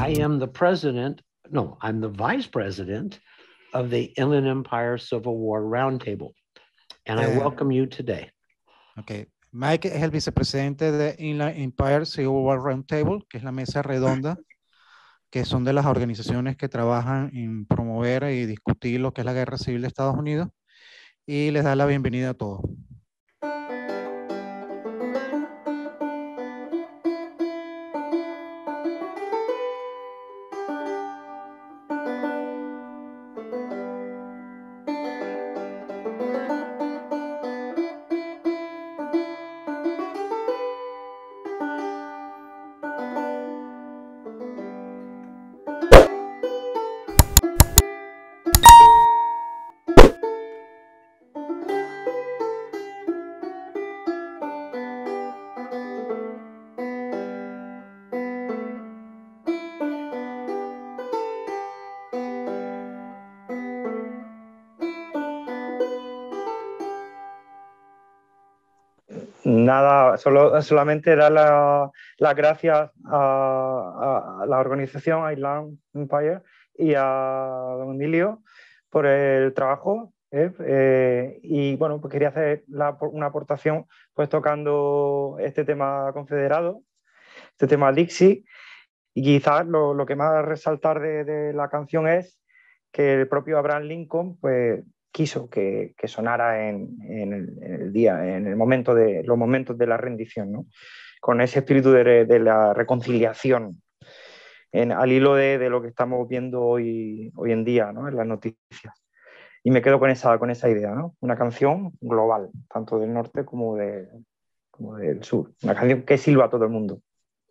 I am the president, no, I'm the vice president of the Inland Empire Civil War Roundtable, and I welcome you today. Okay. Mike es el vicepresidente de Inland Empire Civil War Roundtable, que es la mesa redonda, que son de las organizaciones que trabajan en promover y discutir lo que es la guerra civil de Estados Unidos, y les da la bienvenida a todos. Nada, solamente dar las gracias a la organización Inland Empire y a don Emilio por el trabajo. Y bueno, pues quería hacer una aportación pues tocando este tema confederado, este tema Dixie, y quizás lo que más resaltar de la canción es que el propio Abraham Lincoln pues quiso que sonara en el día, en los momentos de la rendición, ¿no? Con ese espíritu de la reconciliación, al hilo de lo que estamos viendo hoy en día, ¿no? En las noticias. Y me quedo con esa idea, ¿no? Una canción global, tanto del norte como del sur. Una canción que silba a todo el mundo.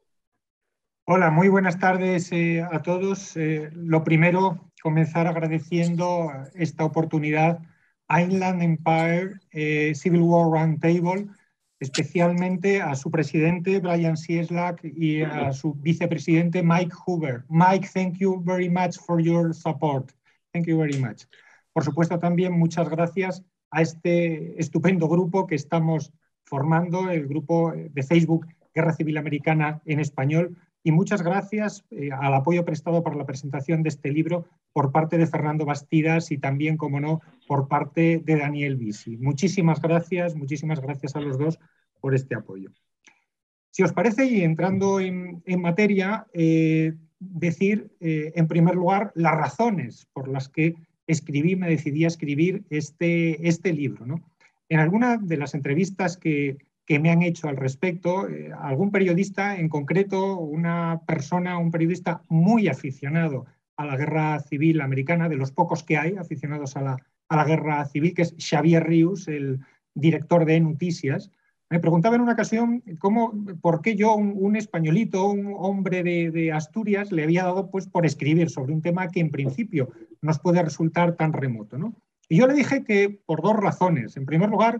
Hola, muy buenas tardes a todos. Lo primero, comenzar agradeciendo esta oportunidad a Inland Empire Civil War Roundtable, especialmente a su presidente Brian Cieslak y a su vicepresidente Mike Hoover. Mike, thank you very much for your support. Thank you very much. Por supuesto, también muchas gracias a este estupendo grupo que estamos formando, el grupo de Facebook Guerra Civil Americana en Español. Y muchas gracias al apoyo prestado para la presentación de este libro por parte de Fernando Bastidas y también, como no, por parte de Daniel Bisi. Muchísimas gracias a los dos por este apoyo. Si os parece, y entrando en materia, decir en primer lugar las razones por las que me decidí a escribir este libro, ¿no? En alguna de las entrevistas que me han hecho al respecto, algún periodista en concreto, un periodista muy aficionado a la guerra civil americana, de los pocos que hay aficionados a la guerra civil, que es Xavier Rius, el director de Noticias, me preguntaba en una ocasión por qué yo, un españolito, un hombre de Asturias, le había dado pues, por escribir sobre un tema que en principio nos puede resultar tan remoto, ¿no? Y yo le dije que por dos razones. En primer lugar,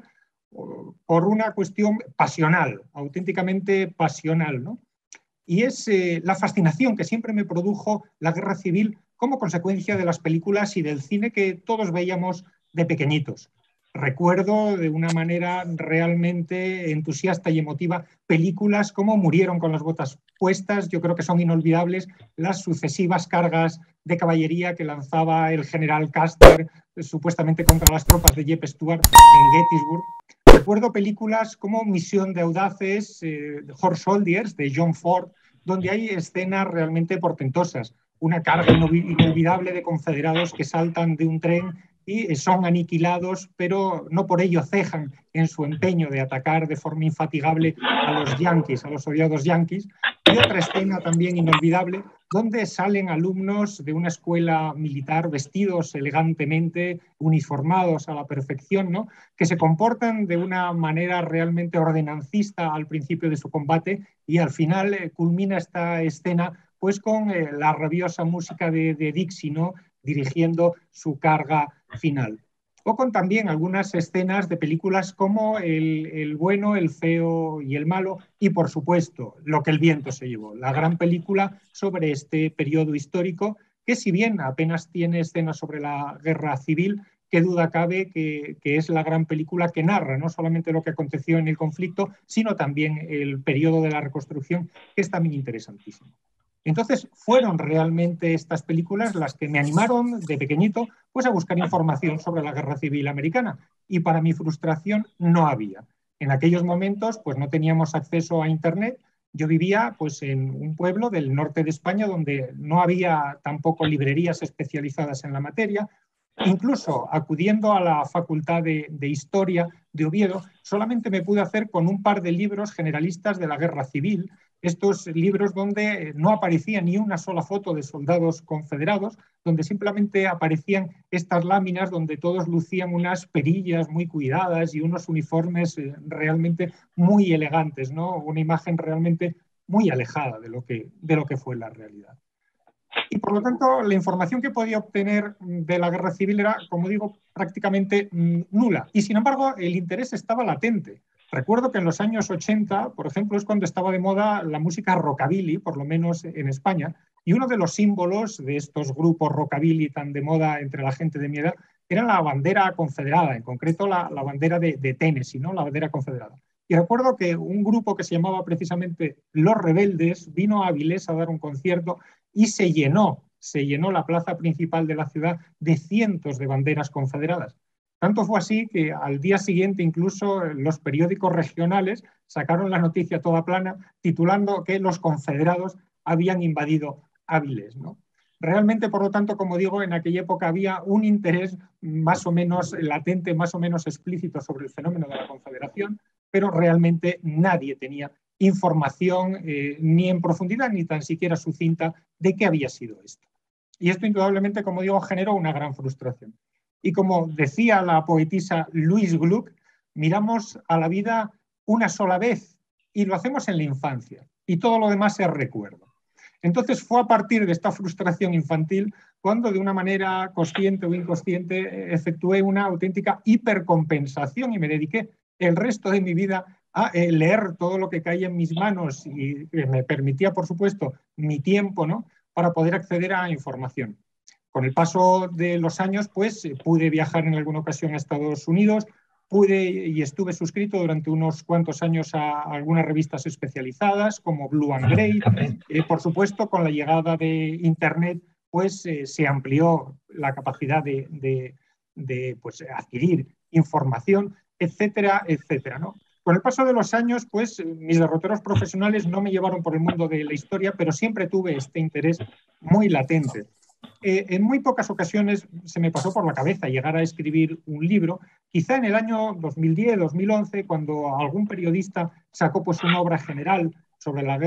por una cuestión pasional, auténticamente pasional, ¿no? Y es la fascinación que siempre me produjo la guerra civil como consecuencia de las películas y del cine que todos veíamos de pequeñitos. Recuerdo de una manera realmente entusiasta y emotiva películas como Murieron con las botas puestas. Yo creo que son inolvidables las sucesivas cargas de caballería que lanzaba el general Custer supuestamente contra las tropas de Jeb Stuart en Gettysburg. Recuerdo películas como Misión de Audaces, Horse Soldiers, de John Ford, donde hay escenas realmente portentosas. Una carga inolvidable de confederados que saltan de un tren y son aniquilados, pero no por ello cejan en su empeño de atacar de forma infatigable a los yanquis, a los odiados yanquis. Y otra escena también inolvidable, donde salen alumnos de una escuela militar vestidos elegantemente, uniformados a la perfección, ¿no? Que se comportan de una manera realmente ordenancista al principio de su combate y al final culmina esta escena pues con la rabiosa música de Dixie, ¿no? Dirigiendo su carga final. O con también algunas escenas de películas como El bueno, el feo y el malo, y por supuesto Lo que el viento se llevó, la gran película sobre este periodo histórico que, si bien apenas tiene escenas sobre la guerra civil, qué duda cabe que es la gran película que narra no solamente lo que aconteció en el conflicto, sino también el periodo de la reconstrucción, que es también interesantísimo. Entonces fueron realmente estas películas las que me animaron de pequeñito pues a buscar información sobre la Guerra Civil Americana, y para mi frustración no había. En aquellos momentos pues no teníamos acceso a Internet. Yo vivía pues en un pueblo del norte de España donde no había tampoco librerías especializadas en la materia. Incluso acudiendo a la Facultad de Historia de Oviedo, solamente me pude hacer con un par de libros generalistas de la Guerra Civil, estos libros donde no aparecía ni una sola foto de soldados confederados, donde simplemente aparecían estas láminas donde todos lucían unas perillas muy cuidadas y unos uniformes realmente muy elegantes, ¿no? Una imagen realmente muy alejada de lo que fue la realidad. Y por lo tanto, la información que podía obtener de la guerra civil era, como digo, prácticamente nula. Y sin embargo, el interés estaba latente. Recuerdo que en los años 80, por ejemplo, es cuando estaba de moda la música rockabilly, por lo menos en España, y uno de los símbolos de estos grupos rockabilly tan de moda entre la gente de mi edad era la bandera confederada, en concreto la bandera de Tennessee, ¿no? La bandera confederada. Y recuerdo que un grupo que se llamaba precisamente Los Rebeldes vino a Avilés a dar un concierto y se llenó la plaza principal de la ciudad de cientos de banderas confederadas. Tanto fue así que al día siguiente incluso los periódicos regionales sacaron la noticia toda plana titulando que los confederados habían invadido Avilés, ¿no? Realmente, por lo tanto, como digo, en aquella época había un interés más o menos latente, más o menos explícito sobre el fenómeno de la confederación, pero realmente nadie tenía información ni en profundidad ni tan siquiera sucinta de qué había sido esto. Y esto indudablemente, como digo, generó una gran frustración. Y como decía la poetisa Louise Gluck, miramos a la vida una sola vez y lo hacemos en la infancia y todo lo demás es recuerdo. Entonces fue a partir de esta frustración infantil cuando de una manera consciente o inconsciente efectué una auténtica hipercompensación y me dediqué el resto de mi vida a leer todo lo que caía en mis manos y me permitía, por supuesto, mi tiempo, ¿no?, para poder acceder a información. Con el paso de los años, pues pude viajar en alguna ocasión a Estados Unidos, pude y estuve suscrito durante unos cuantos años a algunas revistas especializadas como Blue and Gray. Por supuesto, con la llegada de Internet, pues se amplió la capacidad de pues, adquirir información, etcétera, etcétera, ¿no? Con el paso de los años, pues mis derroteros profesionales no me llevaron por el mundo de la historia, pero siempre tuve este interés muy latente. En muy pocas ocasiones se me pasó por la cabeza llegar a escribir un libro. Quizá en el año 2010, 2011, cuando algún periodista sacó pues una obra general sobre la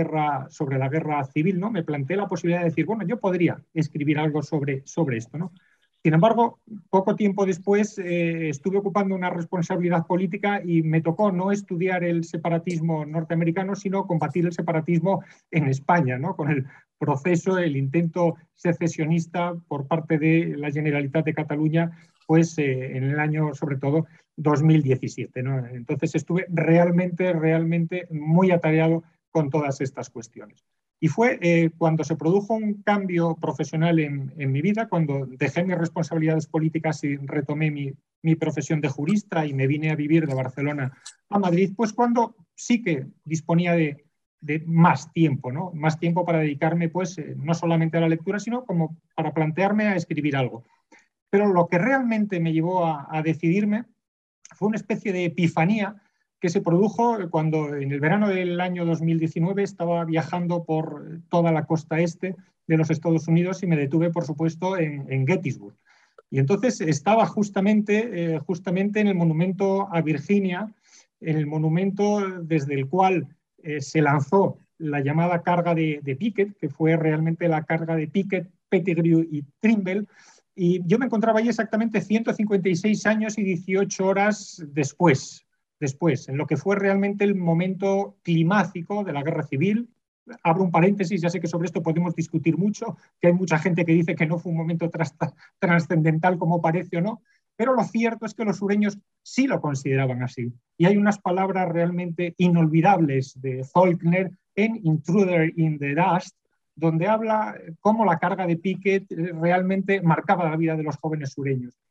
guerra civil, ¿no?, me planteé la posibilidad de decir, bueno, yo podría escribir algo sobre esto, ¿no? Sin embargo, poco tiempo después estuve ocupando una responsabilidad política y me tocó no estudiar el separatismo norteamericano, sino combatir el separatismo en España, ¿no?, con el proceso, el intento secesionista por parte de la Generalitat de Cataluña, pues en el año, sobre todo, 2017, ¿no? Entonces estuve realmente muy atareado con todas estas cuestiones. Y fue cuando se produjo un cambio profesional en mi vida, cuando dejé mis responsabilidades políticas y retomé mi profesión de jurista y me vine a vivir de Barcelona a Madrid, pues cuando sí que disponía de más tiempo, ¿no? Más tiempo para dedicarme, pues, no solamente a la lectura, sino como para plantearme a escribir algo. Pero lo que realmente me llevó a decidirme fue una especie de epifanía que se produjo cuando en el verano del año 2019 estaba viajando por toda la costa este de los Estados Unidos y me detuve, por supuesto, en Gettysburg. Y entonces estaba justamente en el monumento a Virginia, en el monumento desde el cual se lanzó la llamada carga de Pickett, que fue realmente la carga de Pickett, Pettigrew y Trimble. Y yo me encontraba ahí exactamente 156 años y 18 horas después, en lo que fue realmente el momento climático de la guerra civil. Abro un paréntesis, ya sé que sobre esto podemos discutir mucho, que hay mucha gente que dice que no fue un momento trascendental como parece o no, pero lo cierto es que los sureños sí lo consideraban así. Y hay unas palabras realmente inolvidables de Faulkner en Intruder in the Dust, donde habla cómo la carga de Pickett realmente marcaba la vida de los jóvenes sureños.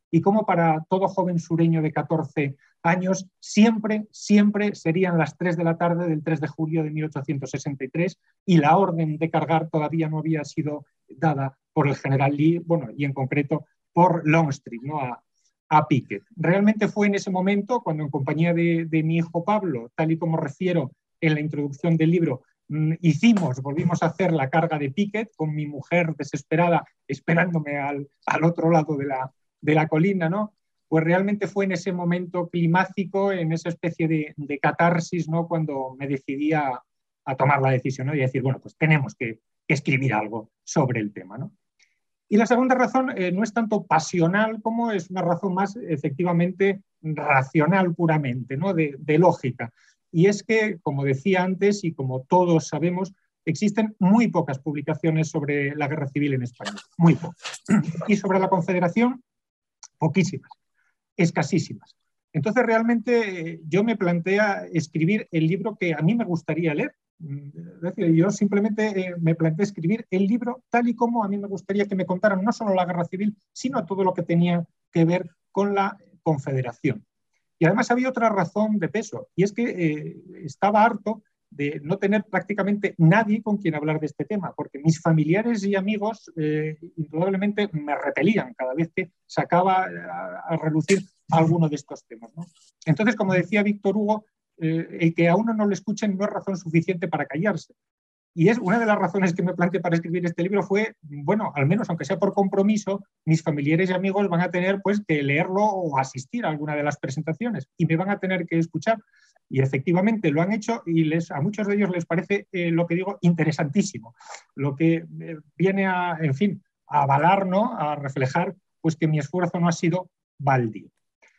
y cómo para todo joven sureño de 14 años siempre serían las 3 de la tarde del 3 de julio de 1863 y la orden de cargar todavía no había sido dada por el general Lee, bueno, y en concreto por Longstreet, ¿no? a Pickett. Realmente fue en ese momento cuando, en compañía de mi hijo Pablo, tal y como refiero en la introducción del libro, volvimos a hacer la carga de Pickett con mi mujer desesperada esperándome al otro lado de la colina, ¿no? Pues realmente fue en ese momento climático, en esa especie de catarsis, ¿no? Cuando me decidí a tomar la decisión, ¿no? Y decir, bueno, pues tenemos que escribir algo sobre el tema, ¿no? Y la segunda razón no es tanto pasional como es una razón más efectivamente racional puramente, ¿no? de lógica. Y es que, como decía antes y como todos sabemos, existen muy pocas publicaciones sobre la guerra civil en España, muy pocas. Y sobre la Confederación, poquísimas, escasísimas. Entonces realmente yo me plantea escribir el libro que a mí me gustaría leer. Es decir, yo simplemente me planteé escribir el libro tal y como a mí me gustaría que me contaran no solo la guerra civil, sino todo lo que tenía que ver con la Confederación. Y además había otra razón de peso, y es que estaba harto de no tener prácticamente nadie con quien hablar de este tema, porque mis familiares y amigos indudablemente me repelían cada vez que sacaba a relucir alguno de estos temas, ¿no? Entonces, como decía Víctor Hugo, el que a uno no le escuchen no es razón suficiente para callarse. Y es una de las razones que me planteé para escribir este libro fue, bueno, al menos aunque sea por compromiso, mis familiares y amigos van a tener pues que leerlo o asistir a alguna de las presentaciones y me van a tener que escuchar. Y efectivamente lo han hecho y a muchos de ellos les parece lo que digo interesantísimo, lo que viene a, en fin, a avalar, ¿no? A reflejar pues que mi esfuerzo no ha sido baldío.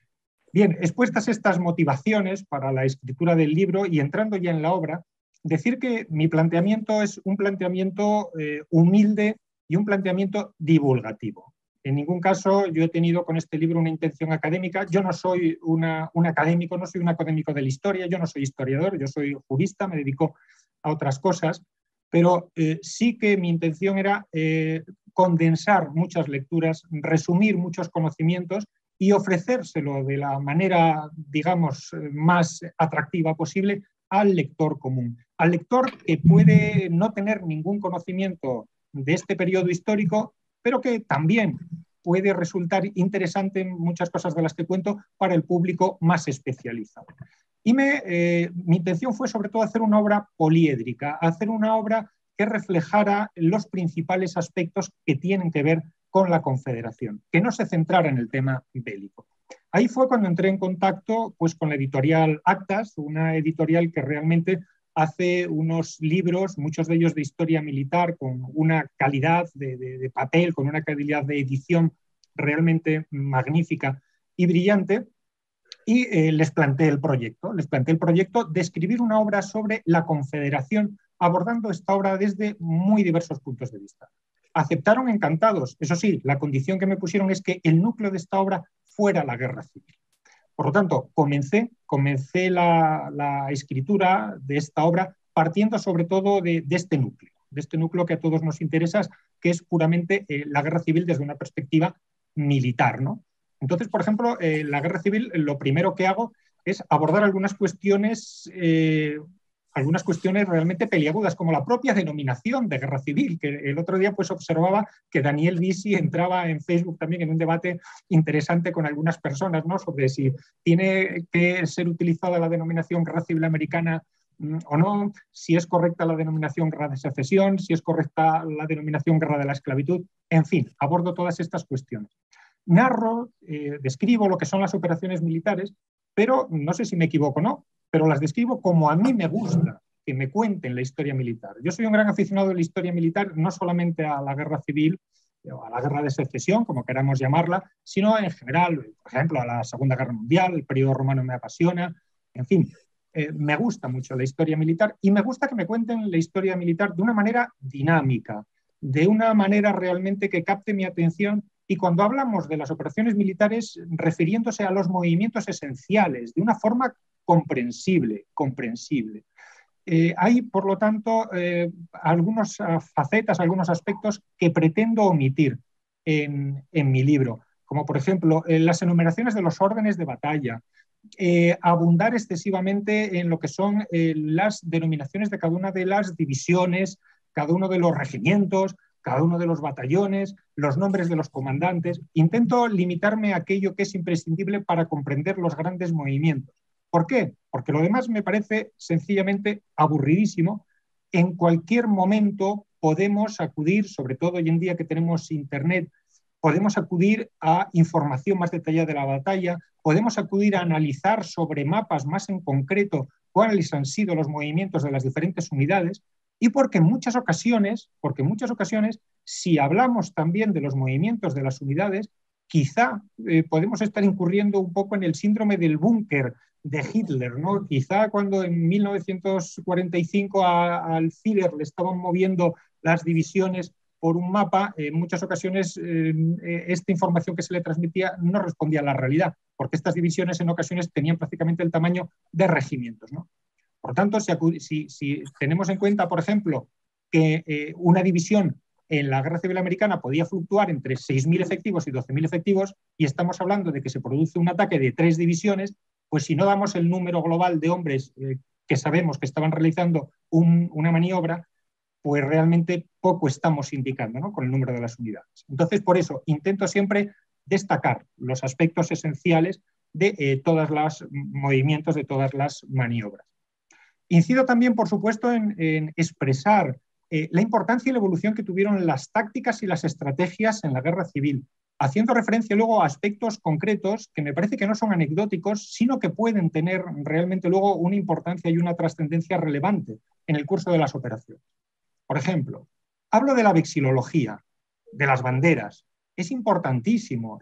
Bien, expuestas estas motivaciones para la escritura del libro y entrando ya en la obra, decir que mi planteamiento es un planteamiento humilde y un planteamiento divulgativo. En ningún caso yo he tenido con este libro una intención académica. Yo no soy un académico, no soy un académico de la historia, yo no soy historiador, yo soy jurista, me dedico a otras cosas, pero sí que mi intención era condensar muchas lecturas, resumir muchos conocimientos y ofrecérselo de la manera, digamos, más atractiva posible al lector común, al lector que puede no tener ningún conocimiento de este periodo histórico, pero que también puede resultar interesante en muchas cosas de las que cuento para el público más especializado. Y mi intención fue sobre todo hacer una obra poliédrica, hacer una obra que reflejara los principales aspectos que tienen que ver con la Confederación, que no se centrara en el tema bélico. Ahí fue cuando entré en contacto pues, con la editorial Actas, una editorial que realmente hace unos libros, muchos de ellos de historia militar, con una calidad de papel, con una calidad de edición realmente magnífica y brillante, y les planteé el proyecto de escribir una obra sobre la Confederación, abordando esta obra desde muy diversos puntos de vista. Aceptaron encantados. Eso sí, la condición que me pusieron es que el núcleo de esta obra fuera la guerra civil. Por lo tanto, comencé la escritura de esta obra partiendo sobre todo de este núcleo que a todos nos interesa, que es puramente la guerra civil desde una perspectiva militar, ¿no? Entonces, por ejemplo, la guerra civil, lo primero que hago es abordar algunas cuestiones realmente peliagudas, como la propia denominación de guerra civil, que el otro día pues observaba que Daniel Bisi entraba en Facebook también en un debate interesante con algunas personas, ¿no? Sobre si tiene que ser utilizada la denominación guerra civil americana o no, si es correcta la denominación guerra de secesión, si es correcta la denominación guerra de la esclavitud, en fin, abordo todas estas cuestiones. Narro, describo lo que son las operaciones militares, pero no sé si me equivoco o no, pero las describo como a mí me gusta que me cuenten la historia militar. Yo soy un gran aficionado de la historia militar, no solamente a la guerra civil o a la guerra de secesión, como queramos llamarla, sino en general, por ejemplo, a la Segunda Guerra Mundial, el periodo romano me apasiona, en fin, me gusta mucho la historia militar y me gusta que me cuenten la historia militar de una manera dinámica, de una manera realmente que capte mi atención. Y cuando hablamos de las operaciones militares, refiriéndose a los movimientos esenciales, de una forma comprensible. Hay, por lo tanto, algunas facetas, algunos aspectos que pretendo omitir en mi libro, como por ejemplo las enumeraciones de los órdenes de batalla, abundar excesivamente en lo que son las denominaciones de cada una de las divisiones, cada uno de los regimientos, cada uno de los batallones, los nombres de los comandantes. Intento limitarme a aquello que es imprescindible para comprender los grandes movimientos. ¿Por qué? Porque lo demás me parece sencillamente aburridísimo. En cualquier momento podemos acudir, sobre todo hoy en día que tenemos Internet, podemos acudir a información más detallada de la batalla, podemos acudir a analizar sobre mapas más en concreto cuáles han sido los movimientos de las diferentes unidades, y porque en muchas ocasiones, si hablamos también de los movimientos de las unidades, quizá podemos estar incurriendo un poco en el síndrome del búnker de Hitler, ¿no? Quizá cuando en 1945 al Führer le estaban moviendo las divisiones por un mapa, en muchas ocasiones esta información que se le transmitía no respondía a la realidad, porque estas divisiones en ocasiones tenían prácticamente el tamaño de regimientos, ¿no? Por tanto, si tenemos en cuenta, por ejemplo, que una división en la Guerra Civil Americana podía fluctuar entre 6.000 efectivos y 12.000 efectivos, y estamos hablando de que se produce un ataque de 3 divisiones, pues si no damos el número global de hombres que sabemos que estaban realizando una maniobra, pues realmente poco estamos indicando, ¿no?, con el número de las unidades. Entonces, por eso, intento siempre destacar los aspectos esenciales de todos los movimientos, de todas las maniobras. Incido también, por supuesto, en expresar la importancia y la evolución que tuvieron las tácticas y las estrategias en la guerra civil, haciendo referencia luego a aspectos concretos que me parece que no son anecdóticos, sino que pueden tener realmente luego una importancia y una trascendencia relevante en el curso de las operaciones. Por ejemplo, hablo de la vexilología, de las banderas. Es importantísimo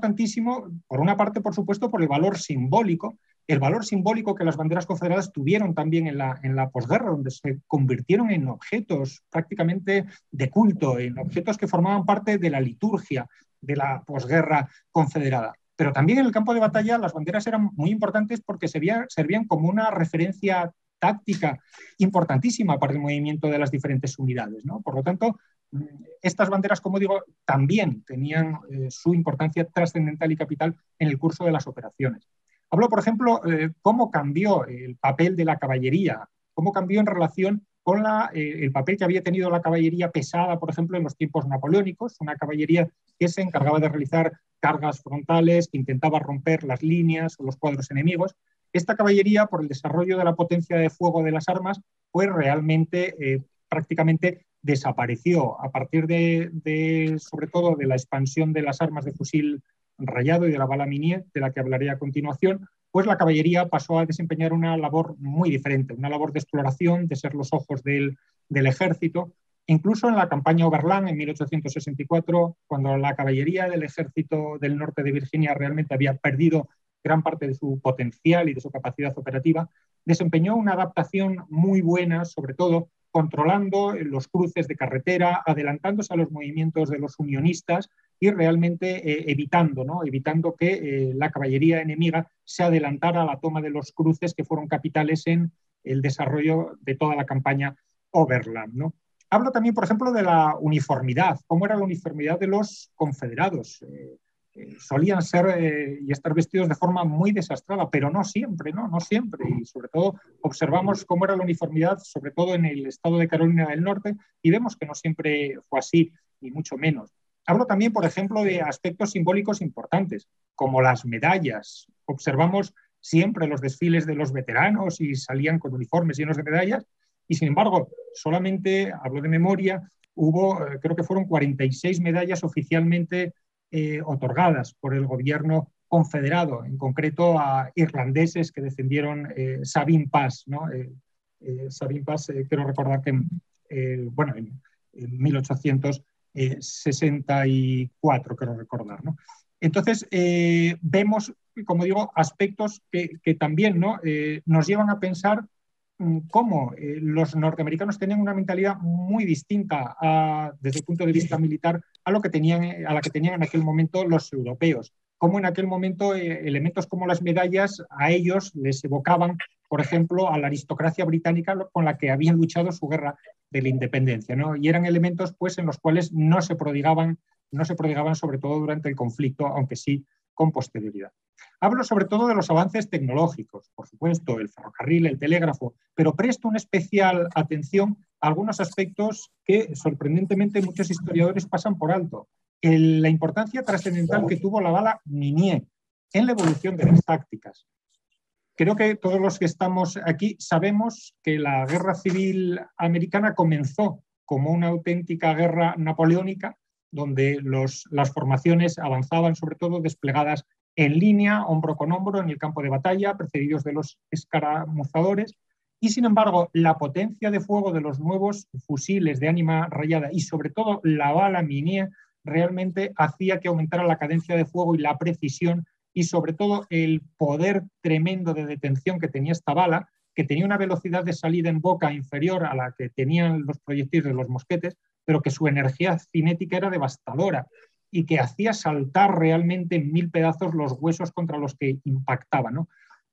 por una parte, por supuesto, por el valor simbólico que las banderas confederadas tuvieron también en la posguerra, donde se convirtieron en objetos prácticamente de culto, en objetos que formaban parte de la liturgia de la posguerra confederada. Pero también en el campo de batalla las banderas eran muy importantes porque servían como una referencia táctica importantísima para el movimiento de las diferentes unidades, ¿no? Por lo tanto, estas banderas, como digo, también tenían su importancia trascendental y capital en el curso de las operaciones. Hablo, por ejemplo, cómo cambió el papel de la caballería, cómo cambió en relación con el papel que había tenido la caballería pesada, por ejemplo, en los tiempos napoleónicos, una caballería que se encargaba de realizar cargas frontales, que intentaba romper las líneas o los cuadros enemigos. Esta caballería, por el desarrollo de la potencia de fuego de las armas, pues realmente prácticamente desapareció a partir sobre todo de la expansión de las armas de fusil rayado y de la bala Minié, de la que hablaré a continuación. Pues la caballería pasó a desempeñar una labor muy diferente, una labor de exploración, de ser los ojos del ejército. Incluso en la campaña Overland en 1864, cuando la caballería del ejército del norte de Virginia realmente había perdido gran parte de su potencial y de su capacidad operativa, desempeñó una adaptación muy buena, sobre todo controlando los cruces de carretera, adelantándose a los movimientos de los unionistas y realmente evitando que la caballería enemiga se adelantara a la toma de los cruces que fueron capitales en el desarrollo de toda la campaña Overland, ¿no? Hablo también, por ejemplo, de la uniformidad. ¿Cómo era la uniformidad de los confederados? Solían ser y estar vestidos de forma muy desastrada, pero no siempre, ¿no? No siempre. Y sobre todo observamos cómo era la uniformidad, sobre todo en el estado de Carolina del Norte, y vemos que no siempre fue así, ni mucho menos. Hablo también, por ejemplo, de aspectos simbólicos importantes, como las medallas. Observamos siempre los desfiles de los veteranos y salían con uniformes llenos de medallas, y sin embargo, solamente, hablo de memoria, hubo, creo que fueron 46 medallas oficialmente otorgadas por el gobierno confederado, en concreto a irlandeses que defendieron Sabine Pass, ¿no? Sabine Pass, quiero recordar que en 1864, quiero recordar, ¿no? Entonces, vemos, como digo, aspectos que también, ¿no?, nos llevan a pensar cómo los norteamericanos tenían una mentalidad muy distinta desde el punto de vista militar a la que tenían en aquel momento los europeos. cómo en aquel momento elementos como las medallas a ellos les evocaban, por ejemplo, a la aristocracia británica con la que habían luchado su guerra de la independencia, ¿no? Y eran elementos pues, en los cuales no se prodigaban sobre todo durante el conflicto, aunque sí con posterioridad. Hablo sobre todo de los avances tecnológicos, por supuesto, el ferrocarril, el telégrafo, pero presto una especial atención a algunos aspectos que sorprendentemente muchos historiadores pasan por alto. La importancia trascendental que tuvo la bala Minié en la evolución de las tácticas. Creo que todos los que estamos aquí sabemos que la guerra civil americana comenzó como una auténtica guerra napoleónica, donde las formaciones avanzaban, sobre todo desplegadas en línea, hombro con hombro, en el campo de batalla, precedidos de los escaramuzadores. Y sin embargo, la potencia de fuego de los nuevos fusiles de ánima rayada y sobre todo la bala Minié realmente hacía que aumentara la cadencia de fuego y la precisión y sobre todo el poder tremendo de detención que tenía esta bala, que tenía una velocidad de salida en boca inferior a la que tenían los proyectiles de los mosquetes, pero que su energía cinética era devastadora y que hacía saltar realmente en 1000 pedazos los huesos contra los que impactaba, ¿no?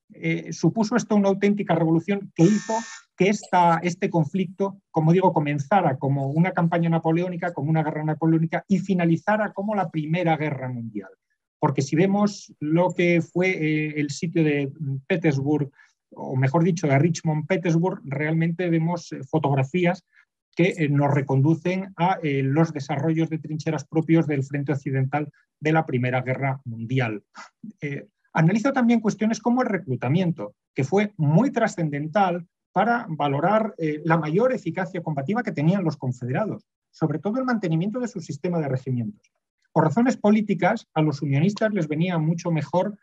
Supuso esto una auténtica revolución que hizo que este conflicto, como digo, comenzara como una campaña napoleónica, como una guerra napoleónica y finalizara como la Primera Guerra Mundial. Porque si vemos lo que fue el sitio de Petersburg, o mejor dicho, de Richmond-Petersburg, realmente vemos fotografías que nos reconducen a los desarrollos de trincheras propios del frente occidental de la Primera Guerra Mundial. Analizo también cuestiones como el reclutamiento, que fue muy trascendental para valorar la mayor eficacia combativa que tenían los confederados, sobre todo el mantenimiento de su sistema de regimientos. Por razones políticas, a los unionistas les venía mucho mejor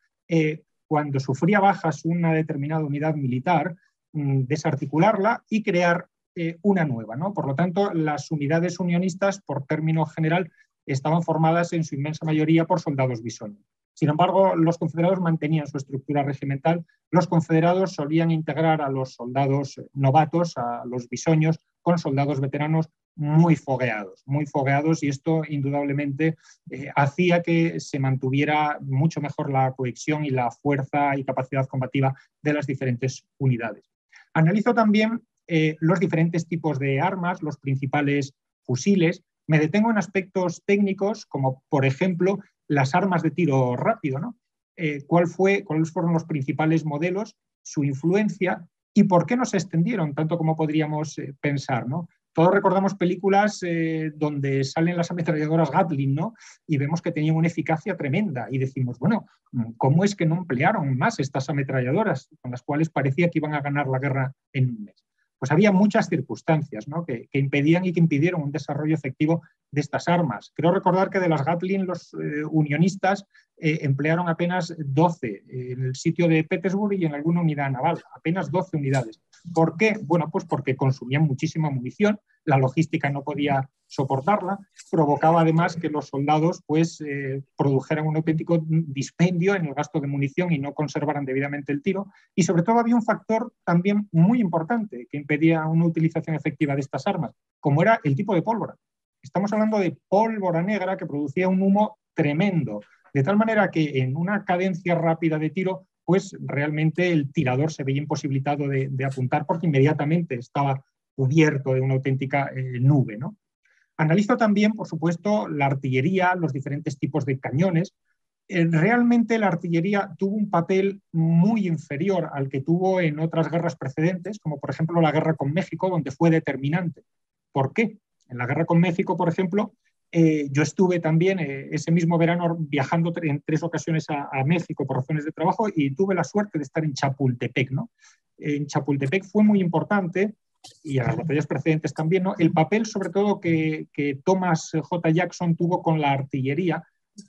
cuando sufría bajas una determinada unidad militar, desarticularla y crear una nueva, ¿no? Por lo tanto, las unidades unionistas, por término general, estaban formadas en su inmensa mayoría por soldados bisoños. Sin embargo, los confederados mantenían su estructura regimental. Los confederados solían integrar a los soldados novatos, a los bisoños, con soldados veteranos muy fogueados, y esto indudablemente hacía que se mantuviera mucho mejor la cohesión y la fuerza y capacidad combativa de las diferentes unidades. Analizo también los diferentes tipos de armas, los principales fusiles. Me detengo en aspectos técnicos, como por ejemplo las armas de tiro rápido, ¿no? ¿Cuáles fueron los principales modelos, su influencia y por qué no se extendieron tanto como podríamos pensar, ¿no? Todos recordamos películas donde salen las ametralladoras Gatling, ¿no? Y vemos que tenían una eficacia tremenda y decimos, bueno, ¿cómo es que no emplearon más estas ametralladoras con las cuales parecía que iban a ganar la guerra en un mes? Pues había muchas circunstancias, ¿no? que impedían y que impidieron un desarrollo efectivo de estas armas. Creo recordar que de las Gatling los unionistas emplearon apenas 12 en el sitio de Petersburg y en alguna unidad naval, apenas 12 unidades. ¿Por qué? Bueno, pues porque consumían muchísima munición, la logística no podía soportarla, provocaba además que los soldados pues, produjeran un auténtico dispendio en el gasto de munición y no conservaran debidamente el tiro, y sobre todo había un factor también muy importante que impedía una utilización efectiva de estas armas, como era el tipo de pólvora. Estamos hablando de pólvora negra que producía un humo tremendo, de tal manera que en una cadencia rápida de tiro pues realmente el tirador se veía imposibilitado de apuntar porque inmediatamente estaba cubierto de una auténtica nube, ¿no? Analizo también, por supuesto, la artillería, los diferentes tipos de cañones. Realmente la artillería tuvo un papel muy inferior al que tuvo en otras guerras precedentes, como por ejemplo la guerra con México, donde fue determinante. ¿Por qué? En la guerra con México, por ejemplo, yo estuve también ese mismo verano viajando en 3 ocasiones a México por razones de trabajo y tuve la suerte de estar en Chapultepec, ¿no? En Chapultepec fue muy importante, y en las batallas precedentes también, ¿no? El papel sobre todo que Thomas J. Jackson tuvo con la artillería,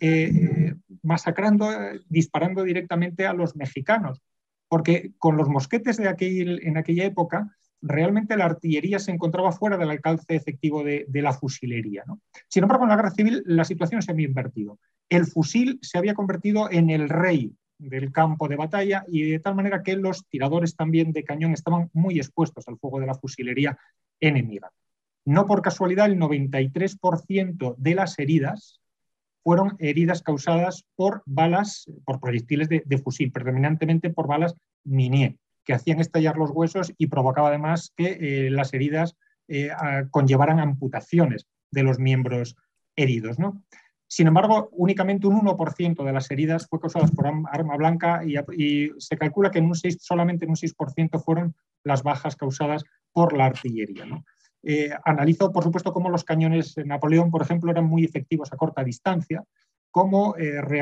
masacrando, disparando directamente a los mexicanos, porque con los mosquetes en aquella época realmente la artillería se encontraba fuera del alcance efectivo de la fusilería, ¿no? Sin embargo, en la guerra civil la situación se había invertido. El fusil se había convertido en el rey del campo de batalla y de tal manera que los tiradores también de cañón estaban muy expuestos al fuego de la fusilería enemiga. No por casualidad, el 93% de las heridas fueron heridas causadas por balas, por proyectiles de fusil, predominantemente por balas Minié, que hacían estallar los huesos y provocaba además que las heridas conllevaran amputaciones de los miembros heridos, ¿no? Sin embargo, únicamente un 1% de las heridas fue causadas por arma blanca y se calcula que solamente en un 6% fueron las bajas causadas por la artillería, ¿no? Analizó, por supuesto, cómo los cañones Napoleón, por ejemplo, eran muy efectivos a corta distancia, cómo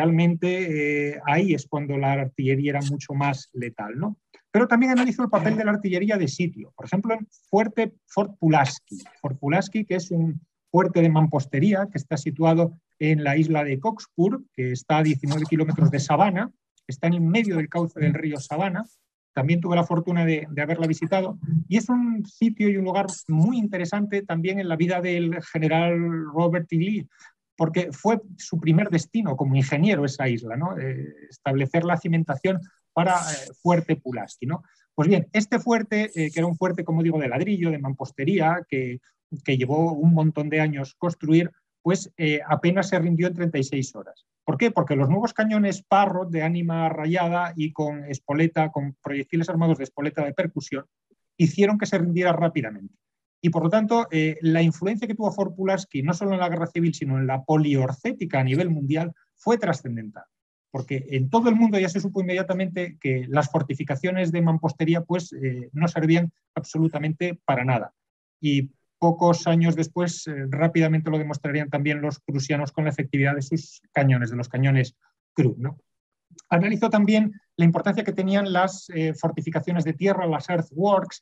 realmente ahí es cuando la artillería era mucho más letal, ¿no? Pero también analizó el papel de la artillería de sitio. Por ejemplo, en Fort Pulaski. Fort Pulaski, que es un fuerte de mampostería que está situado en la isla de Cockspur, que está a 19 kilómetros de Savannah, está en el medio del cauce del río Savannah. También tuve la fortuna de haberla visitado y es un sitio y un lugar muy interesante también en la vida del general Robert E. Lee, porque fue su primer destino como ingeniero esa isla, ¿no? Establecer la cimentación para Fuerte Pulaski, ¿no? Pues bien, este fuerte, que era un fuerte, como digo, de ladrillo, de mampostería, que llevó un montón de años construir, pues apenas se rindió en 36 horas. ¿Por qué? Porque los nuevos cañones Parrott de ánima rayada y con espoleta, con proyectiles armados de espoleta de percusión, hicieron que se rindiera rápidamente. Y por lo tanto, la influencia que tuvo Fort Pulaski, no solo en la guerra civil, sino en la poliorcética a nivel mundial, fue trascendental. Porque en todo el mundo ya se supo inmediatamente que las fortificaciones de mampostería pues, no servían absolutamente para nada. Y pocos años después, rápidamente lo demostrarían también los prusianos con la efectividad de sus cañones, de los cañones Krupp, ¿no? Analizó también la importancia que tenían las fortificaciones de tierra, las earthworks,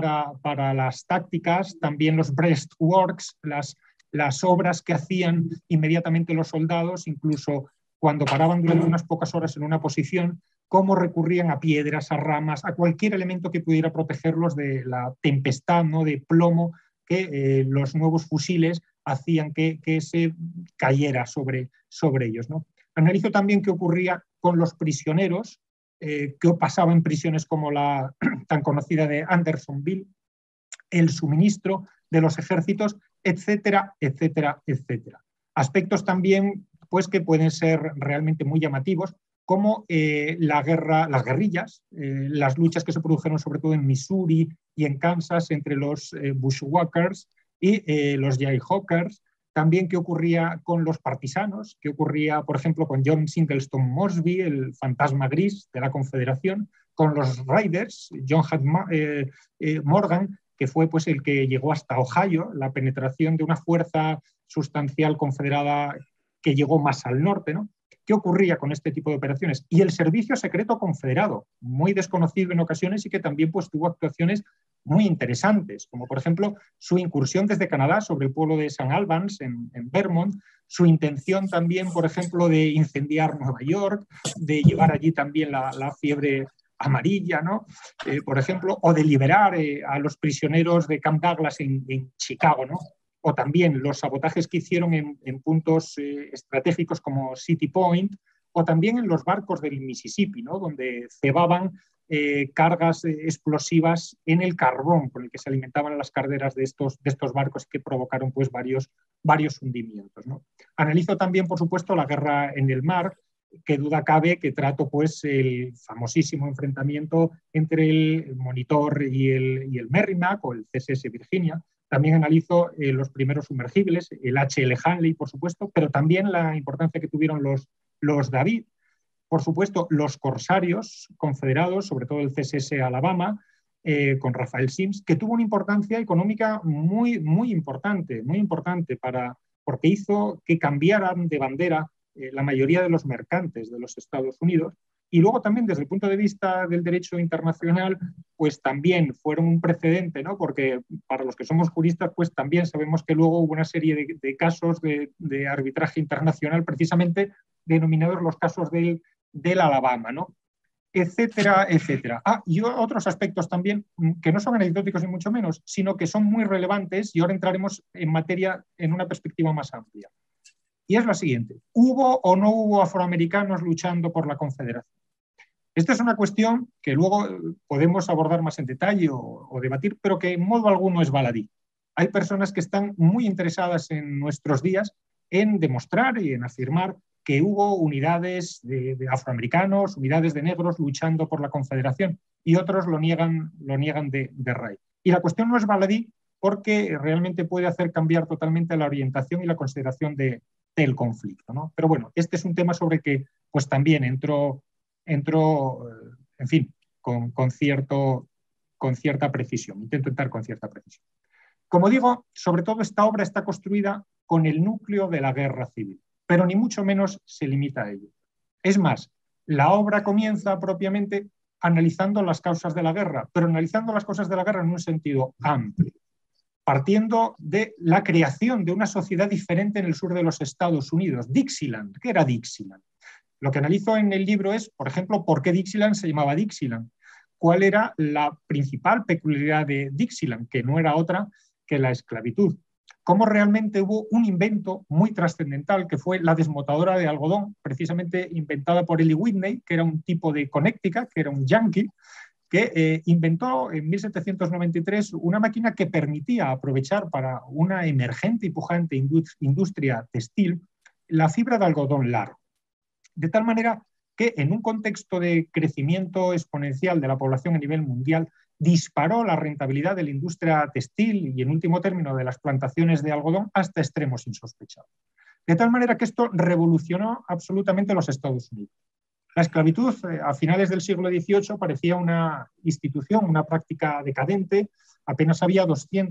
para las tácticas, también los breastworks, las obras que hacían inmediatamente los soldados, incluso cuando paraban durante unas pocas horas en una posición, cómo recurrían a piedras, a ramas, a cualquier elemento que pudiera protegerlos de la tempestad, ¿no?, de plomo que los nuevos fusiles hacían que se cayera sobre ellos, ¿no? Analizó también qué ocurría con los prisioneros, qué pasaba en prisiones como la tan conocida de Andersonville, el suministro de los ejércitos, etcétera, etcétera, etcétera. Aspectos también pues, que pueden ser realmente muy llamativos, como las guerrillas, las luchas que se produjeron sobre todo en Missouri y en Kansas entre los bushwhackers y los jayhawkers. También qué ocurría con los partisanos, qué ocurría, por ejemplo, con John Singleton Mosby, el fantasma gris de la Confederación, con los Raiders, John Morgan, que fue pues, el que llegó hasta Ohio, la penetración de una fuerza sustancial confederada que llegó más al norte, ¿no? ¿Qué ocurría con este tipo de operaciones? Y el servicio secreto confederado, muy desconocido en ocasiones y que también pues, tuvo actuaciones muy interesantes, como por ejemplo su incursión desde Canadá sobre el pueblo de St. Albans en Vermont, su intención también, por ejemplo, de incendiar Nueva York, de llevar allí también la fiebre amarilla, ¿no? Por ejemplo, o de liberar a los prisioneros de Camp Douglas en Chicago, ¿no? O también los sabotajes que hicieron en puntos estratégicos como City Point, o también en los barcos del Mississippi, ¿no?, donde cebaban cargas explosivas en el carbón con el que se alimentaban las carreras de estos barcos que provocaron pues, varios hundimientos, ¿no? Analizo también, por supuesto, la guerra en el mar, que duda cabe que trato pues, el famosísimo enfrentamiento entre el Monitor y el Merrimack o el CSS Virginia. También analizo los primeros sumergibles, el HL Hanley, por supuesto, pero también la importancia que tuvieron los David. Por supuesto, los corsarios confederados, sobre todo el CSS Alabama, con Rafael Sims, que tuvo una importancia económica muy, muy importante porque hizo que cambiaran de bandera la mayoría de los mercantes de los Estados Unidos. Y luego también desde el punto de vista del derecho internacional, pues también fueron un precedente, ¿no? Porque para los que somos juristas, pues también sabemos que luego hubo una serie de casos de arbitraje internacional, precisamente denominados los casos del Alabama, ¿no? Etcétera, etcétera. Y otros aspectos también que no son anecdóticos ni mucho menos, sino que son muy relevantes y ahora entraremos en materia en una perspectiva más amplia. Y es la siguiente: ¿hubo o no hubo afroamericanos luchando por la Confederación? Esta es una cuestión que luego podemos abordar más en detalle o debatir, pero que en modo alguno es baladí. Hay personas que están muy interesadas en nuestros días en demostrar y en afirmar que hubo unidades de afroamericanos, unidades de negros luchando por la Confederación, y otros lo niegan de raíz. Y la cuestión no es baladí porque realmente puede hacer cambiar totalmente la orientación y la consideración del conflicto, ¿no? Pero bueno, este es un tema sobre que pues también entró en fin, con cierta precisión. Intento entrar con cierta precisión. Como digo, sobre todo esta obra está construida con el núcleo de la guerra civil, pero ni mucho menos se limita a ello. Es más, la obra comienza propiamente analizando las causas de la guerra, pero analizando las causas de la guerra en un sentido amplio, partiendo de la creación de una sociedad diferente en el sur de los Estados Unidos, Dixieland. ¿Qué era Dixieland? Lo que analizo en el libro es, por ejemplo, por qué Dixieland se llamaba Dixieland, cuál era la principal peculiaridad de Dixieland, que no era otra que la esclavitud. Cómo realmente hubo un invento muy trascendental, que fue la desmotadora de algodón, precisamente inventada por Eli Whitney, que era un tipo de Connecticut, que era un yankee, que inventó en 1793 una máquina que permitía aprovechar para una emergente y pujante industria textil la fibra de algodón largo. De tal manera que en un contexto de crecimiento exponencial de la población a nivel mundial, disparó la rentabilidad de la industria textil y, en último término, de las plantaciones de algodón hasta extremos insospechados. De tal manera que esto revolucionó absolutamente los Estados Unidos. La esclavitud a finales del siglo XVIII parecía una institución, una práctica decadente. Apenas había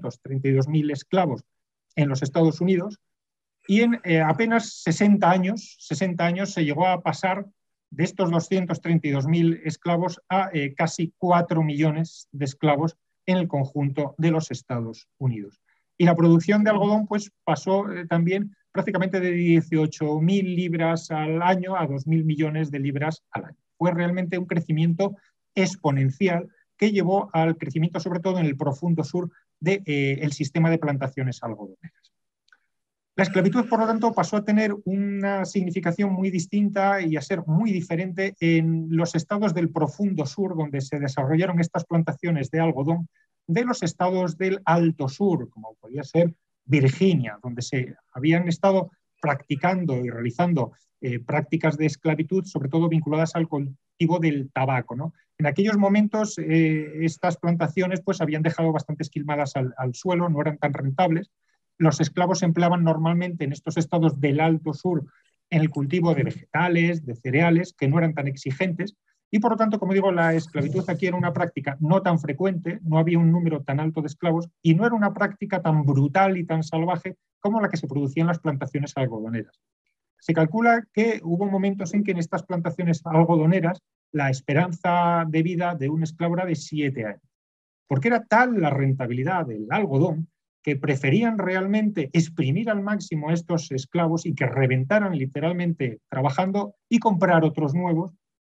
232.000 esclavos en los Estados Unidos y en apenas 60 años se llegó a pasar de estos 232.000 esclavos a casi 4 millones de esclavos en el conjunto de los Estados Unidos. Y la producción de algodón pues, pasó también prácticamente de 18.000 libras al año a 2.000 millones de libras al año. Fue realmente un crecimiento exponencial que llevó al crecimiento sobre todo en el profundo sur del sistema de plantaciones algodoneras. La esclavitud, por lo tanto, pasó a tener una significación muy distinta y a ser muy diferente en los estados del profundo sur, donde se desarrollaron estas plantaciones de algodón, de los estados del alto sur, como podía ser Virginia, donde se habían estado practicando y realizando prácticas de esclavitud, sobre todo vinculadas al cultivo del tabaco, ¿no? En aquellos momentos estas plantaciones pues, habían dejado bastante esquilmadas al suelo, no eran tan rentables. Los esclavos se empleaban normalmente en estos estados del alto sur en el cultivo de vegetales, de cereales, que no eran tan exigentes, y por lo tanto, como digo, la esclavitud aquí era una práctica no tan frecuente, no había un número tan alto de esclavos, y no era una práctica tan brutal y tan salvaje como la que se producía en las plantaciones algodoneras. Se calcula que hubo momentos en que en estas plantaciones algodoneras la esperanza de vida de un esclavo era de 7 años, porque era tal la rentabilidad del algodón que preferían realmente exprimir al máximo a estos esclavos y que reventaran literalmente trabajando y comprar otros nuevos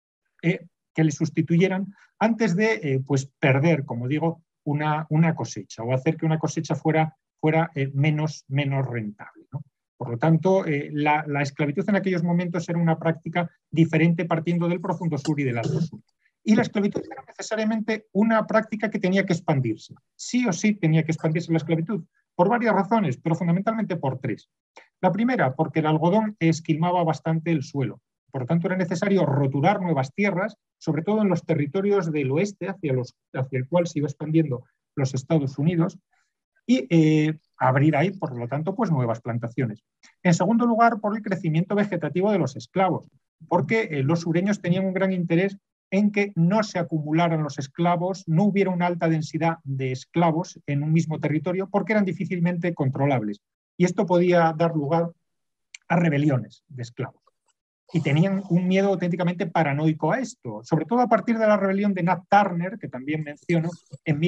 que les sustituyeran antes de pues perder, como digo, una cosecha o hacer que una cosecha fuera menos rentable, ¿no? Por lo tanto, la esclavitud en aquellos momentos era una práctica diferente partiendo del profundo sur y del alto sur. Y la esclavitud era necesariamente una práctica que tenía que expandirse. Sí o sí tenía que expandirse la esclavitud, por varias razones, pero fundamentalmente por 3. La primera, porque el algodón esquilmaba bastante el suelo. Por lo tanto, era necesario roturar nuevas tierras, sobre todo en los territorios del oeste, hacia el cual se iba expandiendo los Estados Unidos, y abrir ahí, por lo tanto, pues nuevas plantaciones. En segundo lugar, por el crecimiento vegetativo de los esclavos, porque los sureños tenían un gran interés en que no se acumularan los esclavos, no hubiera una alta densidad de esclavos en un mismo territorio, porque eran difícilmente controlables. Y esto podía dar lugar a rebeliones de esclavos. Y tenían un miedo auténticamente paranoico a esto, sobre todo a partir de la rebelión de Nat Turner, que también menciono, en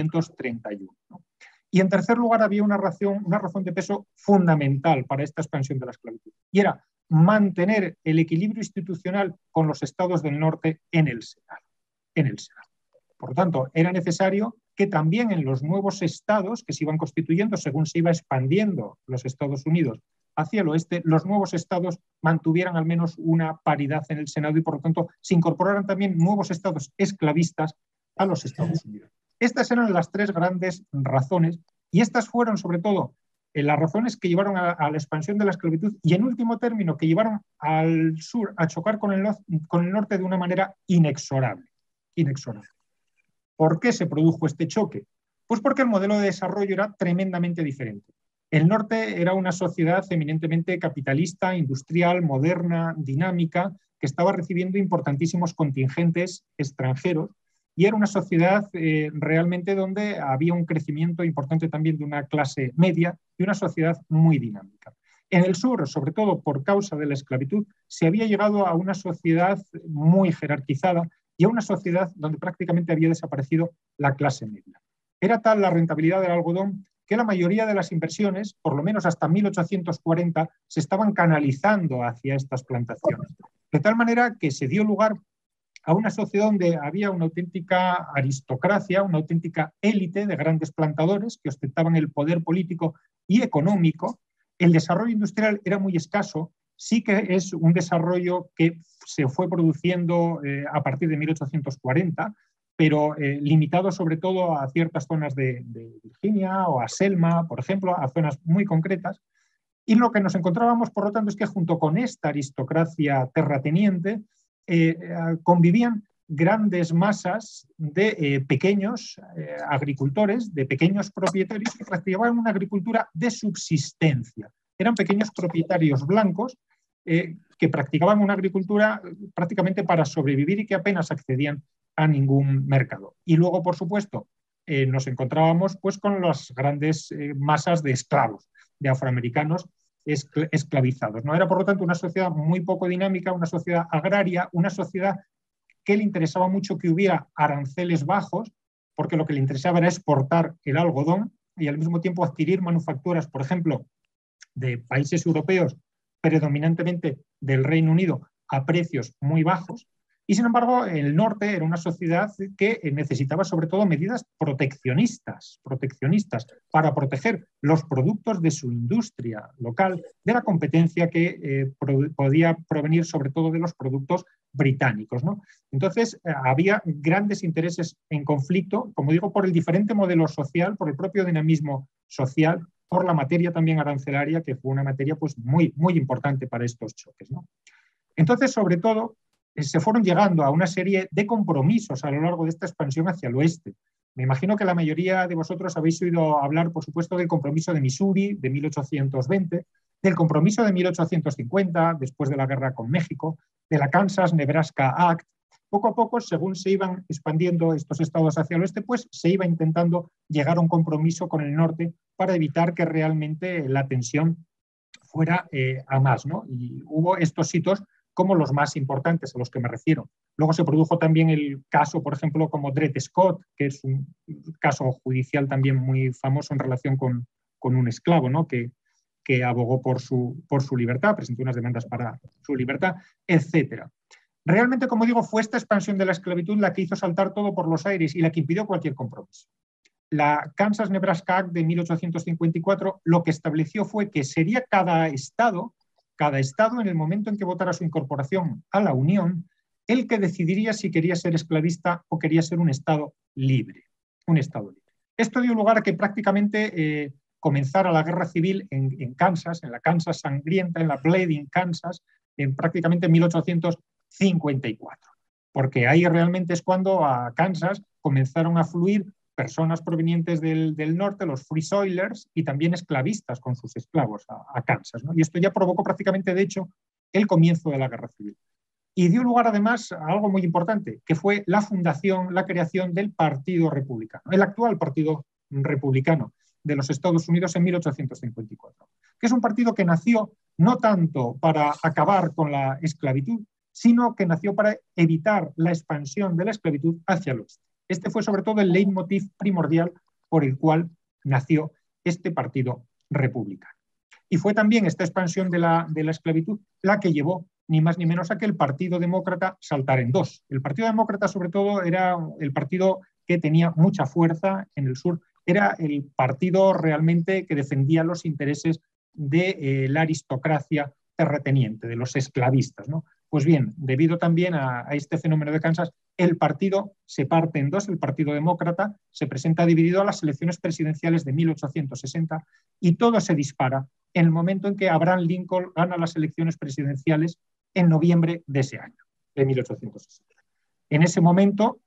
1831. ¿no? Y en tercer lugar, había una razón de peso fundamental para esta expansión de la esclavitud, y era mantener el equilibrio institucional con los estados del norte en el Senado. Por lo tanto, era necesario que también en los nuevos estados que se iban constituyendo según se iba expandiendo los Estados Unidos hacia el oeste, los nuevos estados mantuvieran al menos una paridad en el Senado y por lo tanto se incorporaran también nuevos estados esclavistas a los Estados Unidos. Estas eran las 3 grandes razones y estas fueron sobre todo las razones que llevaron a la expansión de la esclavitud y, en último término, que llevaron al sur a chocar con el norte de una manera inexorable. Inexorable. ¿Por qué se produjo este choque? Pues porque el modelo de desarrollo era tremendamente diferente. El norte era una sociedad eminentemente capitalista, industrial, moderna, dinámica, que estaba recibiendo importantísimos contingentes extranjeros, y era una sociedad realmente donde había un crecimiento importante también de una clase media y una sociedad muy dinámica. En el sur, sobre todo por causa de la esclavitud, se había llegado a una sociedad muy jerarquizada y a una sociedad donde prácticamente había desaparecido la clase media. Era tal la rentabilidad del algodón que la mayoría de las inversiones, por lo menos hasta 1840, se estaban canalizando hacia estas plantaciones. De tal manera que se dio lugar a una sociedad donde había una auténtica aristocracia, una auténtica élite de grandes plantadores que ostentaban el poder político y económico. El desarrollo industrial era muy escaso. Sí que es un desarrollo que se fue produciendo a partir de 1840, pero limitado sobre todo a ciertas zonas de Virginia o a Selma, por ejemplo, a zonas muy concretas. Y lo que nos encontrábamos, por lo tanto, es que junto con esta aristocracia terrateniente convivían grandes masas de pequeños agricultores, de pequeños propietarios que practicaban una agricultura de subsistencia. Eran pequeños propietarios blancos que practicaban una agricultura prácticamente para sobrevivir y que apenas accedían a ningún mercado. Y luego, por supuesto, nos encontrábamos pues, con las grandes masas de esclavos, de afroamericanos esclavizados, ¿no? Era, por lo tanto, una sociedad muy poco dinámica, una sociedad agraria, una sociedad que le interesaba mucho que hubiera aranceles bajos, porque lo que le interesaba era exportar el algodón y al mismo tiempo adquirir manufacturas, por ejemplo, de países europeos, predominantemente del Reino Unido, a precios muy bajos. Y, sin embargo, el norte era una sociedad que necesitaba sobre todo medidas proteccionistas para proteger los productos de su industria local de la competencia que podía provenir sobre todo de los productos británicos, ¿no? Entonces, había grandes intereses en conflicto, como digo, por el diferente modelo social, por el propio dinamismo social, por la materia también arancelaria, que fue una materia pues, muy, muy importante para estos choques, ¿no? Entonces, sobre todo, se fueron llegando a una serie de compromisos a lo largo de esta expansión hacia el oeste. Me imagino que la mayoría de vosotros habéis oído hablar, por supuesto, del compromiso de Missouri de 1820, del compromiso de 1850, después de la guerra con México, de la Kansas-Nebraska Act. Poco a poco, según se iban expandiendo estos estados hacia el oeste, pues se iba intentando llegar a un compromiso con el norte para evitar que realmente la tensión fuera a más, ¿no? Y hubo estos hitos como los más importantes a los que me refiero. Luego se produjo también el caso, por ejemplo, como Dred Scott, que es un caso judicial también muy famoso en relación con un esclavo, ¿no? que abogó por su libertad, presentó unas demandas para su libertad, etc. Realmente, como digo, fue esta expansión de la esclavitud la que hizo saltar todo por los aires y la que impidió cualquier compromiso. La Kansas-Nebraska Act de 1854 lo que estableció fue que sería cada estado en el momento en que votara su incorporación a la Unión, el que decidiría si quería ser esclavista o quería ser un estado libre. Esto dio lugar a que prácticamente comenzara la guerra civil en Kansas, en la Kansas sangrienta, en la Bleeding Kansas, en prácticamente 1854. Porque ahí realmente es cuando a Kansas comenzaron a fluir personas provenientes del norte, los Free Soilers, y también esclavistas con sus esclavos a Kansas, ¿no? Y esto ya provocó prácticamente, de hecho, el comienzo de la guerra civil. Y dio lugar además a algo muy importante, que fue la fundación, la creación del Partido Republicano, el actual Partido Republicano de los Estados Unidos en 1854, que es un partido que nació no tanto para acabar con la esclavitud, sino que nació para evitar la expansión de la esclavitud hacia el oeste. Este fue sobre todo el leitmotiv primordial por el cual nació este Partido Republicano. Y fue también esta expansión de la esclavitud la que llevó ni más ni menos a que el Partido Demócrata saltara en dos. El Partido Demócrata, sobre todo, era el partido que tenía mucha fuerza en el sur. Era el partido realmente que defendía los intereses de la aristocracia terrateniente, de los esclavistas, ¿no? Pues bien, debido también a este fenómeno de Kansas, el partido se parte en dos. El Partido Demócrata se presenta dividido a las elecciones presidenciales de 1860 y todo se dispara en el momento en que Abraham Lincoln gana las elecciones presidenciales en noviembre de ese año, de 1860. En ese momento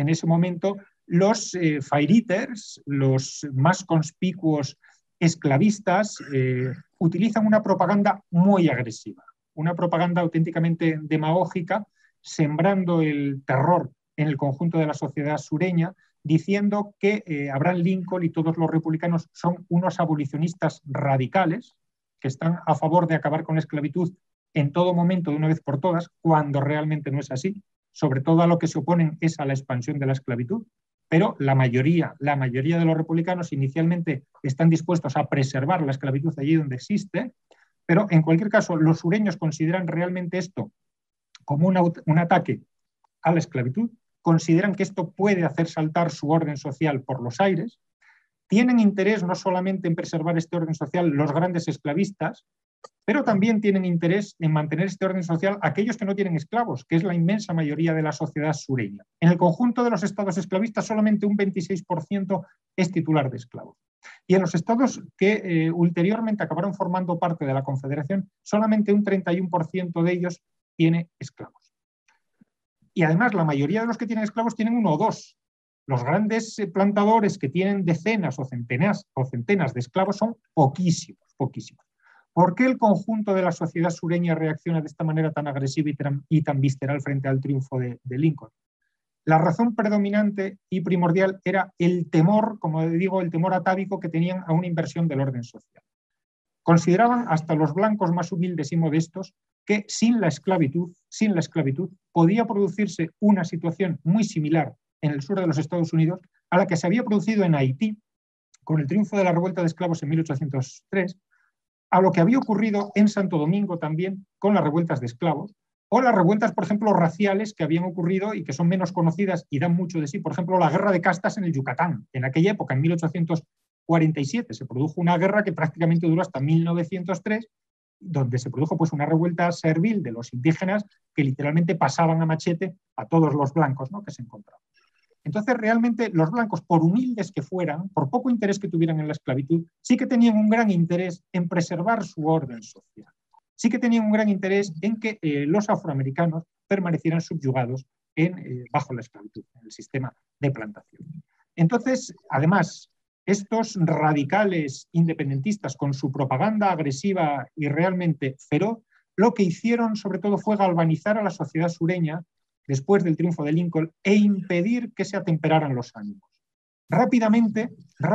los fire eaters, los más conspicuos esclavistas, utilizan una propaganda muy agresiva, una propaganda auténticamente demagógica, sembrando el terror en el conjunto de la sociedad sureña, diciendo que Abraham Lincoln y todos los republicanos son unos abolicionistas radicales, que están a favor de acabar con la esclavitud en todo momento, de una vez por todas, cuando realmente no es así. Sobre todo a lo que se oponen es a la expansión de la esclavitud, pero la mayoría de los republicanos inicialmente están dispuestos a preservar la esclavitud allí donde existe, pero en cualquier caso los sureños consideran realmente esto como un ataque a la esclavitud, consideran que esto puede hacer saltar su orden social por los aires, tienen interés no solamente en preservar este orden social los grandes esclavistas, pero también tienen interés en mantener este orden social aquellos que no tienen esclavos, que es la inmensa mayoría de la sociedad sureña. En el conjunto de los estados esclavistas, solamente un 26% es titular de esclavos. Y en los estados que ulteriormente acabaron formando parte de la Confederación, solamente un 31% de ellos tiene esclavos. Y además, la mayoría de los que tienen esclavos tienen uno o dos. Los grandes plantadores que tienen decenas o centenas de esclavos son poquísimos, poquísimos. ¿Por qué el conjunto de la sociedad sureña reacciona de esta manera tan agresiva y tan visceral frente al triunfo de Lincoln? La razón predominante y primordial era el temor, como digo, el temor atávico que tenían a una inversión del orden social. Consideraban hasta los blancos más humildes y modestos que sin la esclavitud podía producirse una situación muy similar en el sur de los Estados Unidos a la que se había producido en Haití con el triunfo de la revuelta de esclavos en 1803, a lo que había ocurrido en Santo Domingo también con las revueltas de esclavos, o las revueltas, por ejemplo, raciales que habían ocurrido y que son menos conocidas y dan mucho de sí. Por ejemplo, la guerra de castas en el Yucatán. En aquella época, en 1847, se produjo una guerra que prácticamente duró hasta 1903, donde se produjo pues, una revuelta servil de los indígenas que literalmente pasaban a machete a todos los blancos, ¿no?, que se encontraban. Entonces, realmente, los blancos, por humildes que fueran, por poco interés que tuvieran en la esclavitud, sí que tenían un gran interés en preservar su orden social. Sí que tenían un gran interés en que los afroamericanos permanecieran subyugados bajo la esclavitud, en el sistema de plantación. Entonces, además, estos radicales independentistas, con su propaganda agresiva y realmente feroz, lo que hicieron sobre todo fue galvanizar a la sociedad sureña después del triunfo de Lincoln e impedir que se atemperaran los ánimos. Rápidamente,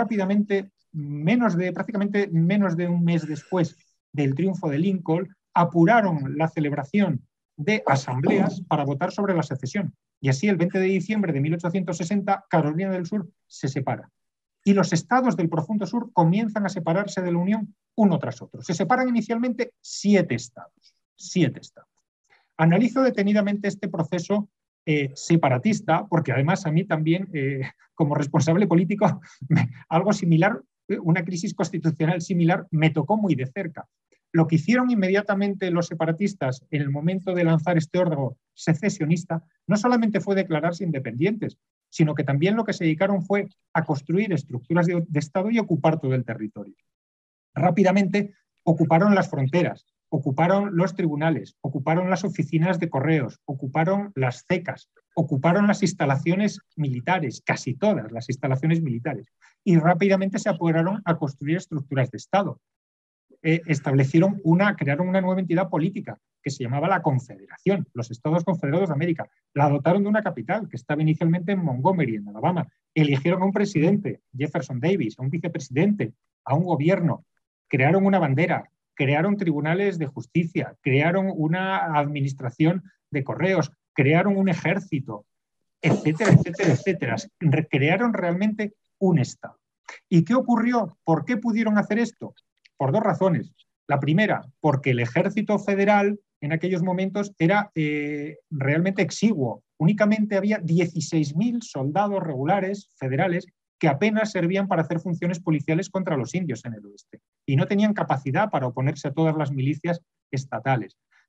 prácticamente menos de un mes después del triunfo de Lincoln, apuraron la celebración de asambleas para votar sobre la secesión. Y así, el 20 de diciembre de 1860, Carolina del Sur se separa. Y los estados del profundo sur comienzan a separarse de la Unión uno tras otro. Se separan inicialmente 7 estados. 7 estados. Analizo detenidamente este proceso separatista, porque además a mí también, como responsable político, algo similar, una crisis constitucional similar, me tocó muy de cerca. Lo que hicieron inmediatamente los separatistas en el momento de lanzar este órdago secesionista no solamente fue declararse independientes, sino que también lo que se dedicaron fue a construir estructuras de Estado y ocupar todo el territorio. Rápidamente ocuparon las fronteras, ocuparon los tribunales, ocuparon las oficinas de correos, ocuparon las CECAS, ocuparon las instalaciones militares, casi todas las instalaciones militares, y rápidamente se apoderaron a construir estructuras de Estado. Crearon una nueva entidad política que se llamaba la Confederación, los Estados Confederados de América. La dotaron de una capital que estaba inicialmente en Montgomery, en Alabama. Eligieron a un presidente, Jefferson Davis, a un vicepresidente, a un gobierno. Crearon una bandera, crearon tribunales de justicia, crearon una administración de correos, crearon un ejército, etcétera, etcétera, etcétera. Crearon realmente un Estado. ¿Y qué ocurrió? ¿Por qué pudieron hacer esto? Por 2 razones. La primera, porque el ejército federal en aquellos momentos era realmente exiguo. Únicamente había 16.000 soldados regulares federales que apenas servían para hacer funciones policiales contra los indios en el oeste y no tenían capacidad para oponerse a todas las milicias estatales.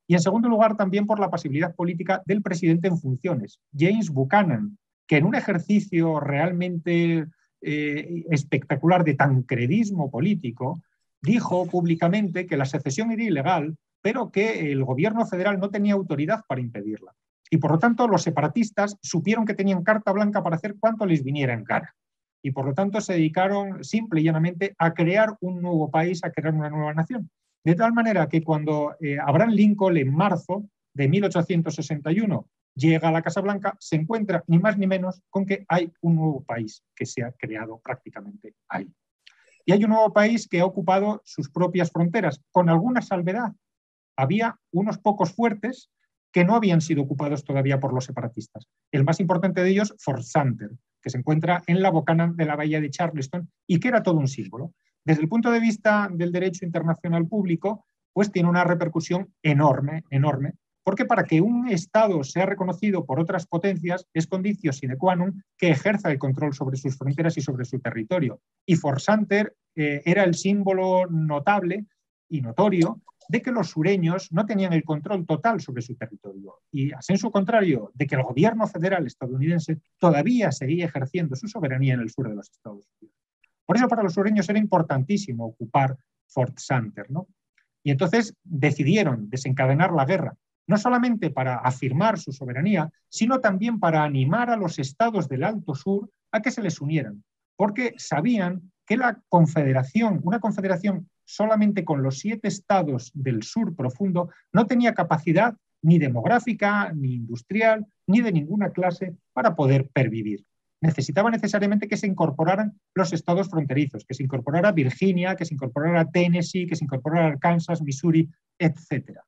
Y en segundo lugar, también por la pasibilidad política del presidente en funciones, James Buchanan, que en un ejercicio realmente espectacular de tancredismo político, dijo públicamente que la secesión era ilegal, pero que el gobierno federal no tenía autoridad para impedirla. Y por lo tanto, los separatistas supieron que tenían carta blanca para hacer cuanto les viniera en gana. Y por lo tanto se dedicaron simple y llanamente a crear un nuevo país, a crear una nueva nación. De tal manera que cuando Abraham Lincoln en marzo de 1861 llega a la Casa Blanca, se encuentra ni más ni menos con que hay un nuevo país que se ha creado prácticamente ahí. Y hay un nuevo país que ha ocupado sus propias fronteras, con alguna salvedad. Había unos pocos fuertes que no habían sido ocupados todavía por los separatistas. El más importante de ellos, Fort Sumter, que se encuentra en la bocana de la bahía de Charleston y que era todo un símbolo. Desde el punto de vista del derecho internacional público, pues tiene una repercusión enorme, enorme, porque para que un Estado sea reconocido por otras potencias es conditio sine qua non que ejerza el control sobre sus fronteras y sobre su territorio. Y Fort Sumter era el símbolo notable y notorio de que los sureños no tenían el control total sobre su territorio y, a sensu contrario, de que el gobierno federal estadounidense todavía seguía ejerciendo su soberanía en el sur de los Estados Unidos. Por eso para los sureños era importantísimo ocupar Fort Sumter, ¿no? Y entonces decidieron desencadenar la guerra, no solamente para afirmar su soberanía, sino también para animar a los estados del Alto Sur a que se les unieran, porque sabían que la confederación, una confederación solamente con los 7 estados del sur profundo, no tenía capacidad ni demográfica, ni industrial, ni de ninguna clase para poder pervivir. Necesitaba necesariamente que se incorporaran los estados fronterizos, que se incorporara Virginia, que se incorporara Tennessee, que se incorporara Arkansas, Missouri, etc.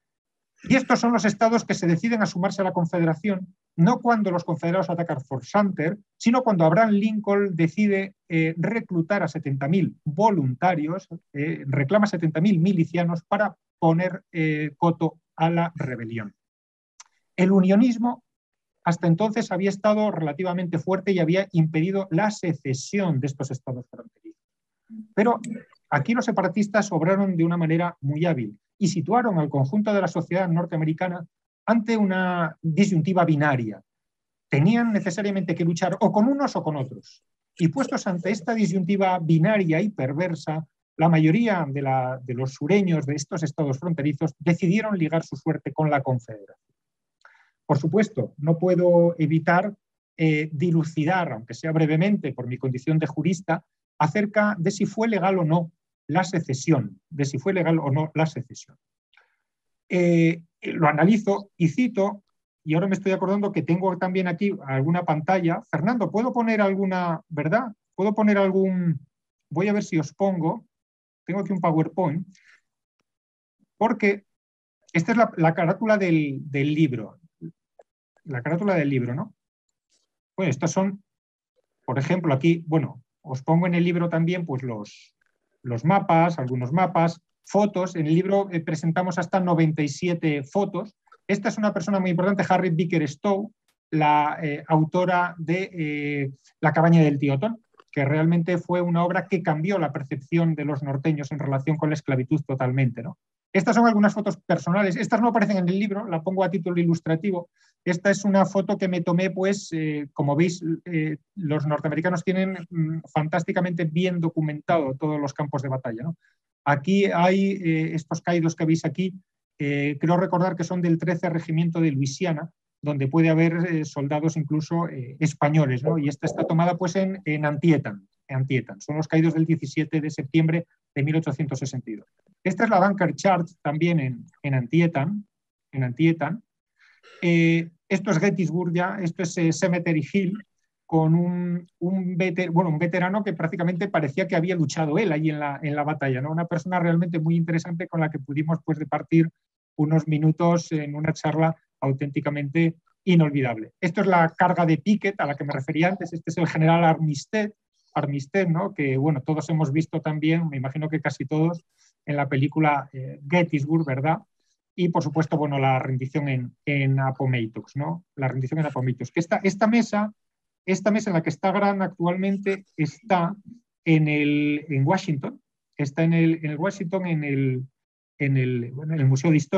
Y estos son los estados que se deciden a sumarse a la Confederación, no cuando los confederados atacan Fort Sumter, sino cuando Abraham Lincoln decide reclutar a 70.000 voluntarios, reclama 70.000 milicianos para poner coto a la rebelión. El unionismo hasta entonces había estado relativamente fuerte y había impedido la secesión de estos estados fronterizos. Pero aquí los separatistas obraron de una manera muy hábil y situaron al conjunto de la sociedad norteamericana ante una disyuntiva binaria. Tenían necesariamente que luchar o con unos o con otros. Y puestos ante esta disyuntiva binaria y perversa, la mayoría de los sureños de estos estados fronterizos decidieron ligar su suerte con la Confederación. Por supuesto, no puedo evitar dilucidar, aunque sea brevemente por mi condición de jurista, acerca de si fue legal o no la secesión, Lo analizo y cito, y ahora me estoy acordando que tengo también aquí alguna pantalla. Fernando, ¿puedo poner alguna, verdad? ¿Puedo poner algún, voy a ver si os pongo, tengo aquí un PowerPoint, porque esta es la carátula del libro. La carátula del libro, ¿no? Bueno, estos son, por ejemplo, aquí, bueno, os pongo en el libro también pues los mapas, algunos mapas, fotos. En el libro presentamos hasta 97 fotos. Esta es una persona muy importante, Harriet Beecher Stowe, la autora de La cabaña del tío Tom, que realmente fue una obra que cambió la percepción de los norteños en relación con la esclavitud totalmente, ¿no? Estas son algunas fotos personales. Estas no aparecen en el libro, la pongo a título ilustrativo. Esta es una foto que me tomé, pues, como veis, los norteamericanos tienen fantásticamente bien documentado todos los campos de batalla, ¿no? Aquí hay estos caídos que veis aquí, creo recordar que son del 13 Regimiento de Luisiana, donde puede haber soldados incluso españoles, ¿no? Y esta está tomada pues en Antietam. Son los caídos del 17 de septiembre de 1862. Esta es la Bunker Church también en Antietam. Esto es Gettysburg ya, esto es Cemetery Hill, con un veterano que prácticamente parecía que había luchado él ahí en la batalla, ¿no? Una persona realmente muy interesante con la que pudimos pues departir unos minutos en una charla auténticamente inolvidable. Esto es la carga de Pickett a la que me refería antes. Este es el general Armistead, ¿no? Que bueno, todos hemos visto también, me imagino que casi todos, en la película Gettysburg, ¿verdad? Y por supuesto, bueno, la rendición en Appomattox, ¿no? La rendición en Appomattox. Que esta mesa en la que está Grant actualmente está en Washington, está en el Washington, en el Museo de Historia,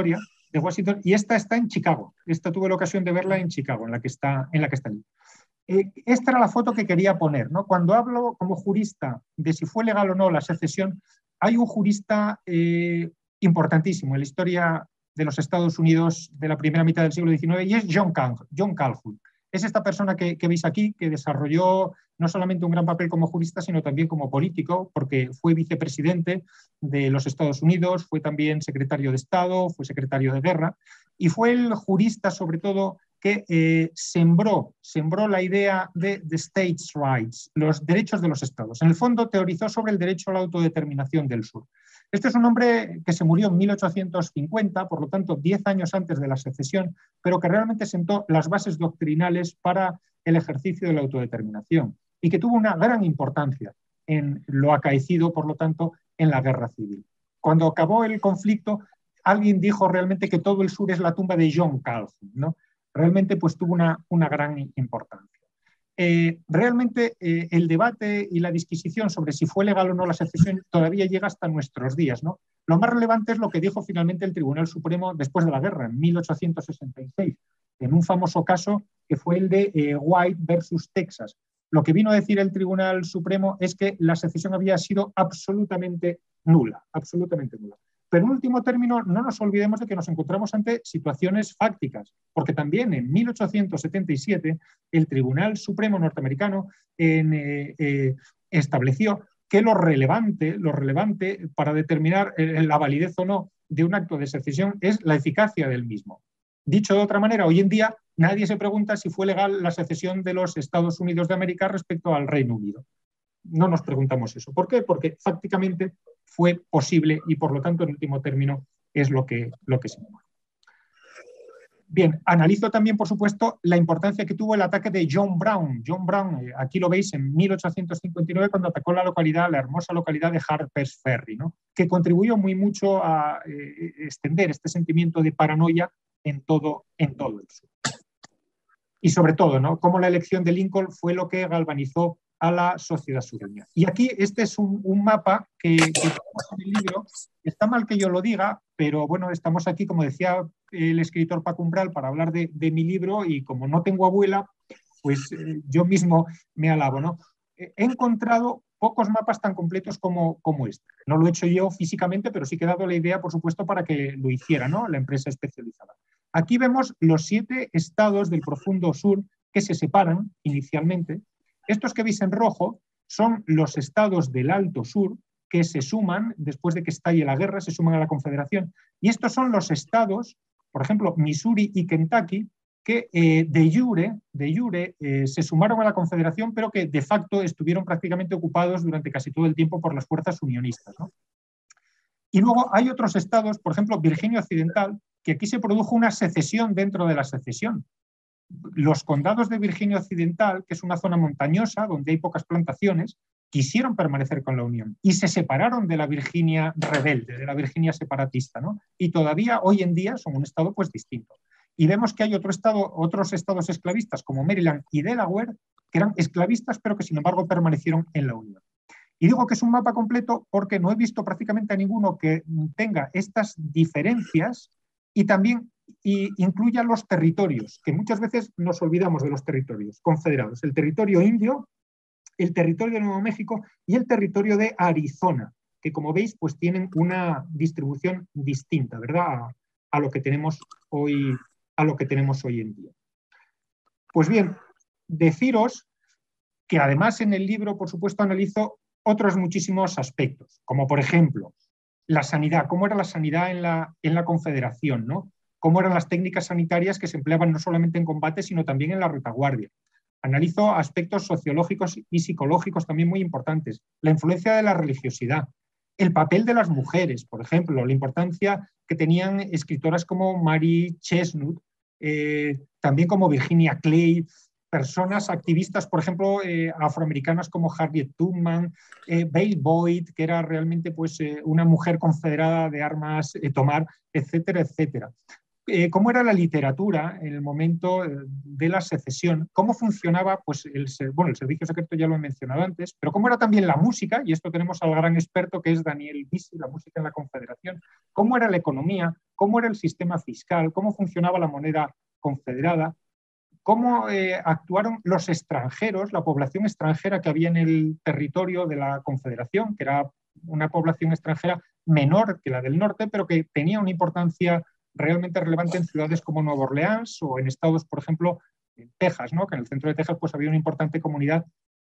de Washington, y esta está en Chicago. Esta tuve la ocasión de verla en Chicago, en la que está allí. Esta era la foto que quería poner, ¿no? Cuando hablo como jurista de si fue legal o no la secesión, hay un jurista importantísimo en la historia de los Estados Unidos de la primera mitad del siglo XIX, y es John Calhoun. Es esta persona que veis aquí, que desarrolló no solamente un gran papel como jurista, sino también como político, porque fue vicepresidente de los Estados Unidos, fue también secretario de Estado, fue secretario de Guerra, y fue el jurista, sobre todo, que sembró la idea de the states' rights, los derechos de los estados. En el fondo, teorizó sobre el derecho a la autodeterminación del sur. Este es un hombre que se murió en 1850, por lo tanto 10 años antes de la secesión, pero que realmente sentó las bases doctrinales para el ejercicio de la autodeterminación y que tuvo una gran importancia en lo acaecido, por lo tanto, en la guerra civil. Cuando acabó el conflicto, alguien dijo realmente que todo el sur es la tumba de John Calhoun, ¿no? Realmente pues tuvo una gran importancia. Realmente el debate y la disquisición sobre si fue legal o no la secesión todavía llega hasta nuestros días, ¿no? Lo más relevante es lo que dijo finalmente el Tribunal Supremo después de la guerra, en 1866, en un famoso caso que fue el de White versus Texas. Lo que vino a decir el Tribunal Supremo es que la secesión había sido absolutamente nula, absolutamente nula. Pero en último término, no nos olvidemos de que nos encontramos ante situaciones fácticas, porque también en 1877 el Tribunal Supremo norteamericano estableció que lo relevante para determinar la validez o no de un acto de secesión es la eficacia del mismo. Dicho de otra manera, hoy en día nadie se pregunta si fue legal la secesión de los Estados Unidos de América respecto al Reino Unido. No nos preguntamos eso. ¿Por qué? Porque fácticamente fue posible y por lo tanto en último término es lo que se llama. Bien, analizo también por supuesto la importancia que tuvo el ataque de John Brown. John Brown, aquí lo veis en 1859 cuando atacó la hermosa localidad de Harper's Ferry, ¿no? Que contribuyó muy mucho a extender este sentimiento de paranoia en todo el sur. Y sobre todo, ¿no? Cómo la elección de Lincoln fue lo que galvanizó a la sociedad sureña. Y aquí este es un mapa que tenemos en el libro. Está mal que yo lo diga, pero bueno, estamos aquí, como decía el escritor Paco Umbral, para hablar de mi libro, y como no tengo abuela, pues yo mismo me alabo, ¿no? He encontrado pocos mapas tan completos como este. No lo he hecho yo físicamente, pero sí que he dado la idea, por supuesto, para que lo hiciera, ¿no? La empresa especializada. Aquí vemos los 7 estados del profundo sur que se separan inicialmente. Estos que veis en rojo son los estados del Alto Sur que se suman, después de que estalle la guerra, se suman a la Confederación. Y estos son los estados, por ejemplo, Missouri y Kentucky, que de jure se sumaron a la Confederación, pero que de facto estuvieron prácticamente ocupados durante casi todo el tiempo por las fuerzas unionistas, ¿no? Y luego hay otros estados, por ejemplo, Virginia Occidental, que aquí se produjo una secesión dentro de la secesión. Los condados de Virginia Occidental, que es una zona montañosa donde hay pocas plantaciones, quisieron permanecer con la Unión y se separaron de la Virginia rebelde, de la Virginia separatista, ¿no? Y todavía hoy en día son un estado pues distinto. Y vemos que hay otros estados esclavistas como Maryland y Delaware que eran esclavistas pero que sin embargo permanecieron en la Unión. Y digo que es un mapa completo porque no he visto prácticamente a ninguno que tenga estas diferencias y también incluya los territorios, que muchas veces nos olvidamos de los territorios confederados. El territorio indio, el territorio de Nuevo México y el territorio de Arizona, que como veis pues tienen una distribución distinta, ¿verdad? A lo que tenemos hoy en día. Pues bien, deciros que además en el libro, por supuesto, analizo otros muchísimos aspectos, como por ejemplo la sanidad, cómo era la sanidad en la Confederación, ¿no? Cómo eran las técnicas sanitarias que se empleaban no solamente en combate, sino también en la retaguardia. Analizo aspectos sociológicos y psicológicos también muy importantes, la influencia de la religiosidad, el papel de las mujeres, por ejemplo, la importancia que tenían escritoras como Mary Chesnut, también como Virginia Clay, personas activistas, por ejemplo, afroamericanas como Harriet Tubman, Belle Boyd, que era realmente pues, una mujer confederada de armas tomar, etcétera, etcétera. cómo era la literatura en el momento de la secesión, cómo funcionaba pues, el servicio secreto, ya lo he mencionado antes, pero cómo era también la música, y esto tenemos al gran experto que es Daniel Bisi, la música en la Confederación, cómo era la economía, cómo era el sistema fiscal, cómo funcionaba la moneda confederada, cómo actuaron los extranjeros, la población extranjera que había en el territorio de la Confederación, que era una población extranjera menor que la del norte, pero que tenía una importancia realmente relevante en ciudades como Nueva Orleans o en estados, por ejemplo, en Texas, ¿no? Que en el centro de Texas pues, había una importante comunidad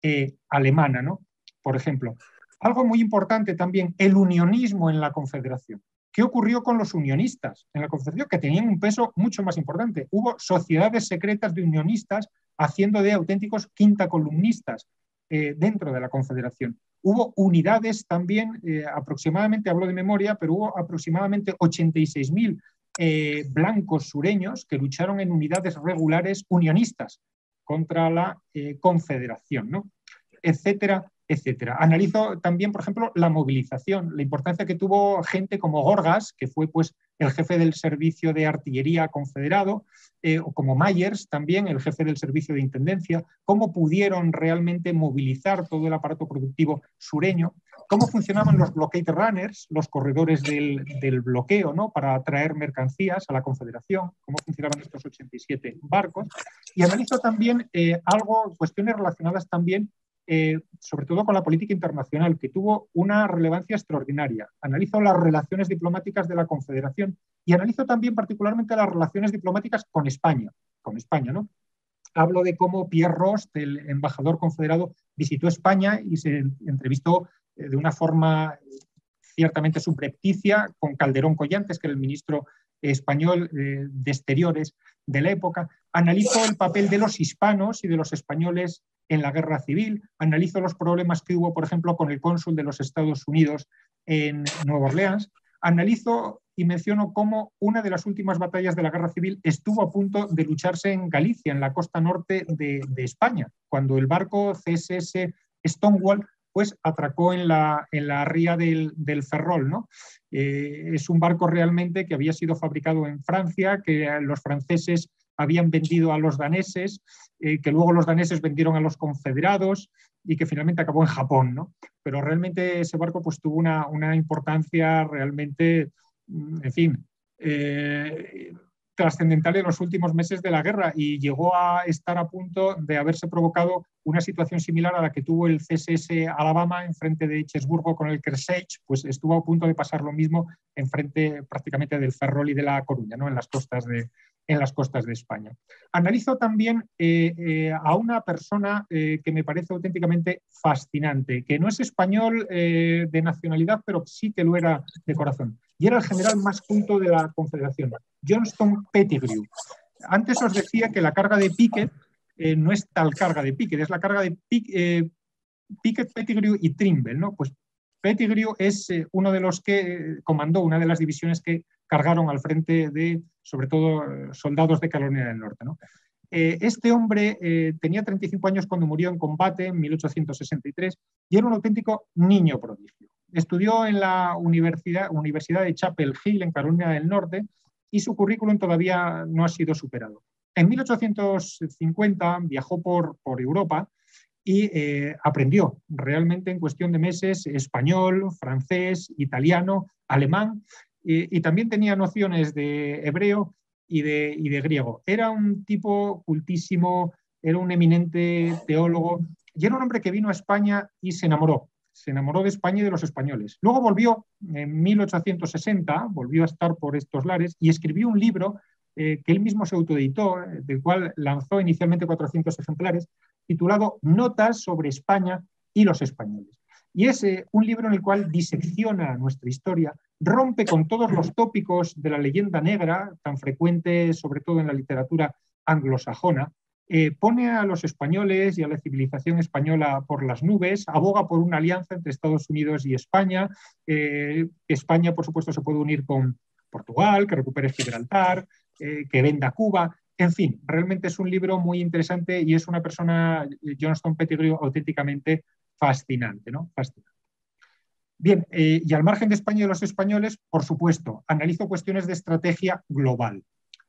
alemana, ¿no? Por ejemplo. Algo muy importante también, el unionismo en la Confederación. ¿Qué ocurrió con los unionistas en la Confederación? Que tenían un peso mucho más importante. Hubo sociedades secretas de unionistas haciendo de auténticos quintacolumnistas dentro de la Confederación. Hubo unidades también, aproximadamente, hablo de memoria, pero hubo aproximadamente 86.000 blancos sureños que lucharon en unidades regulares unionistas contra la Confederación, ¿no? Etcétera, etcétera. Analizo también, por ejemplo, la movilización, la importancia que tuvo gente como Gorgas, que fue pues, el jefe del servicio de artillería confederado, o como Myers también, el jefe del servicio de intendencia, cómo pudieron realmente movilizar todo el aparato productivo sureño, cómo funcionaban los blockade runners, los corredores del bloqueo, ¿no? Para traer mercancías a la Confederación, cómo funcionaban estos 87 barcos, y analizo también cuestiones relacionadas también sobre todo con la política internacional, que tuvo una relevancia extraordinaria. Analizo las relaciones diplomáticas de la Confederación y analizo también particularmente las relaciones diplomáticas con España, ¿no? Hablo de cómo Pierre Rost, el embajador confederado, visitó España y se entrevistó de una forma ciertamente subrepticia con Calderón Collantes, que era el ministro español de Exteriores de la época. Analizo el papel de los hispanos y de los españoles en la guerra civil, analizo los problemas que hubo, por ejemplo, con el cónsul de los Estados Unidos en Nueva Orleans, analizo y menciono cómo una de las últimas batallas de la guerra civil estuvo a punto de lucharse en Galicia, en la costa norte de España, cuando el barco CSS Stonewall pues atracó en la ría del Ferrol, ¿no? Es un barco realmente que había sido fabricado en Francia, que los franceses habían vendido a los daneses, que luego los daneses vendieron a los confederados y que finalmente acabó en Japón, ¿no? Pero realmente ese barco pues, tuvo una importancia realmente, en fin, trascendental en los últimos meses de la guerra y llegó a estar a punto de haberse provocado una situación similar a la que tuvo el CSS Alabama en frente de Chesburgo con el Kearsarge, pues estuvo a punto de pasar lo mismo en frente prácticamente del Ferrol y de La Coruña, ¿no? en las costas de España. Analizo también a una persona que me parece auténticamente fascinante, que no es español de nacionalidad, pero sí que lo era de corazón. Y era el general más culto de la Confederación, Johnston Pettigrew. Antes os decía que la carga de Pickett no es tal carga de Pickett, es la carga de Pickett, Pettigrew y Trimble, ¿no? Pues Pettigrew es uno de los que comandó una de las divisiones que cargaron al frente de, sobre todo, soldados de Carolina del Norte, ¿no? Este hombre tenía 35 años cuando murió en combate en 1863 y era un auténtico niño prodigio. Estudió en la Universidad de Chapel Hill en Carolina del Norte y su currículum todavía no ha sido superado. En 1850 viajó por Europa y aprendió realmente en cuestión de meses español, francés, italiano, alemán y también tenía nociones de hebreo y de griego. Era un tipo cultísimo, era un eminente teólogo y era un hombre que vino a España y se enamoró de España y de los españoles. Luego volvió en 1860, volvió a estar por estos lares y escribió un libro que él mismo se autoeditó, del cual lanzó inicialmente 400 ejemplares, titulado Notas sobre España y los españoles. Y es un libro en el cual disecciona nuestra historia, rompe con todos los tópicos de la leyenda negra, tan frecuente sobre todo en la literatura anglosajona, pone a los españoles y a la civilización española por las nubes, aboga por una alianza entre Estados Unidos y España. España, por supuesto, se puede unir con Portugal, que recupere Gibraltar, que venda Cuba. En fin, realmente es un libro muy interesante y es una persona, Johnston Pettigrew, auténticamente fascinante, ¿no? Fascinante. Bien, y al margen de España y de los españoles, por supuesto, analizo cuestiones de estrategia global.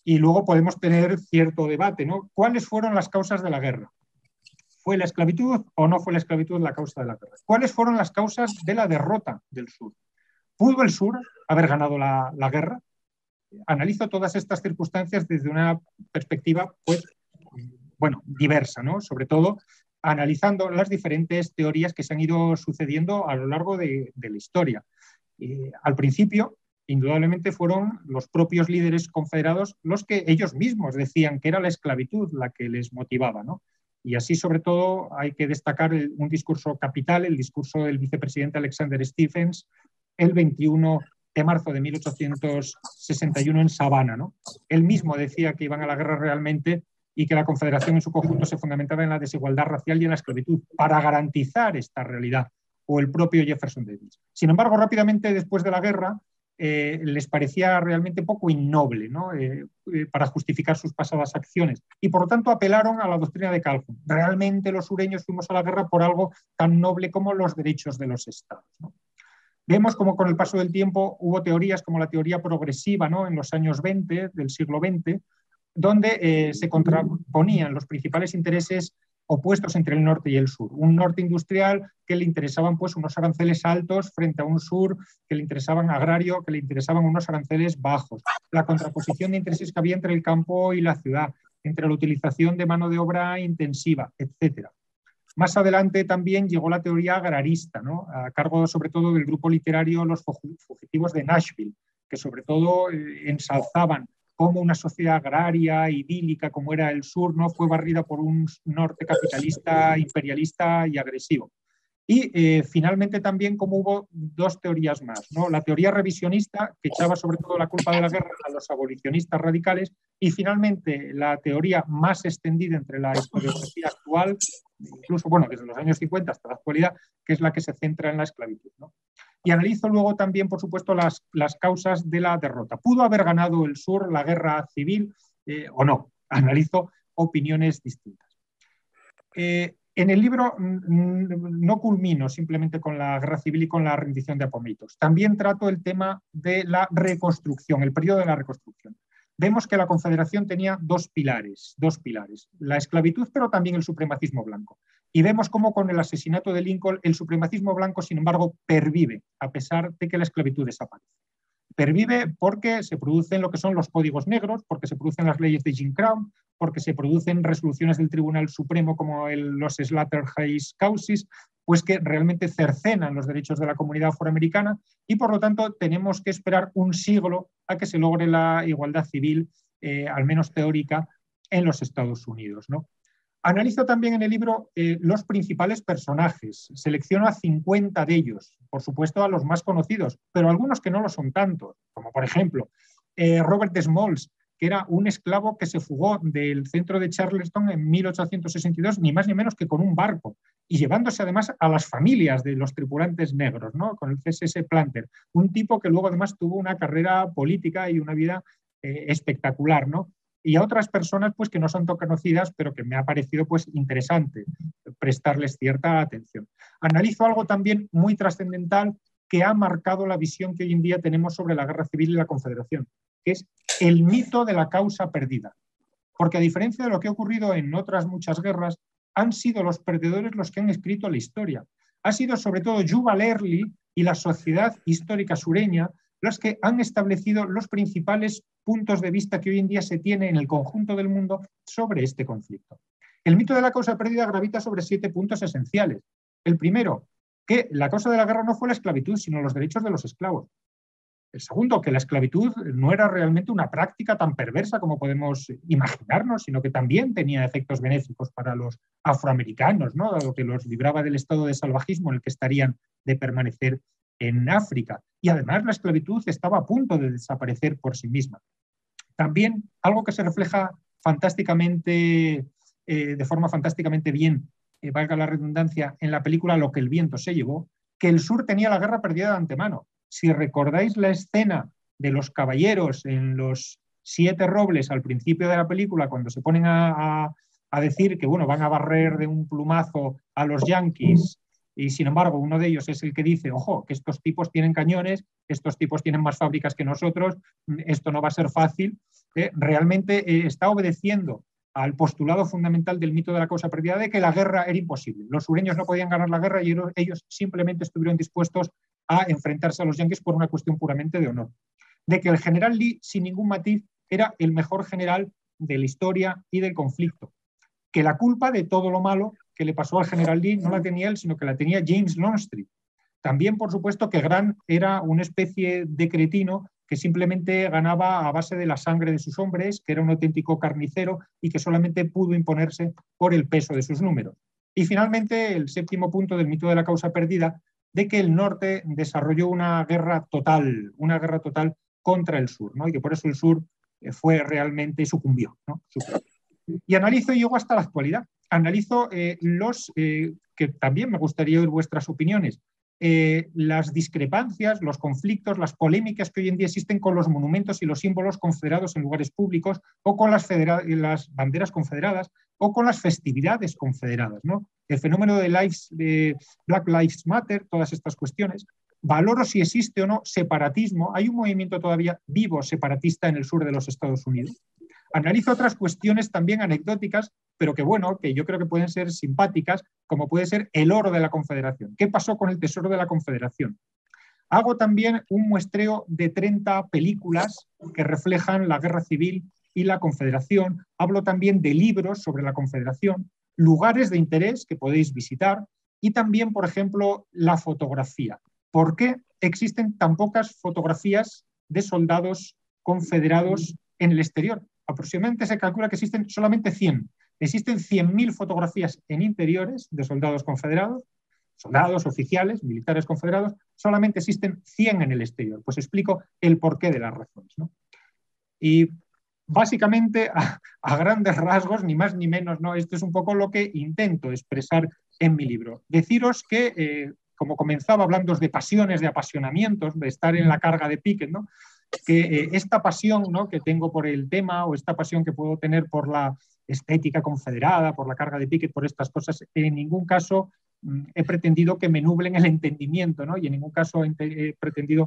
Y luego podemos tener cierto debate, ¿no? ¿Cuáles fueron las causas de la guerra? ¿Fue la esclavitud o no fue la esclavitud la causa de la guerra? ¿Cuáles fueron las causas de la derrota del sur? ¿Pudo el sur haber ganado la guerra? Analizo todas estas circunstancias desde una perspectiva, pues, bueno, diversa, ¿no? Sobre todo analizando las diferentes teorías que se han ido sucediendo a lo largo de la historia. Al principio, indudablemente, fueron los propios líderes confederados los que ellos mismos decían que era la esclavitud la que les motivaba, ¿no? Y así, sobre todo, hay que destacar un discurso capital, el discurso del vicepresidente Alexander Stephens, el 21 de marzo de 1861 en Savannah, ¿no? Él mismo decía que iban a la guerra realmente y que la Confederación en su conjunto se fundamentaba en la desigualdad racial y en la esclavitud para garantizar esta realidad, o el propio Jefferson Davis. Sin embargo, rápidamente después de la guerra, les parecía realmente poco innoble, ¿no? Para justificar sus pasadas acciones, y por lo tanto apelaron a la doctrina de Calhoun. Realmente los sureños fuimos a la guerra por algo tan noble como los derechos de los estados, ¿no? Vemos como con el paso del tiempo hubo teorías como la teoría progresiva, ¿no? En los años 20 del siglo XX, donde se contraponían los principales intereses opuestos entre el norte y el sur. Un norte industrial que le interesaban pues unos aranceles altos frente a un sur que le interesaban agrario, que le interesaban unos aranceles bajos. La contraposición de intereses que había entre el campo y la ciudad, entre la utilización de mano de obra intensiva, etc. Más adelante también llegó la teoría agrarista, ¿no? A cargo sobre todo del grupo literario Los Fugitivos de Nashville, que sobre todo ensalzaban cómo una sociedad agraria, idílica como era el sur, ¿no? Fue barrida por un norte capitalista, imperialista y agresivo. Y finalmente también como hubo dos teorías más, ¿no? La teoría revisionista, que echaba sobre todo la culpa de la guerra a los abolicionistas radicales, y finalmente la teoría más extendida entre la historiografía actual, incluso bueno, desde los años 50 hasta la actualidad, que es la que se centra en la esclavitud, ¿no? Y analizo luego también, por supuesto, las causas de la derrota. ¿Pudo haber ganado el sur la guerra civil o no? Analizo opiniones distintas. En el libro no culmino simplemente con la guerra civil y con la rendición de Appomattox. También trato el tema de la reconstrucción, el periodo de la reconstrucción. Vemos que la Confederación tenía dos pilares, la esclavitud, pero también el supremacismo blanco. Y vemos cómo con el asesinato de Lincoln el supremacismo blanco, sin embargo, pervive, a pesar de que la esclavitud desaparece. Pervive porque se producen lo que son los códigos negros, porque se producen las leyes de Jim Crow, porque se producen resoluciones del Tribunal Supremo como los Slaughterhouse Causes, pues que realmente cercenan los derechos de la comunidad afroamericana, y por lo tanto tenemos que esperar un siglo a que se logre la igualdad civil, al menos teórica, en los Estados Unidos, ¿no? Analizo también en el libro los principales personajes, selecciono a 50 de ellos, por supuesto a los más conocidos, pero algunos que no lo son tanto, como por ejemplo Robert Smalls, que era un esclavo que se fugó del centro de Charleston en 1862, ni más ni menos que con un barco, y llevándose además a las familias de los tripulantes negros, ¿no? Con el CSS Planter, un tipo que luego además tuvo una carrera política y una vida espectacular, ¿no? Y a otras personas pues, que no son tan conocidas, pero que me ha parecido pues, interesante prestarles cierta atención. Analizo algo también muy trascendental que ha marcado la visión que hoy en día tenemos sobre la guerra civil y la Confederación, que es el mito de la causa perdida. Porque a diferencia de lo que ha ocurrido en otras muchas guerras, han sido los perdedores los que han escrito la historia. Ha sido sobre todo Yuval Early y la sociedad histórica sureña los que han establecido los principales puntos de vista que hoy en día se tiene en el conjunto del mundo sobre este conflicto. El mito de la causa perdida gravita sobre 7 puntos esenciales. El primero, que la causa de la guerra no fue la esclavitud, sino los derechos de los esclavos. El segundo, que la esclavitud no era realmente una práctica tan perversa como podemos imaginarnos, sino que también tenía efectos benéficos para los afroamericanos, ¿no? Dado que los libraba del estado de salvajismo en el que estarían de permanecer en África. Y además la esclavitud estaba a punto de desaparecer por sí misma. También algo que se refleja fantásticamente, de forma fantásticamente bien, valga la redundancia, en la película Lo que el viento se llevó, que el sur tenía la guerra perdida de antemano. Si recordáis la escena de los caballeros en los 7 robles al principio de la película, cuando se ponen a decir que bueno, van a barrer de un plumazo a los yanquis Y sin embargo, uno de ellos es el que dice, ojo, que estos tipos tienen cañones, estos tipos tienen más fábricas que nosotros, esto no va a ser fácil. Realmente está obedeciendo al postulado fundamental del mito de la causa perdida de que la guerra era imposible. Los sureños no podían ganar la guerra y ellos simplemente estuvieron dispuestos a enfrentarse a los yanquis por una cuestión puramente de honor. De que el general Lee, sin ningún matiz, era el mejor general de la historia y del conflicto. Que la culpa de todo lo malo que le pasó al general Lee no la tenía él, sino que la tenía James Longstreet. También, por supuesto, que Grant era una especie de cretino que simplemente ganaba a base de la sangre de sus hombres, que era un auténtico carnicero y que solamente pudo imponerse por el peso de sus números. Y finalmente, el séptimo punto del mito de la causa perdida, de que el norte desarrolló una guerra total contra el sur, ¿no? Y que por eso el sur realmente sucumbió, ¿no? Y analizo y llego hasta la actualidad. Analizo que también me gustaría oír vuestras opiniones, las discrepancias, los conflictos, las polémicas que hoy en día existen con los monumentos y los símbolos confederados en lugares públicos, o con las banderas confederadas, o con las festividades confederadas, ¿no? El fenómeno de Black Lives Matter, todas estas cuestiones. Valoro si existe o no separatismo. Hay un movimiento todavía vivo separatista en el sur de los Estados Unidos. Analizo otras cuestiones también anecdóticas, pero que yo creo que pueden ser simpáticas, como puede ser el oro de la Confederación. ¿Qué pasó con el tesoro de la Confederación? Hago también un muestreo de 30 películas que reflejan la guerra civil y la Confederación. Hablo también de libros sobre la Confederación, lugares de interés que podéis visitar y también, por ejemplo, la fotografía. ¿Por qué existen tan pocas fotografías de soldados confederados en el exterior? Aproximadamente se calcula que existen solamente 100. Existen 100.000 fotografías en interiores de soldados confederados, soldados oficiales, militares confederados, solamente existen 100 en el exterior. Pues explico el porqué de las razones, ¿no? Y básicamente, a grandes rasgos, ni más ni menos, ¿no? Esto es un poco lo que intento expresar en mi libro. Deciros que, como comenzaba hablando de pasiones, de apasionamientos, de estar en la carga de Pickett, ¿no? Que esta pasión, ¿no?, que tengo por el tema, o esta pasión que puedo tener por la estética confederada, por la carga de Pickett, por estas cosas, en ningún caso he pretendido que me nublen el entendimiento, ¿no? Y en ningún caso he pretendido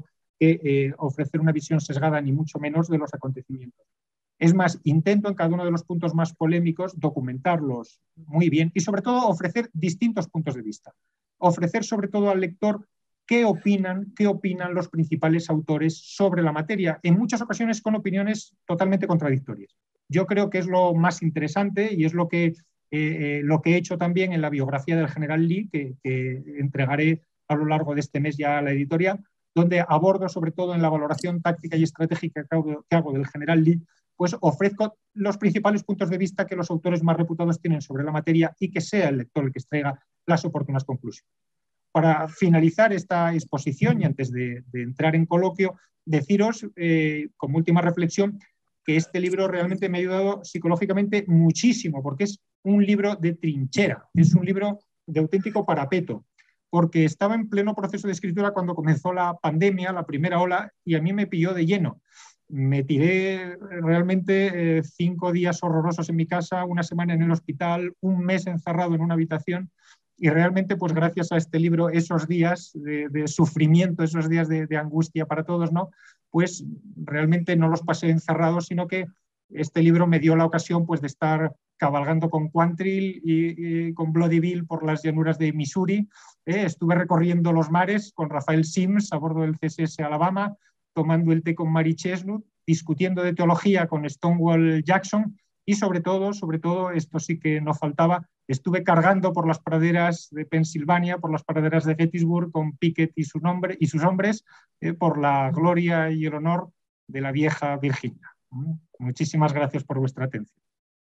ofrecer una visión sesgada, ni mucho menos, de los acontecimientos. Es más, intento en cada uno de los puntos más polémicos documentarlos muy bien y sobre todo ofrecer distintos puntos de vista. Ofrecer sobre todo al lector qué opinan los principales autores sobre la materia, en muchas ocasiones con opiniones totalmente contradictorias. Yo creo que es lo más interesante y es lo que he hecho también en la biografía del general Lee, que entregaré a lo largo de este mes ya a la editorial, donde abordo sobre todo en la valoración táctica y estratégica que hago del general Lee, pues ofrezco los principales puntos de vista que los autores más reputados tienen sobre la materia y que sea el lector el que extraiga las oportunas conclusiones. Para finalizar esta exposición y antes de entrar en coloquio, deciros como última reflexión que este libro realmente me ha ayudado psicológicamente muchísimo, porque es un libro de trinchera, es un libro de auténtico parapeto, porque estaba en pleno proceso de escritura cuando comenzó la pandemia, la primera ola, y a mí me pilló de lleno. Me tiré realmente 5 días horrorosos en mi casa, una semana en el hospital, un mes encerrado en una habitación, y realmente, pues gracias a este libro, esos días de sufrimiento, esos días de angustia para todos, ¿no?, pues realmente no los pasé encerrados, sino que este libro me dio la ocasión, pues, de estar cabalgando con Quantrill y con Bloody Bill por las llanuras de Missouri. Estuve recorriendo los mares con Rafael Sims a bordo del CSS Alabama, tomando el té con Mary Chesnut, discutiendo de teología con Stonewall Jackson y sobre todo, esto sí que no faltaba, estuve cargando por las praderas de Pensilvania, por las praderas de Gettysburg con Pickett y sus hombres, por la gloria y el honor de la vieja Virginia. Muchísimas gracias por vuestra atención.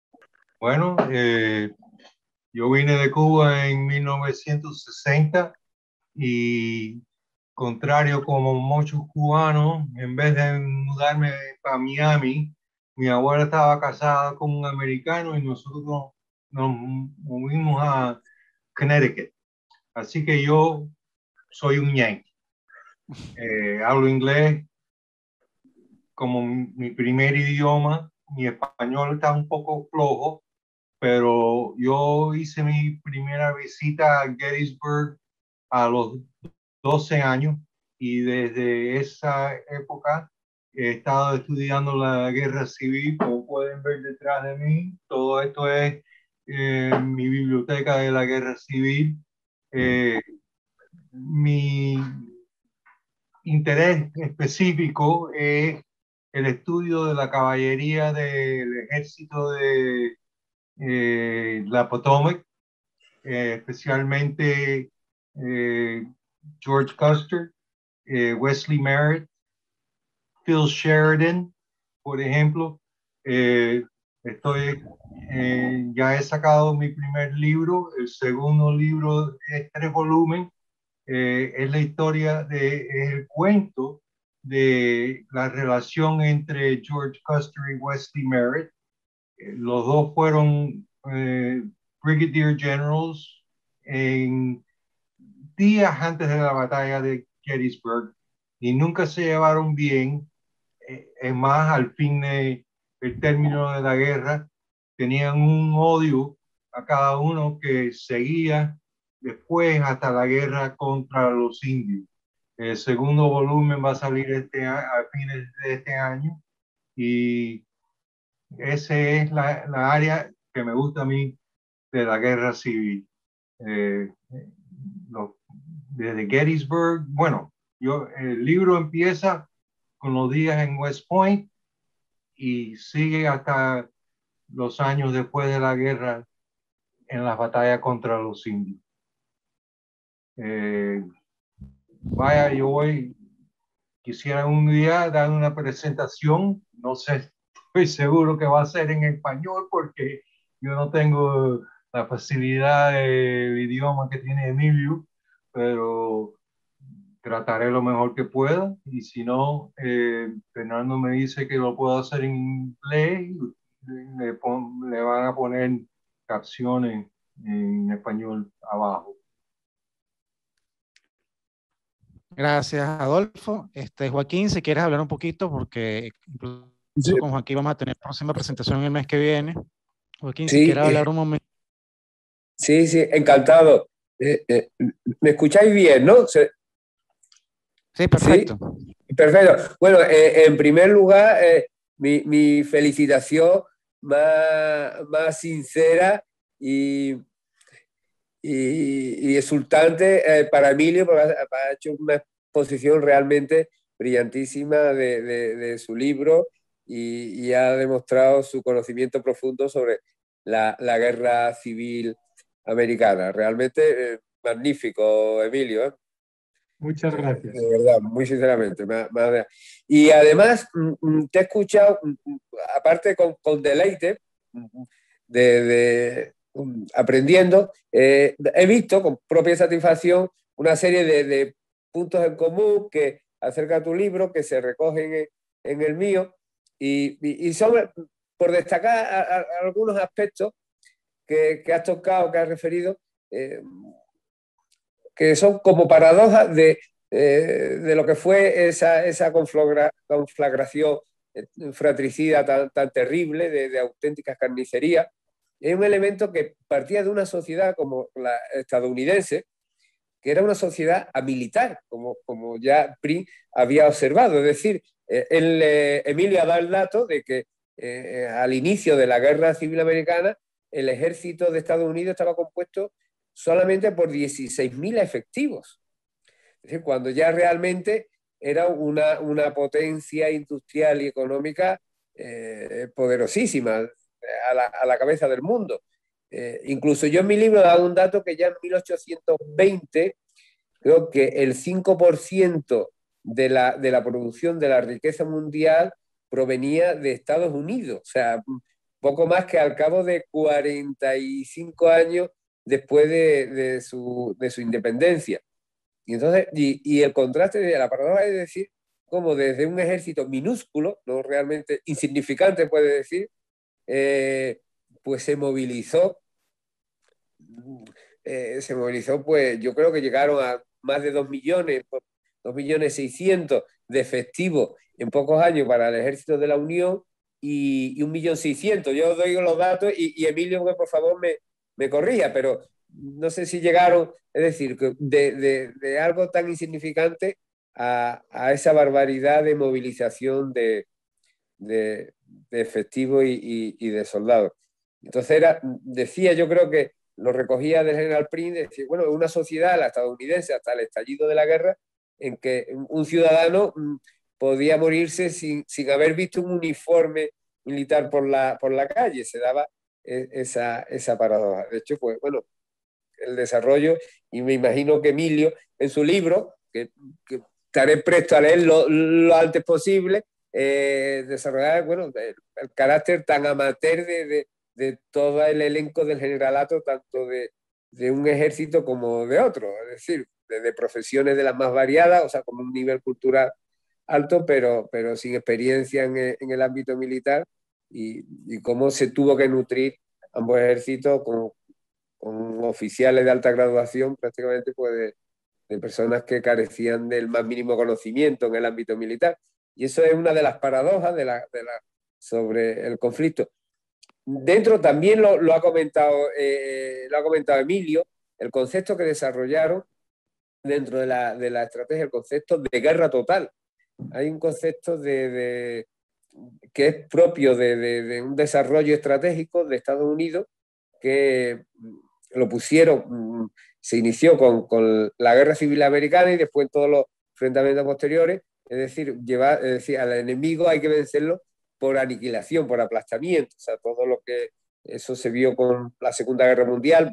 Bueno, yo vine de Cuba en 1960 y, contrario como muchos cubanos, en vez de mudarme para Miami, mi abuela estaba casada con un americano y nosotros nos movimos a Connecticut. Así que yo soy un yankee. Hablo inglés como mi primer idioma. Mi español está un poco flojo, pero yo hice mi primera visita a Gettysburg a los 12 años y desde esa época he estado estudiando la guerra civil. Como pueden ver detrás de mí, todo esto es mi biblioteca de la guerra civil. Mi interés específico es el estudio de la caballería del ejército de la Potomac, especialmente George Custer, Wesley Merritt, Phil Sheridan, por ejemplo. Ya he sacado mi primer libro. El segundo libro es 3 volúmenes. Es la historia, es el cuento de la relación entre George Custer y Wesley Merritt. Los dos fueron Brigadier Generals en días antes de la batalla de Gettysburg y nunca se llevaron bien. Es más, al fin del término de la guerra, tenían un odio a cada uno que seguía después hasta la guerra contra los indios. El segundo volumen va a salir a fines de este año y esa es la área que me gusta a mí de la guerra civil. Eh, lo, desde Gettysburg, bueno, el libro empieza con los días en West Point y sigue hasta los años después de la guerra en las batallas contra los indios. Vaya, quisiera un día dar una presentación, no sé, estoy seguro que va a ser en español porque yo no tengo la facilidad del idioma que tiene Emilio, pero trataré lo mejor que pueda y si no, Fernando me dice que lo puedo hacer en inglés, le van a poner capciones en español abajo. Gracias, Adolfo. Joaquín, si quieres hablar un poquito, porque incluso Sí. con Joaquín vamos a tener próxima presentación el mes que viene. Joaquín, Sí, si quieres hablar un momento. Sí, encantado. ¿Me escucháis bien, no? Sí, perfecto. ¿Sí? Perfecto. Bueno, en primer lugar, mi felicitación más sincera y exultante para Emilio, porque ha hecho una exposición realmente brillantísima de su libro y ha demostrado su conocimiento profundo sobre la guerra civil americana. Realmente magnífico, Emilio. Muchas gracias. De verdad, muy sinceramente. Y además, te he escuchado, aparte con deleite, aprendiendo, he visto con propia satisfacción una serie de puntos en común que acerca de tu libro, que se recogen en el mío, y sobre, por destacar algunos aspectos que has tocado, que has referido, que son como paradojas de lo que fue esa conflagración fratricida tan terrible, de auténticas carnicerías. Es un elemento que partía de una sociedad como la estadounidense, que era una sociedad militar, como ya Prim había observado. Es decir, Emilio ha dado el dato de que al inicio de la Guerra Civil Americana, el ejército de Estados Unidos estaba compuesto solamente por 16.000 efectivos. Es decir, cuando ya realmente era una potencia industrial y económica poderosísima, a la cabeza del mundo. Incluso yo en mi libro he dado un dato que ya en 1820 creo que el 5% de la producción de la riqueza mundial provenía de Estados Unidos. O sea, poco más que al cabo de 45 años después de su independencia. Y entonces, y el contraste de la paradoja es decir, como desde un ejército minúsculo, no realmente insignificante, puede decir, pues se movilizó, pues yo creo que llegaron a más de 2 millones, 2.600.000 de efectivos en pocos años para el ejército de la Unión y 1.600.000. Yo doy los datos y Emilio, por favor, me corrija, pero no sé si llegaron, es decir, de algo tan insignificante a esa barbaridad de movilización de efectivos y de soldados. Entonces decía, yo creo que lo recogía del general Prince, decir, bueno, una sociedad, la estadounidense, hasta el estallido de la guerra, en que un ciudadano podía morirse sin haber visto un uniforme militar por la calle. Se daba esa paradoja. De hecho, pues bueno, el desarrollo, y me imagino que Emilio, en su libro, que estaré presto a leerlo lo antes posible, desarrollar bueno, el carácter tan amateur de todo el elenco del generalato, tanto de un ejército como de otro, es decir, de profesiones de las más variadas, o sea, con un nivel cultural alto, pero sin experiencia en el ámbito militar, y cómo se tuvo que nutrir ambos ejércitos con oficiales de alta graduación prácticamente pues de personas que carecían del más mínimo conocimiento en el ámbito militar. Y eso es una de las paradojas sobre el conflicto. Dentro también lo ha comentado Emilio, el concepto que desarrollaron dentro de la estrategia, el concepto de guerra total. Hay un concepto que es propio de un desarrollo estratégico de Estados Unidos, que lo pusieron, se inició con la Guerra Civil Americana y después todos los enfrentamientos posteriores, es decir, al enemigo hay que vencerlo por aniquilación, por aplastamiento, o sea, todo lo que eso se vio con la Segunda Guerra Mundial,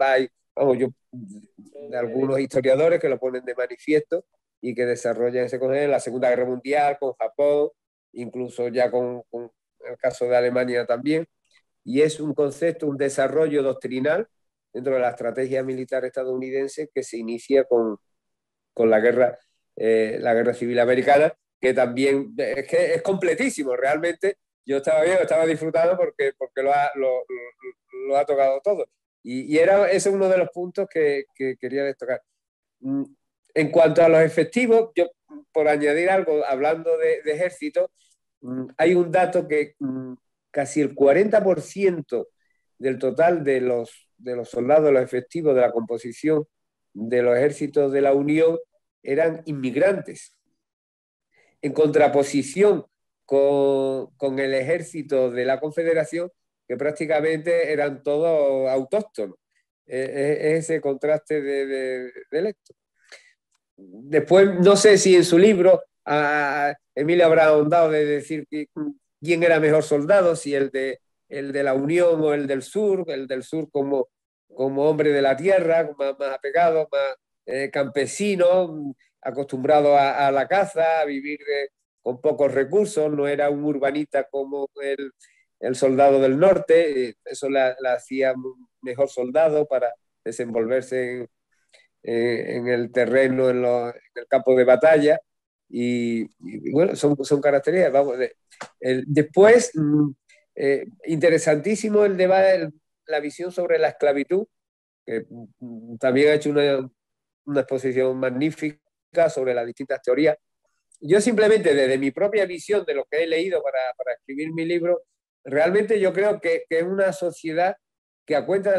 de algunos historiadores que lo ponen de manifiesto y que desarrollan ese concepto en la Segunda Guerra Mundial, con Japón, incluso ya con el caso de Alemania también, y es un concepto, un desarrollo doctrinal dentro de la estrategia militar estadounidense que se inicia con la guerra civil americana, que también que es completísimo, realmente. Yo estaba disfrutando porque lo ha tocado todo. Y ese es uno de los puntos que quería destacar. En cuanto a los efectivos, yo, por añadir algo, hablando de ejército, hay un dato que casi el 40% del total de los soldados, de los efectivos de la composición de los ejércitos de la Unión eran inmigrantes, en contraposición con el ejército de la Confederación, que prácticamente eran todos autóctonos. Es ese contraste de electo. Después, no sé si en su libro Emilio habrá ahondado de decir quién era mejor soldado, si el de la Unión o el del Sur como hombre de la tierra, más apegado, más campesino, acostumbrado a la caza, a vivir con pocos recursos, no era un urbanita como el soldado del norte, eso la hacía mejor soldado para desenvolverse en el terreno, en el campo de batalla, y bueno, son características. Vamos, después, interesantísimo el debate, la visión sobre la esclavitud, que también ha hecho una exposición magnífica sobre las distintas teorías. Yo simplemente, desde mi propia visión de lo que he leído para escribir mi libro, realmente yo creo que es una sociedad que a cuenta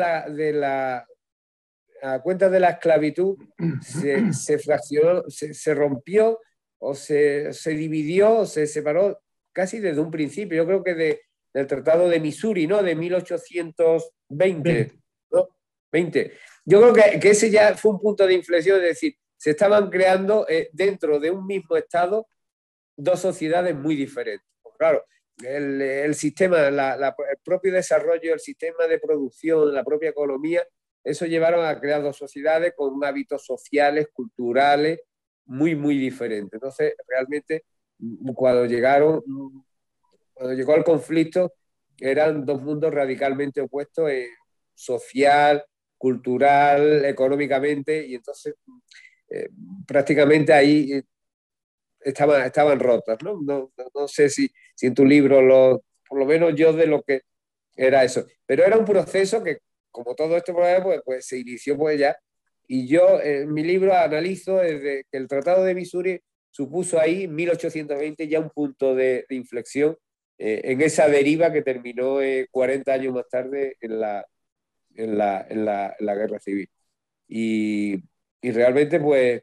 a cuenta de la esclavitud se fraccionó, se rompió o se dividió o se separó casi desde un principio. Yo creo que del Tratado de Missouri, ¿no? De 1820, ¿no? 20. Yo creo que ese ya fue un punto de inflexión, es decir, se estaban creando dentro de un mismo Estado dos sociedades muy diferentes. Pues claro, el sistema, el propio desarrollo, el sistema de producción, la propia economía, eso llevaron a crear dos sociedades con hábitos sociales, culturales, muy, muy diferentes. Entonces, realmente, cuando llegó el conflicto, eran dos mundos radicalmente opuestos, social, cultural, económicamente, y entonces prácticamente ahí estaban rotas, ¿no? No sé si en tu libro, por lo menos yo de lo que era eso, pero era un proceso que, como todo este problema, pues se inició pues ya, y yo en mi libro analizo desde que el Tratado de Missouri supuso ahí, en 1820, ya un punto de inflexión en esa deriva que terminó 40 años más tarde en la Guerra Civil. y realmente pues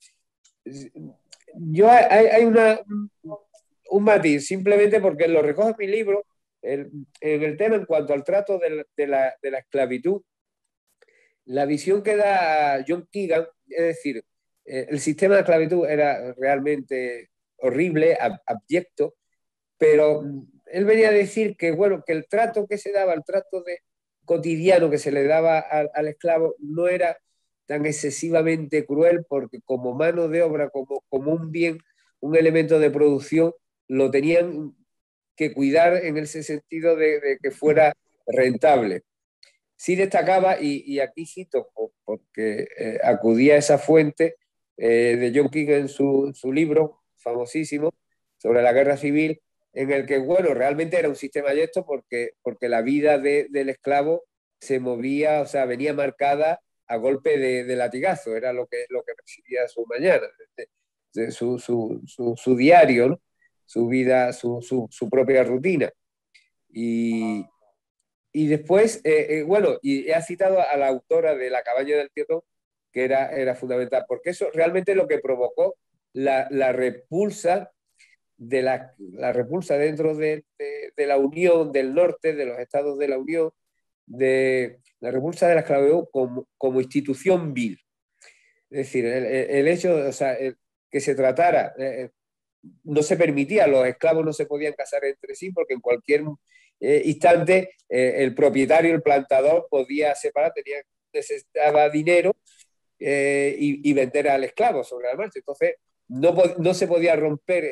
hay un matiz, simplemente porque lo recojo en mi libro, en el tema en cuanto al trato de la esclavitud, la visión que da John Keegan, es decir, el sistema de esclavitud era realmente horrible, abyecto, pero él venía a decir que, bueno, que el trato que se daba, el trato cotidiano que se le daba al esclavo no era tan excesivamente cruel, porque como mano de obra, como un bien, un elemento de producción, lo tenían que cuidar en ese sentido de que fuera rentable. Sí destacaba, y aquí cito, porque acudía a esa fuente de John King en su libro famosísimo sobre la guerra civil, en el que, bueno, realmente era un sistema abyecto porque la vida del esclavo se movía, o sea, venía marcada a golpe de latigazo, era lo que presidía su mañana, su diario, ¿no? Su vida, su propia rutina. Y después, bueno, y he citado a la autora de La cabaña del tío, que era fundamental, porque eso realmente es lo que provocó la repulsa la repulsa dentro de la Unión del Norte, de los estados de la Unión, de la repulsa de la esclavitud como institución vil. Es decir, el hecho, o sea, que se tratara, no se permitía, los esclavos no se podían casar entre sí porque en cualquier instante el propietario, el plantador podía separar, necesitaba dinero y vender al esclavo sobre la marcha. Entonces no se podía romper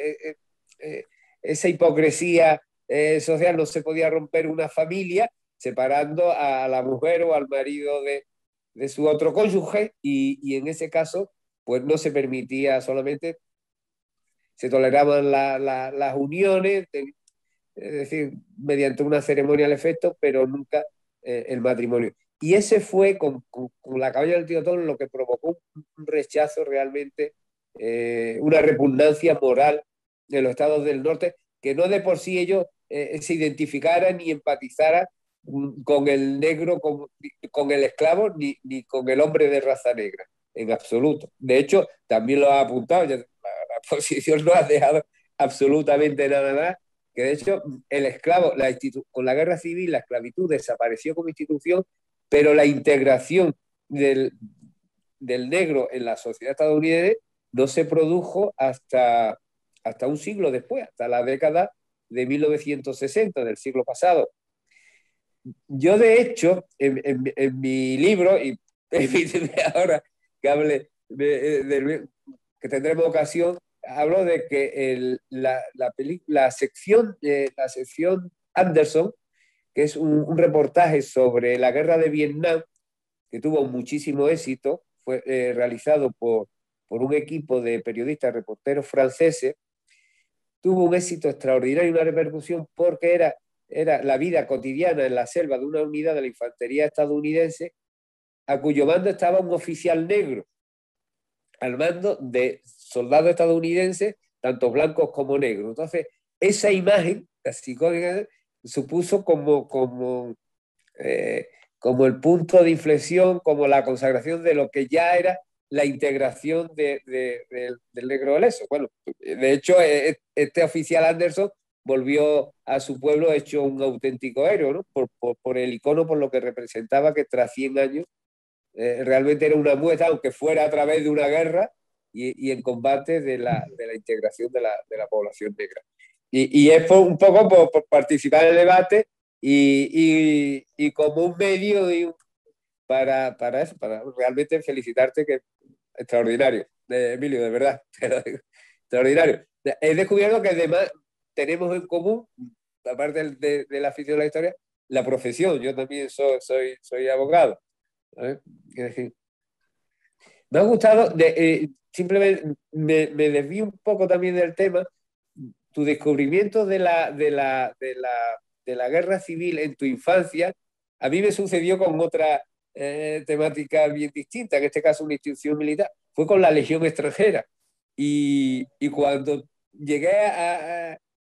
esa hipocresía social, no se podía romper una familia separando a la mujer o al marido de su otro cónyuge y en ese caso pues no se permitía solamente, se toleraban las uniones, es decir, mediante una ceremonia al efecto, pero nunca el matrimonio. Y ese fue, con la cabaña del tío Tom, lo que provocó un rechazo realmente, una repugnancia moral de los estados del norte, que no de por sí ellos se identificaran ni empatizaran con el negro, con el esclavo, ni con el hombre de raza negra, en absoluto. De hecho, también lo ha apuntado, la posición no ha dejado absolutamente nada más, que de hecho el esclavo, con la guerra civil, la esclavitud desapareció como institución, pero la integración del negro en la sociedad estadounidense no se produjo hasta un siglo después, hasta la década de 1960, del siglo pasado. Yo, de hecho, en mi libro, y permíteme ahora que hable que tendremos ocasión, hablo de que la sección Anderson, que es un reportaje sobre la guerra de Vietnam, que tuvo muchísimo éxito, fue realizado por un equipo de periodistas, reporteros franceses, tuvo un éxito extraordinario y una repercusión porque era la vida cotidiana en la selva de una unidad de la infantería estadounidense a cuyo mando estaba un oficial negro, al mando de soldados estadounidenses, tanto blancos como negros. Entonces, esa imagen, la psicóloga, supuso como el punto de inflexión, como la consagración de lo que ya era la integración del negro leso. Bueno, de hecho, este oficial Anderson volvió a su pueblo hecho un auténtico héroe, ¿no? por el icono, por lo que representaba, que tras 100 años realmente era una muestra, aunque fuera a través de una guerra y en combate de la integración de la población negra. Y es un poco por participar en el debate y como un medio para eso, para realmente felicitarte, que extraordinario, Emilio, de verdad, extraordinario. He descubierto que además tenemos en común, aparte de la afición a la historia, la profesión. Yo también soy abogado. Es decir, me ha gustado, simplemente me desvío un poco también del tema, tu descubrimiento de la guerra civil en tu infancia. A mí me sucedió con otra temática bien distinta, en este caso una institución militar, fue con la Legión extranjera. Y cuando llegué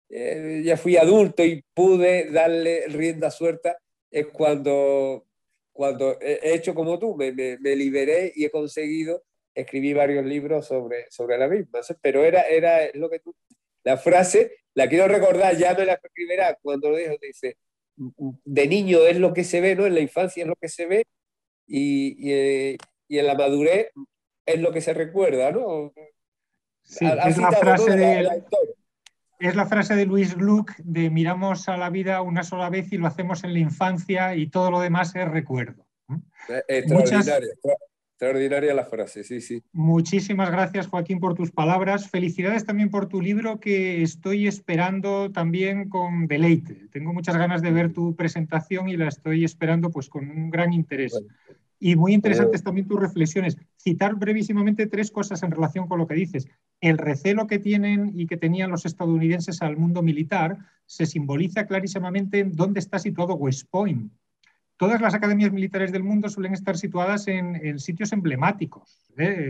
ya fui adulto y pude darle rienda suelta, es cuando cuando he hecho como tú, me liberé y he conseguido escribir varios libros sobre la misma. Pero era lo que tú... La frase, la quiero recordar, ya me la escribirá cuando lo dijo, dice, de niño es lo que se ve, ¿no? En la infancia es lo que se ve y en la madurez es lo que se recuerda, ¿no? Sí, es la citado, frase ¿no? de... Es la frase de Louis Gluck de miramos a la vida una sola vez y lo hacemos en la infancia y todo lo demás es recuerdo. Extraordinaria la frase, sí, sí. Muchísimas gracias, Joaquín, por tus palabras. Felicidades también por tu libro que estoy esperando también con deleite. Tengo muchas ganas de ver tu presentación y la estoy esperando pues con un gran interés. Bueno. Y muy interesantes también tus reflexiones. Citar brevísimamente 3 cosas en relación con lo que dices. El recelo que tienen y que tenían los estadounidenses al mundo militar se simboliza clarísimamente en dónde está situado West Point. Todas las academias militares del mundo suelen estar situadas en sitios emblemáticos,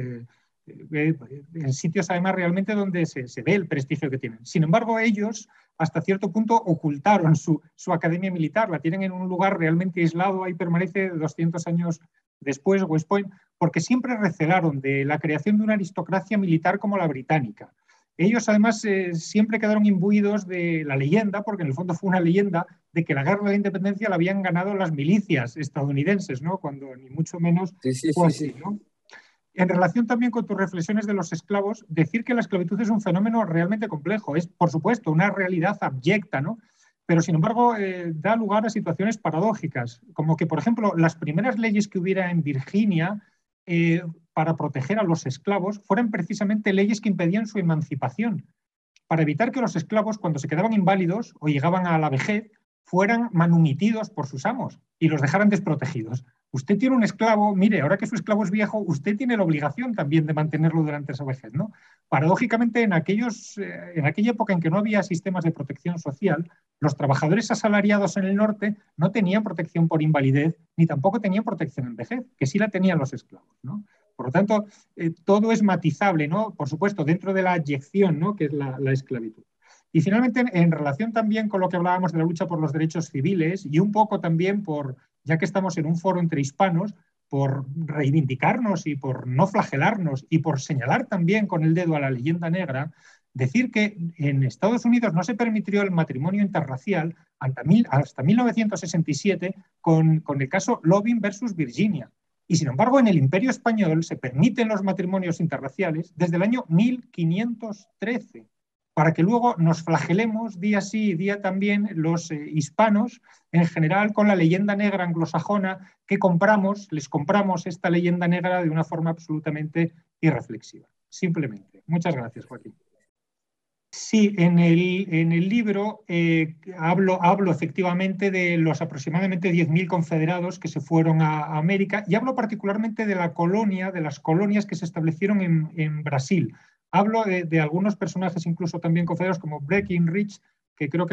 en sitios además realmente donde se ve el prestigio que tienen. Sin embargo, ellos hasta cierto punto ocultaron su academia militar, la tienen en un lugar realmente aislado, ahí permanece 200 años después West Point, porque siempre recelaron de la creación de una aristocracia militar como la británica. Ellos además siempre quedaron imbuidos de la leyenda, porque en el fondo fue una leyenda, de que la guerra de la independencia la habían ganado las milicias estadounidenses, ¿no? Cuando ni mucho menos fue así, ¿no? En relación también con tus reflexiones de los esclavos, decir que la esclavitud es un fenómeno realmente complejo, es por supuesto una realidad abyecta, ¿no? Pero sin embargo da lugar a situaciones paradójicas, como que por ejemplo las primeras leyes que hubiera en Virginia para proteger a los esclavos fueran precisamente leyes que impedían su emancipación, para evitar que los esclavos, cuando se quedaban inválidos o llegaban a la vejez, fueran manumitidos por sus amos y los dejaran desprotegidos. Usted tiene un esclavo, mire, ahora que su esclavo es viejo, usted tiene la obligación también de mantenerlo durante esa vejez, ¿no? Paradójicamente, en aquella época en que no había sistemas de protección social, los trabajadores asalariados en el norte no tenían protección por invalidez ni tampoco tenían protección en vejez, que sí la tenían los esclavos, ¿no? Por lo tanto, todo es matizable, ¿no? Por supuesto, dentro de la adyección, ¿no? Que es la esclavitud. Y finalmente, en relación también con lo que hablábamos de la lucha por los derechos civiles y un poco también ya que estamos en un foro entre hispanos, por reivindicarnos y por no flagelarnos y por señalar también con el dedo a la leyenda negra, decir que en Estados Unidos no se permitió el matrimonio interracial hasta 1967 con el caso Loving versus Virginia. Y sin embargo, en el Imperio Español se permiten los matrimonios interraciales desde el año 1513, para que luego nos flagelemos día sí y día también los hispanos, en general con la leyenda negra anglosajona, que les compramos esta leyenda negra de una forma absolutamente irreflexiva. Simplemente. Muchas gracias, Joaquín. Sí, en el libro hablo efectivamente de los aproximadamente 10.000 confederados que se fueron a América y hablo particularmente de las colonias que se establecieron en Brasil. Hablo de algunos personajes incluso también confederados como Breckinridge, que creo que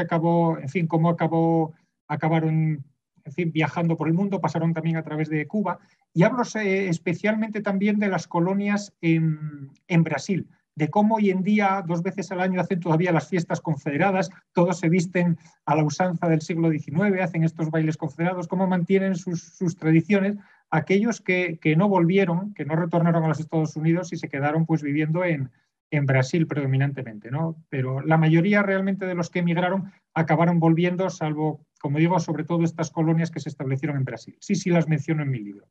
acabaron viajando por el mundo, pasaron también a través de Cuba, y hablo especialmente también de las colonias en Brasil, de cómo hoy en día 2 veces al año hacen todavía las fiestas confederadas, todos se visten a la usanza del siglo XIX, hacen estos bailes confederados, cómo mantienen sus tradiciones aquellos que no volvieron, que no retornaron a los Estados Unidos y se quedaron pues viviendo en Brasil predominantemente, ¿no? Pero la mayoría realmente de los que emigraron acabaron volviendo, salvo, como digo, sobre todo estas colonias que se establecieron en Brasil. Sí, las menciono en mi libro.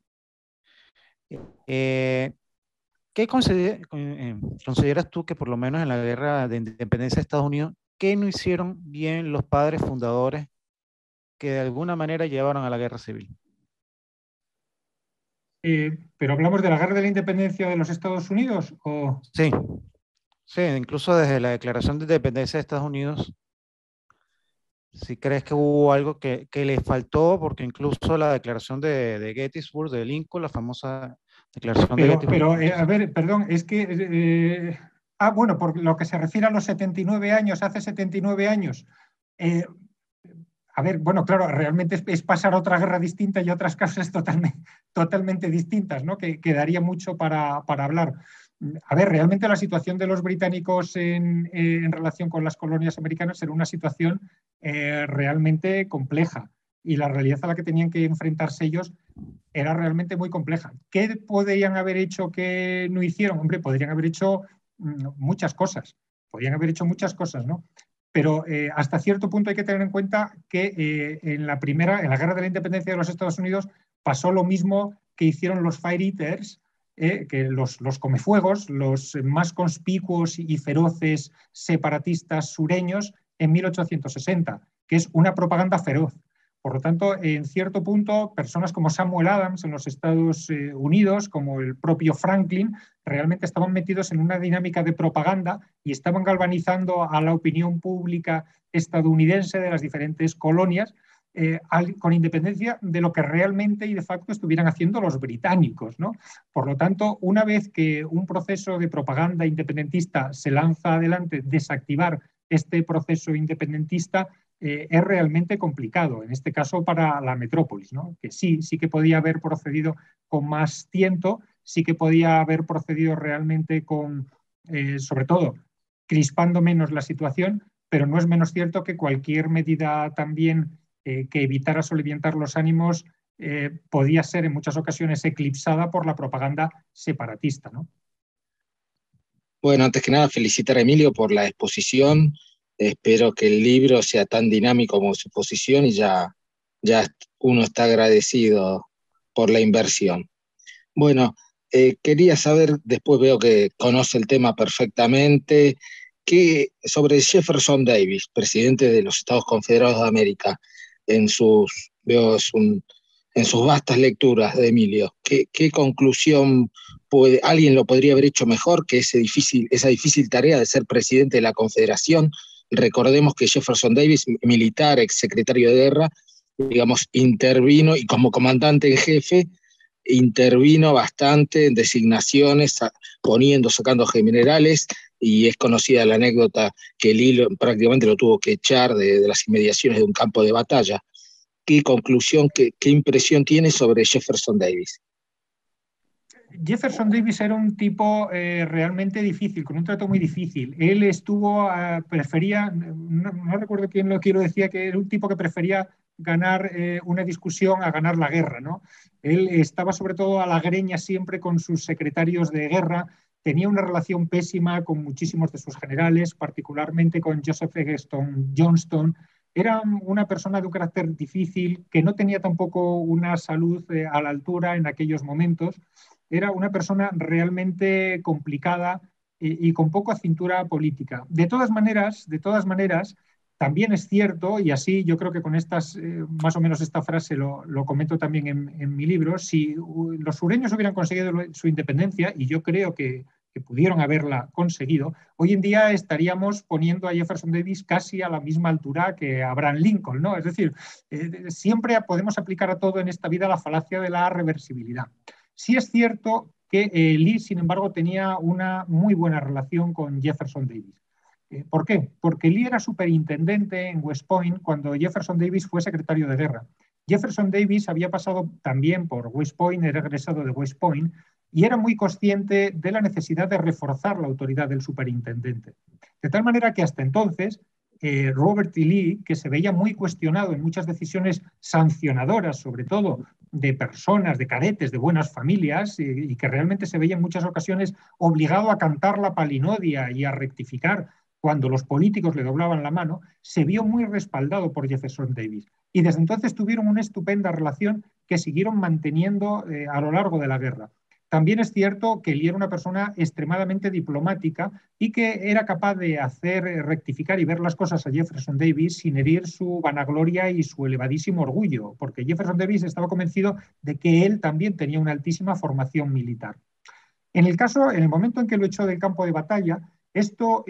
¿Qué consideras tú que por lo menos en la guerra de independencia de Estados Unidos, qué no hicieron bien los padres fundadores que de alguna manera llevaron a la guerra civil? ¿Pero hablamos de la guerra de la independencia de los Estados Unidos? ¿O? Sí, incluso desde la declaración de independencia de Estados Unidos, ¿sí crees que hubo algo que le faltó? Porque incluso la declaración de Gettysburg, de Lincoln, la famosa declaración de Gettysburg. Pero a ver, perdón, es que... bueno, por lo que se refiere a los 79 años, hace 79 años... a ver, bueno, claro, realmente es pasar a otra guerra distinta y otras causas totalmente distintas, ¿no? Que daría mucho para hablar. A ver, realmente la situación de los británicos en relación con las colonias americanas era una situación realmente compleja y la realidad a la que tenían que enfrentarse ellos era realmente muy compleja. ¿Qué podrían haber hecho que no hicieron? Hombre, podrían haber hecho muchas cosas. Podrían haber hecho muchas cosas, ¿no? Pero hasta cierto punto hay que tener en cuenta que en la Guerra de la Independencia de los Estados Unidos pasó lo mismo que hicieron los Fire Eaters, que los comefuegos, los más conspicuos y feroces separatistas sureños en 1860, que es una propaganda feroz. Por lo tanto, en cierto punto, personas como Samuel Adams en los Estados Unidos, como el propio Franklin, realmente estaban metidos en una dinámica de propaganda y estaban galvanizando a la opinión pública estadounidense de las diferentes colonias, con independencia de lo que realmente y de facto estuvieran haciendo los británicos, ¿no? Por lo tanto, una vez que un proceso de propaganda independentista se lanza adelante, desactivar este proceso independentista es realmente complicado, en este caso para la metrópolis, ¿no? Que sí que podía haber procedido con más tiento, sí que podía haber procedido realmente con, sobre todo, crispando menos la situación, pero no es menos cierto que cualquier medida también que evitara soliviantar los ánimos podía ser en muchas ocasiones eclipsada por la propaganda separatista, ¿no? Bueno, antes que nada, felicitar a Emilio por la exposición. Espero que el libro sea tan dinámico como su exposición y ya uno está agradecido por la inversión. Bueno, quería saber, después veo que conoce el tema perfectamente, sobre Jefferson Davis, presidente de los Estados Confederados de América, en sus vastas lecturas de Emilio. ¿Qué conclusión alguien lo podría haber hecho mejor que esa difícil tarea de ser presidente de la Confederación? Recordemos que Jefferson Davis, militar, exsecretario de guerra, digamos, intervino y como comandante en jefe, intervino bastante en designaciones, sacando generales, y es conocida la anécdota que Lee prácticamente lo tuvo que echar de las inmediaciones de un campo de batalla. ¿Qué conclusión, qué impresión tiene sobre Jefferson Davis? Jefferson Davis era un tipo realmente difícil, con un trato muy difícil. Él prefería, no recuerdo quién lo decía, que era un tipo que prefería ganar una discusión a ganar la guerra, ¿no? Él estaba sobre todo a la greña siempre con sus secretarios de guerra, tenía una relación pésima con muchísimos de sus generales, particularmente con Joseph Eggleston Johnston. Era una persona de un carácter difícil, que no tenía tampoco una salud a la altura en aquellos momentos. Era una persona realmente complicada y con poca cintura política. De todas maneras, también es cierto, y así yo creo que con más o menos esta frase lo comento también en mi libro, si los sureños hubieran conseguido su independencia, y yo creo que pudieron haberla conseguido, hoy en día estaríamos poniendo a Jefferson Davis casi a la misma altura que Abraham Lincoln, ¿no? Es decir, siempre podemos aplicar a todo en esta vida la falacia de la reversibilidad. Sí es cierto que Lee, sin embargo, tenía una muy buena relación con Jefferson Davis. ¿Por qué? Porque Lee era superintendente en West Point cuando Jefferson Davis fue secretario de guerra. Jefferson Davis había pasado también por West Point, era egresado de West Point, y era muy consciente de la necesidad de reforzar la autoridad del superintendente. De tal manera que hasta entonces Robert E. Lee, que se veía muy cuestionado en muchas decisiones sancionadoras, sobre todo de personas, de cadetes, de buenas familias, y que realmente se veía en muchas ocasiones obligado a cantar la palinodia y a rectificar cuando los políticos le doblaban la mano, se vio muy respaldado por Jefferson Davis. Y desde entonces tuvieron una estupenda relación que siguieron manteniendo a lo largo de la guerra. También es cierto que Lee era una persona extremadamente diplomática y que era capaz de hacer rectificar y ver las cosas a Jefferson Davis sin herir su vanagloria y su elevadísimo orgullo, porque Jefferson Davis estaba convencido de que él también tenía una altísima formación militar. En el momento en que lo echó del campo de batalla, esto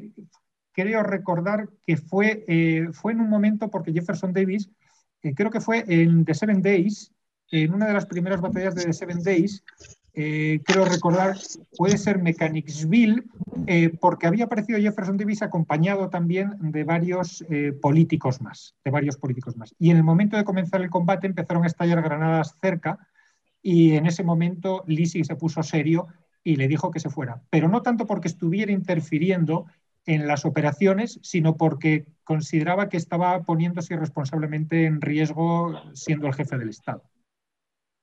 creo recordar que fue en un momento porque Jefferson Davis, creo que fue en The Seven Days, en una de las primeras batallas de The Seven Days, creo recordar, puede ser Mechanicsville, porque había aparecido Jefferson Davis acompañado también de varios políticos más. Y en el momento de comenzar el combate empezaron a estallar granadas cerca, y en ese momento Lee se puso serio y le dijo que se fuera. Pero no tanto porque estuviera interfiriendo en las operaciones, sino porque consideraba que estaba poniéndose irresponsablemente en riesgo siendo el jefe del Estado.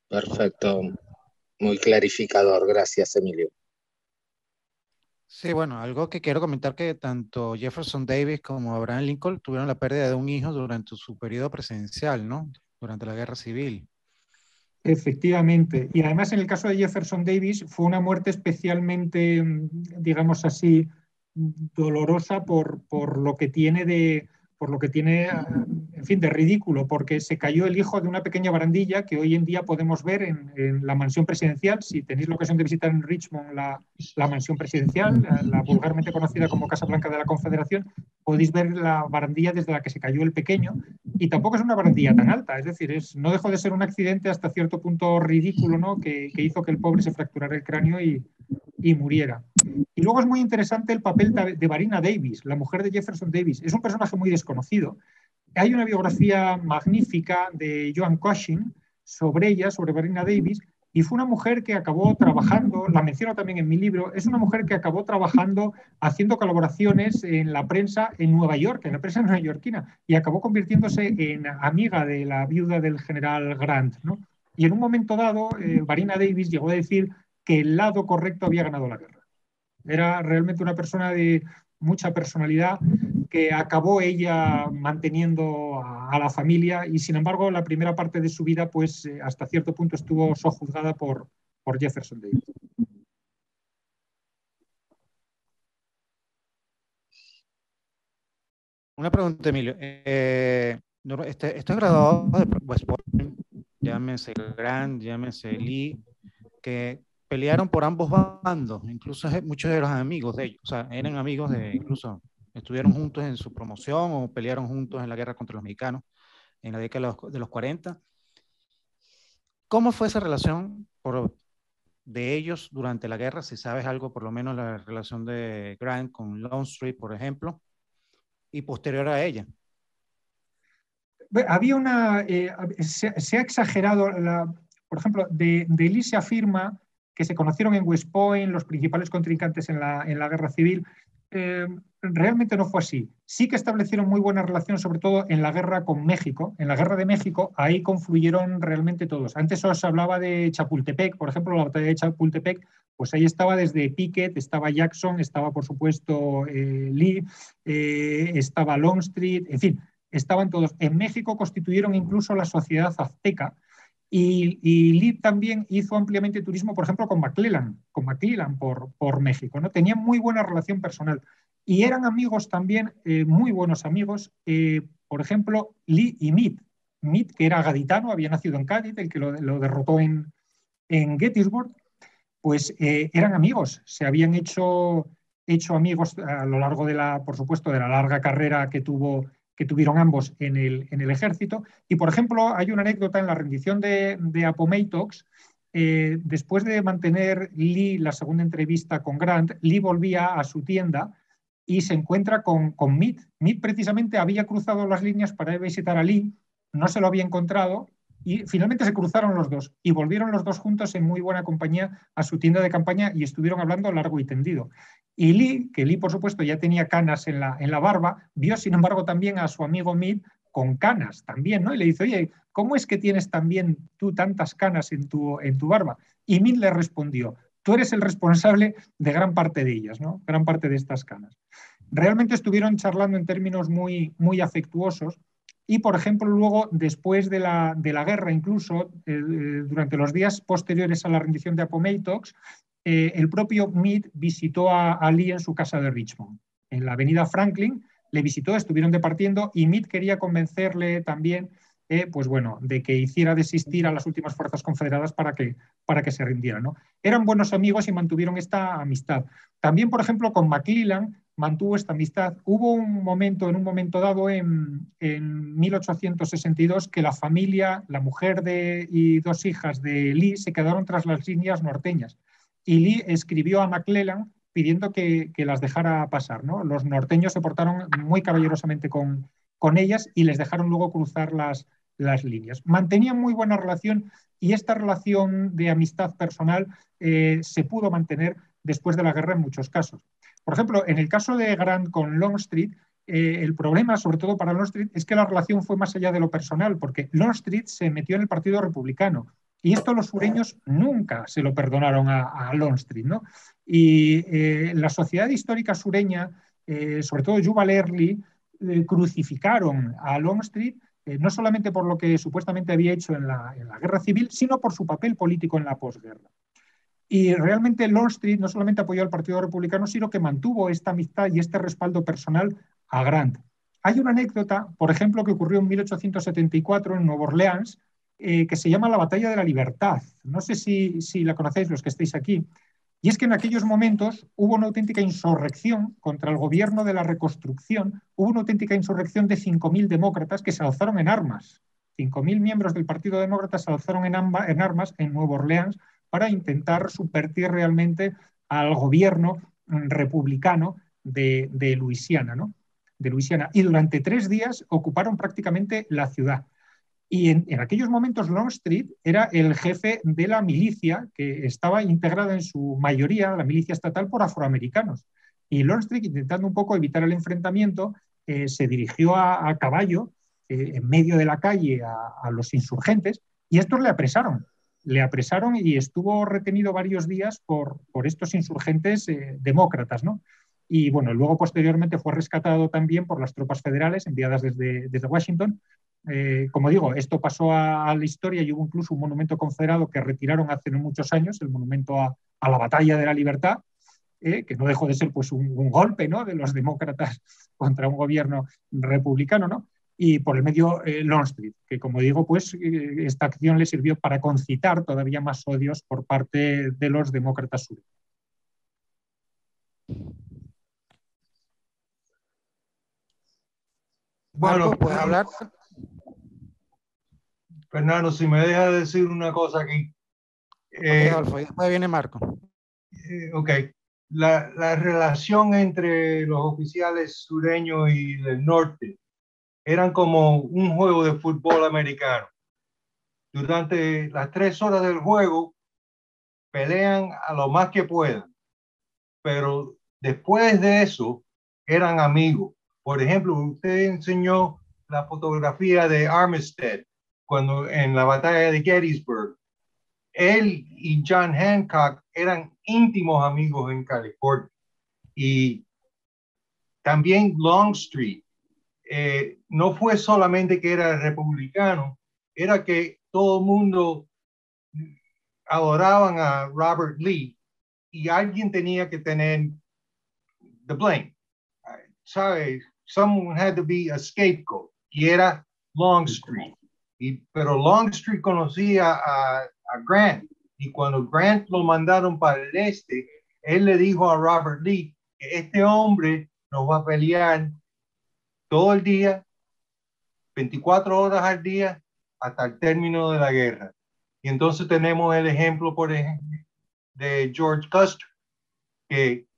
Perfecto, muy clarificador. Gracias, Emilio. Sí, bueno, algo que quiero comentar que tanto Jefferson Davis como Abraham Lincoln tuvieron la pérdida de un hijo durante su periodo presidencial, ¿no? Durante la Guerra Civil. Efectivamente. Y además en el caso de Jefferson Davis fue una muerte especialmente, digamos así, dolorosa por lo que tiene por lo que tiene, en fin, de ridículo, porque se cayó el hijo de una pequeña barandilla que hoy en día podemos ver en la mansión presidencial. Si tenéis la ocasión de visitar en Richmond la mansión presidencial, la vulgarmente conocida como Casa Blanca de la Confederación, podéis ver la barandilla desde la que se cayó el pequeño. Y tampoco es una barandilla tan alta, es decir, no dejó de ser un accidente hasta cierto punto ridículo, ¿no? Que hizo que el pobre se fracturara el cráneo y muriera. Y luego es muy interesante el papel de Varina Davis, la mujer de Jefferson Davis. Es un personaje muy desconocido. Hay una biografía magnífica de Joan Cushing sobre ella, sobre Varina Davis, y fue una mujer que acabó trabajando, la menciono también en mi libro, es una mujer que acabó trabajando haciendo colaboraciones en la prensa en Nueva York, en la prensa neoyorquina, y acabó convirtiéndose en amiga de la viuda del general Grant, ¿no? Y en un momento dado, Varina Davis llegó a decir que el lado correcto había ganado la guerra. Era realmente una persona de mucha personalidad que acabó ella manteniendo a la familia y sin embargo la primera parte de su vida pues hasta cierto punto estuvo sojuzgada por Jefferson Davis. Una pregunta, Emilio. Estos graduados de West Point, llámese Grant, llámese Lee, que pelearon por ambos bandos, incluso muchos de los amigos de ellos, o sea, eran amigos incluso estuvieron juntos en su promoción o pelearon juntos en la guerra contra los mexicanos en la década de los 40. ¿Cómo fue esa relación de ellos durante la guerra? Si sabes algo, por lo menos la relación de Grant con Longstreet, por ejemplo, y posterior a ella. Había se ha exagerado, por ejemplo, de Lee se afirma que se conocieron en West Point, los principales contrincantes en la guerra civil. Realmente no fue así. Sí que establecieron muy buena relación, sobre todo en la guerra con México. En la guerra de México, ahí confluyeron realmente todos. Antes os hablaba de Chapultepec, por ejemplo, la batalla de Chapultepec, pues ahí estaba desde Pickett, estaba Jackson, estaba por supuesto Lee, estaba Longstreet, en fin, estaban todos. En México constituyeron incluso la sociedad azteca y Lee también hizo ampliamente turismo, por ejemplo, con McClellan por México, ¿no? Tenían muy buena relación personal y eran amigos también, muy buenos amigos, por ejemplo, Lee y Meade. Meade, que era gaditano, había nacido en Cádiz, el que lo derrotó en Gettysburg, pues eran amigos, se habían hecho amigos a lo largo por supuesto, de la larga carrera que tuvieron ambos en el ejército. Y, por ejemplo, hay una anécdota en la rendición de Appomattox. Después de mantener Lee la segunda entrevista con Grant, Lee volvía a su tienda y se encuentra con Meade. Meade precisamente había cruzado las líneas para ir a visitar a Lee, no se lo había encontrado y finalmente se cruzaron los dos y volvieron los dos juntos en muy buena compañía a su tienda de campaña y estuvieron hablando largo y tendido. Y Lee, que Lee por supuesto ya tenía canas en la barba, vio sin embargo también a su amigo Meade con canas también, ¿no? Y le dice, oye, ¿cómo es que tienes también tú tantas canas en tu barba? Y Meade le respondió, tú eres el responsable de gran parte de ellas, ¿no? Gran parte de estas canas. Realmente estuvieron charlando en términos muy, muy afectuosos. Y, por ejemplo, luego, después de la guerra, incluso durante los días posteriores a la rendición de Appomattox, el propio Meade visitó a Lee en su casa de Richmond. En la avenida Franklin le visitó, estuvieron departiendo y Meade quería convencerle también pues bueno, de que hiciera desistir a las últimas fuerzas confederadas para que se rindieran, ¿no? Eran buenos amigos y mantuvieron esta amistad. También, por ejemplo, con McClellan mantuvo esta amistad. Hubo un momento dado en 1862 que la familia, la mujer y dos hijas de Lee se quedaron tras las líneas norteñas y Lee escribió a McClellan pidiendo que las dejara pasar, ¿no? Los norteños se portaron muy caballerosamente con ellas y les dejaron luego cruzar las líneas. Mantenían muy buena relación y esta relación de amistad personal se pudo mantener después de la guerra en muchos casos. Por ejemplo, en el caso de Grant con Longstreet, el problema, sobre todo para Longstreet, es que la relación fue más allá de lo personal, porque Longstreet se metió en el Partido Republicano Y esto los sureños nunca se lo perdonaron a Longstreet, ¿no? Y la Sociedad Histórica Sureña, sobre todo Yuval Early, crucificaron a Longstreet no solamente por lo que supuestamente había hecho en la guerra civil, sino por su papel político en la posguerra. Y realmente Longstreet no solamente apoyó al Partido Republicano, sino que mantuvo esta amistad y este respaldo personal a Grant. Hay una anécdota, por ejemplo, que ocurrió en 1874 en Nueva Orleans, que se llama la Batalla de la Libertad. No sé si la conocéis los que estáis aquí. Y es que en aquellos momentos hubo una auténtica insurrección contra el gobierno de la reconstrucción, hubo una auténtica insurrección de 5.000 demócratas que se alzaron en armas. 5.000 miembros del Partido Demócrata se alzaron en armas en Nueva Orleans para intentar subvertir realmente al gobierno republicano de Luisiana, ¿no? De Luisiana. Y durante 3 días ocuparon prácticamente la ciudad. Y en aquellos momentos Longstreet era el jefe de la milicia que estaba integrada en su mayoría, la milicia estatal, por afroamericanos. Y Longstreet, intentando un poco evitar el enfrentamiento, se dirigió a caballo en medio de la calle a los insurgentes y estos le apresaron y estuvo retenido varios días por estos insurgentes demócratas, ¿no? Y bueno, luego posteriormente fue rescatado también por las tropas federales enviadas desde Washington. Como digo, esto pasó a la historia y hubo incluso un monumento confederado que retiraron hace no muchos años, el monumento a la Batalla de la Libertad, que no dejó de ser pues un golpe, ¿no?, de los demócratas contra un gobierno republicano, ¿no? Y por el medio Longstreet, que como digo, pues esta acción le sirvió para concitar todavía más odios por parte de los demócratas sureños. Bueno, Marco, ¿puedes hablar? Fernando, si me deja decir una cosa aquí. Ok, Adolfo, después viene Marco. Ok. La relación entre los oficiales sureños y del norte eran como un juego de fútbol americano. Durante las 3 horas del juego pelean a lo más que puedan, pero después de eso eran amigos. Por ejemplo, usted enseñó la fotografía de Armistead cuando en la batalla de Gettysburg. Él y John Hancock eran íntimos amigos en California. Y también Longstreet no fue solamente que era republicano, era que todo el mundo adoraban a Robert Lee y alguien tenía que tener the blame. ¿Sabes? Someone had to be a scapegoat y era Longstreet. Pero Longstreet conocía a Grant y cuando Grant lo mandaron para el este, él le dijo a Robert Lee que este hombre nos va a pelear todo el día, 24 horas al día, hasta el término de la guerra. Y entonces tenemos el ejemplo, por ejemplo, de George Custer, que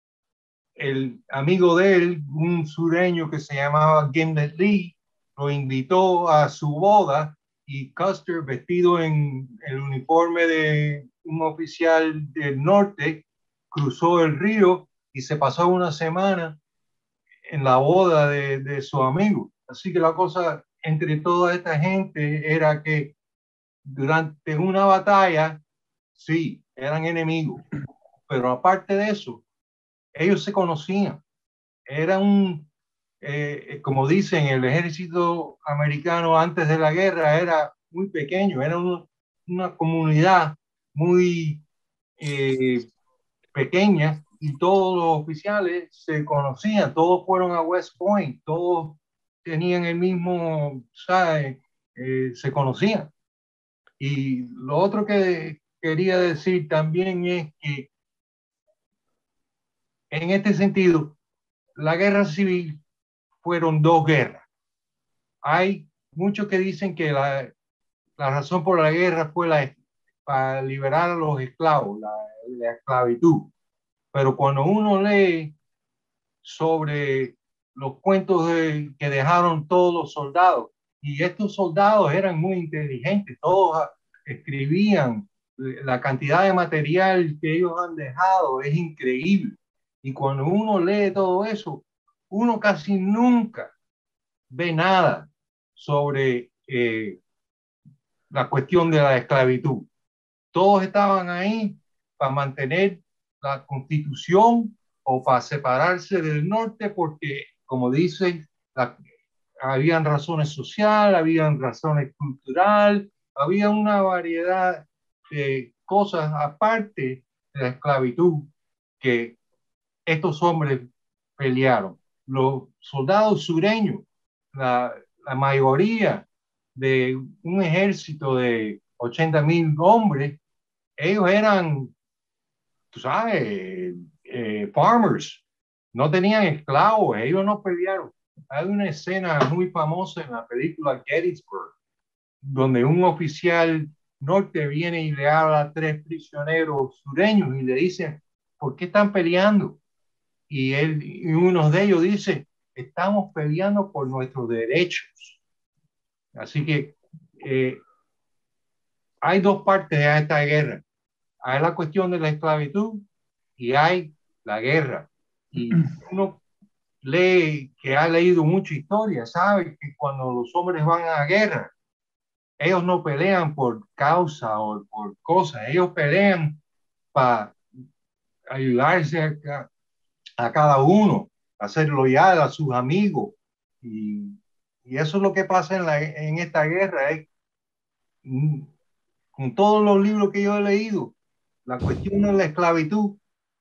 el amigo de él, un sureño que se llamaba Gimlet Lee, lo invitó a su boda y Custer, vestido en el uniforme de un oficial del norte, cruzó el río y se pasó una semana en la boda de su amigo. Así que la cosa entre toda esta gente era que durante una batalla, sí, eran enemigos, pero aparte de eso, ellos se conocían. Era como dicen, el ejército americano antes de la guerra era muy pequeño, era una comunidad muy pequeña y todos los oficiales se conocían, todos fueron a West Point, todos tenían el mismo, ¿sabes? Se conocían. Y lo otro que quería decir también es que en este sentido, la guerra civil fueron 2 guerras. Hay muchos que dicen que la razón por la guerra fue para liberar a los esclavos, la esclavitud. Pero cuando uno lee sobre los cuentos que dejaron todos los soldados, y estos soldados eran muy inteligentes, todos escribían, la cantidad de material que ellos han dejado es increíble. Y cuando uno lee todo eso, uno casi nunca ve nada sobre la cuestión de la esclavitud. Todos estaban ahí para mantener la constitución o para separarse del norte porque, como dicen, habían razones sociales, habían razones culturales, había una variedad de cosas aparte de la esclavitud que estos hombres pelearon. Los soldados sureños, la mayoría de un ejército de 80,000 hombres, ellos eran, tú sabes, farmers, no tenían esclavos, ellos no pelearon. Hay una escena muy famosa en la película Gettysburg, donde un oficial norte viene y le habla a 3 prisioneros sureños y le dice, ¿por qué están peleando? Y uno de ellos dice, estamos peleando por nuestros derechos. Así que hay dos partes a esta guerra. Hay la cuestión de la esclavitud y hay la guerra. Y uno lee, que ha leído mucha historia, sabe que cuando los hombres van a la guerra, ellos no pelean por causa o por cosas, ellos pelean para ayudarse a cada uno, a ser loyal a sus amigos. Y eso es lo que pasa en esta guerra. Con todos los libros que yo he leído, la cuestión de la esclavitud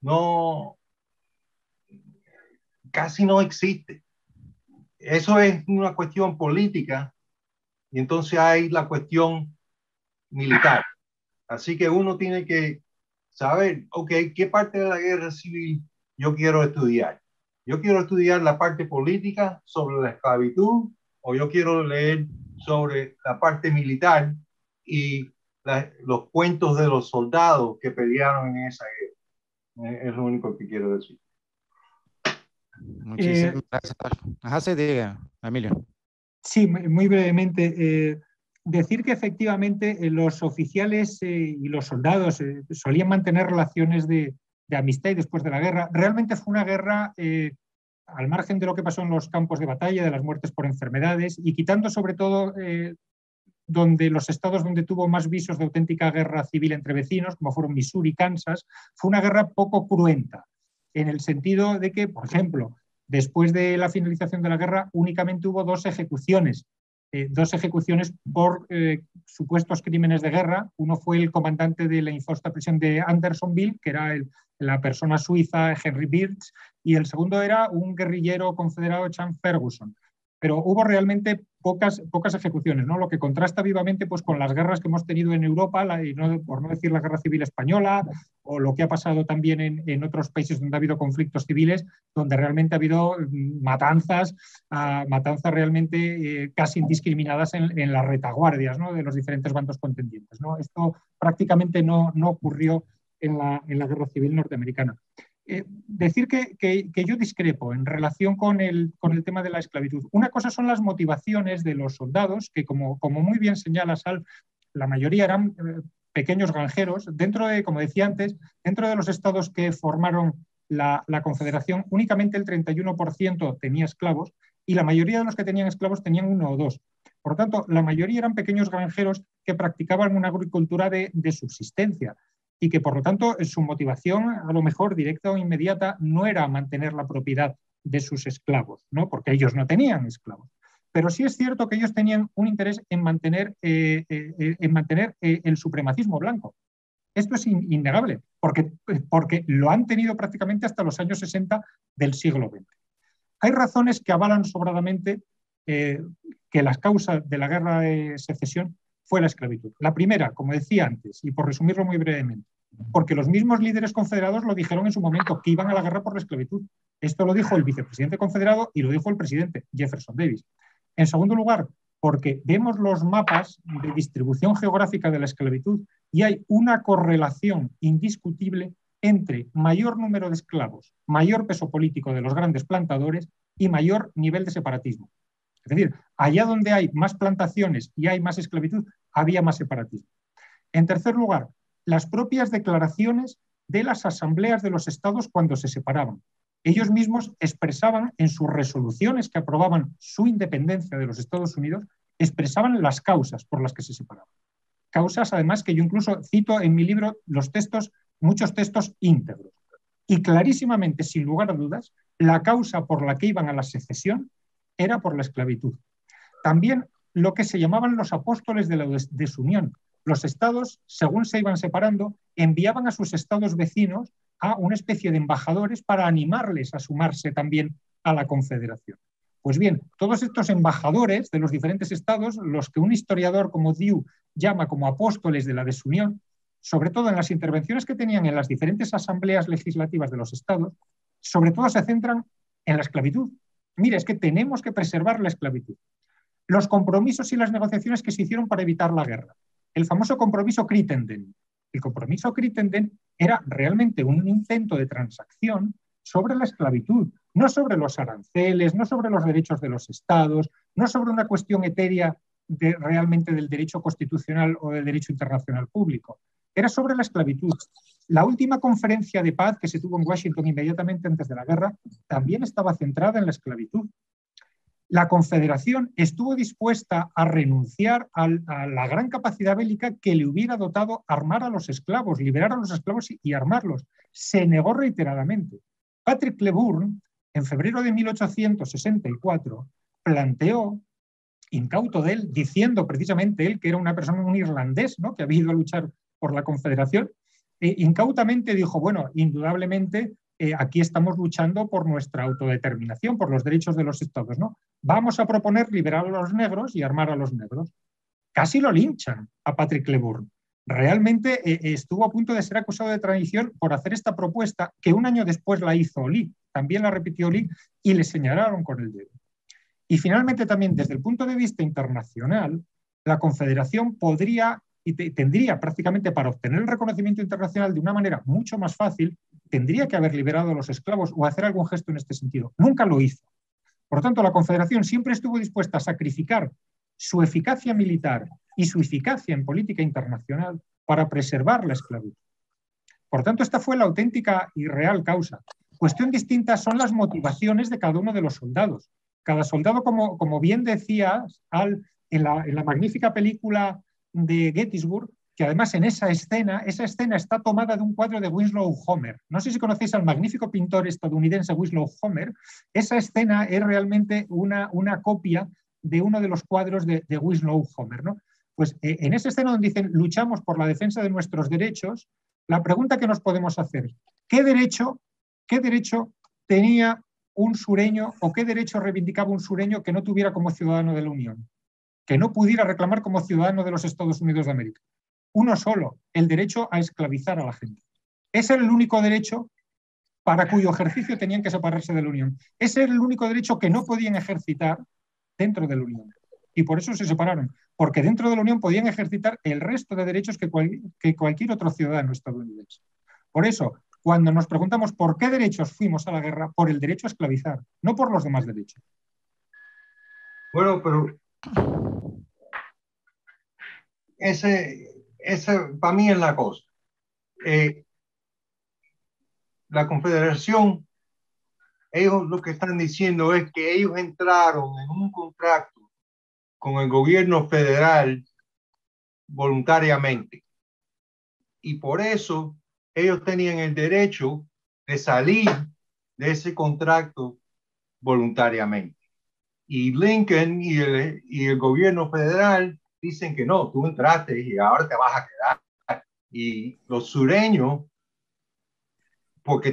casi no existe. Eso es una cuestión política y entonces hay la cuestión militar. Así que uno tiene que saber, ok, ¿qué parte de la guerra civil yo quiero estudiar? Yo quiero estudiar la parte política sobre la esclavitud o yo quiero leer sobre la parte militar y los cuentos de los soldados que pelearon en esa guerra. Es lo único que quiero decir. Muchísimas gracias, Adolfo. Ajá, se diga, Emilio. Sí, muy brevemente. Decir que efectivamente los oficiales y los soldados solían mantener relaciones de amistad y después de la guerra. Realmente fue una guerra al margen de lo que pasó en los campos de batalla, de las muertes por enfermedades y quitando sobre todo donde los estados donde tuvo más visos de auténtica guerra civil entre vecinos, como fueron Missouri y Kansas, fue una guerra poco cruenta, en el sentido de que, por ejemplo, después de la finalización de la guerra únicamente hubo 2 ejecuciones por supuestos crímenes de guerra. Uno fue el comandante de la infausta prisión de Andersonville, que era la persona suiza Henry Birch, y el segundo era un guerrillero confederado, Chan Ferguson. Pero hubo realmente pocas ejecuciones, ¿no? Lo que contrasta vivamente pues, con las guerras que hemos tenido en Europa, por no decir la Guerra Civil Española, o lo que ha pasado también en otros países donde ha habido conflictos civiles, donde realmente ha habido matanzas realmente casi indiscriminadas en las retaguardias, ¿no? De los diferentes bandos contendientes, ¿no? Esto prácticamente no ocurrió en la Guerra Civil norteamericana. Decir que yo discrepo en relación con el tema de la esclavitud. Una cosa son las motivaciones de los soldados, que como muy bien señala Sal, la mayoría eran pequeños granjeros. Como decía antes, dentro de los estados que formaron la Confederación, únicamente el 31% tenía esclavos y la mayoría de los que tenían esclavos tenían 1 o 2. Por lo tanto, la mayoría eran pequeños granjeros que practicaban una agricultura de subsistencia y que, por lo tanto, su motivación, a lo mejor directa o inmediata, no era mantener la propiedad de sus esclavos, ¿no? Porque ellos no tenían esclavos. Pero sí es cierto que ellos tenían un interés en mantener el supremacismo blanco. Esto es innegable, porque lo han tenido prácticamente hasta los años 60 del siglo XX. Hay razones que avalan sobradamente que la causa de la guerra de secesión fue la esclavitud. La primera, como decía antes, y por resumirlo muy brevemente, porque los mismos líderes confederados lo dijeron en su momento, que iban a la guerra por la esclavitud. Esto lo dijo el vicepresidente confederado y lo dijo el presidente Jefferson Davis. En segundo lugar, porque vemos los mapas de distribución geográfica de la esclavitud y hay una correlación indiscutible entre mayor número de esclavos, mayor peso político de los grandes plantadores y mayor nivel de separatismo. Es decir, allá donde hay más plantaciones y hay más esclavitud, había más separatismo. En tercer lugar, las propias declaraciones de las asambleas de los estados cuando se separaban. Ellos mismos expresaban en sus resoluciones que aprobaban su independencia de los Estados Unidos, expresaban las causas por las que se separaban. causas además que yo incluso cito en mi libro los textos, muchos textos íntegros. Y clarísimamente, sin lugar a dudas, la causa por la que iban a la secesión era por la esclavitud. También lo que se llamaban los apóstoles de la desunión. Los estados, según se iban separando, enviaban a sus estados vecinos a una especie de embajadores para animarles a sumarse también a la confederación. Pues bien, todos estos embajadores de los diferentes estados, los que un historiador como Diu llama como apóstoles de la desunión, sobre todo en las intervenciones que tenían en las diferentes asambleas legislativas de los estados, sobre todo se centran en la esclavitud. Mira, es que tenemos que preservar la esclavitud. Los compromisos y las negociaciones que se hicieron para evitar la guerra. El famoso compromiso Crittenden. El compromiso Crittenden era realmente un intento de transacción sobre la esclavitud, no sobre los aranceles, no sobre los derechos de los estados, no sobre una cuestión etérea realmente del derecho constitucional o del derecho internacional público. Era sobre la esclavitud. La última conferencia de paz que se tuvo en Washington inmediatamente antes de la guerra también estaba centrada en la esclavitud. La Confederación estuvo dispuesta a renunciar a la gran capacidad bélica que le hubiera dotado armar a los esclavos, liberar a los esclavos y armarlos. Se negó reiteradamente. Patrick Cleburne, en febrero de 1864, planteó, incauto de él, diciendo precisamente él que era una persona, un irlandés, ¿no?, que había ido a luchar por la Confederación, incautamente dijo, bueno, indudablemente aquí estamos luchando por nuestra autodeterminación, por los derechos de los estados, ¿no? Vamos a proponer liberar a los negros y armar a los negros. Casi lo linchan a Patrick Cleburne. Realmente estuvo a punto de ser acusado de traición por hacer esta propuesta que un año después la hizo Lee, también la repitió Lee y le señalaron con el dedo. Y finalmente también desde el punto de vista internacional, la Confederación podría y tendría prácticamente para obtener el reconocimiento internacional de una manera mucho más fácil, tendría que haber liberado a los esclavos o hacer algún gesto en este sentido. Nunca lo hizo. Por lo tanto, la Confederación siempre estuvo dispuesta a sacrificar su eficacia militar y su eficacia en política internacional para preservar la esclavitud. Por tanto, esta fue la auténtica y real causa. Cuestión distinta son las motivaciones de cada uno de los soldados. Cada soldado, como bien decías, en la magnífica película de Gettysburg, que además en esa escena está tomada de un cuadro de Winslow Homer. No sé si conocéis al magnífico pintor estadounidense Winslow Homer. Esa escena es realmente una copia de uno de los cuadros de Winslow Homer, ¿no? Pues en esa escena donde dicen luchamos por la defensa de nuestros derechos, la pregunta que nos podemos hacer, ¿qué derecho tenía un sureño o qué derecho reivindicaba un sureño que no tuviera como ciudadano de la Unión? Que no pudiera reclamar como ciudadano de los Estados Unidos de América. Uno solo, el derecho a esclavizar a la gente. Ese era el único derecho para cuyo ejercicio tenían que separarse de la Unión. Ese era el único derecho que no podían ejercitar dentro de la Unión. Y por eso se separaron, porque dentro de la Unión podían ejercitar el resto de derechos que cualquier otro ciudadano estadounidense. Por eso, cuando nos preguntamos por qué derechos fuimos a la guerra, por el derecho a esclavizar, no por los demás derechos. Bueno, pero ese para mí es la cosa. La Confederación, ellos lo que están diciendo es que ellos entraron en un contrato con el gobierno federal voluntariamente. Y por eso ellos tenían el derecho de salir de ese contrato voluntariamente. Y Lincoln y el gobierno federal dicen que no, tú entraste y ahora te vas a quedar. Y los sureños, porque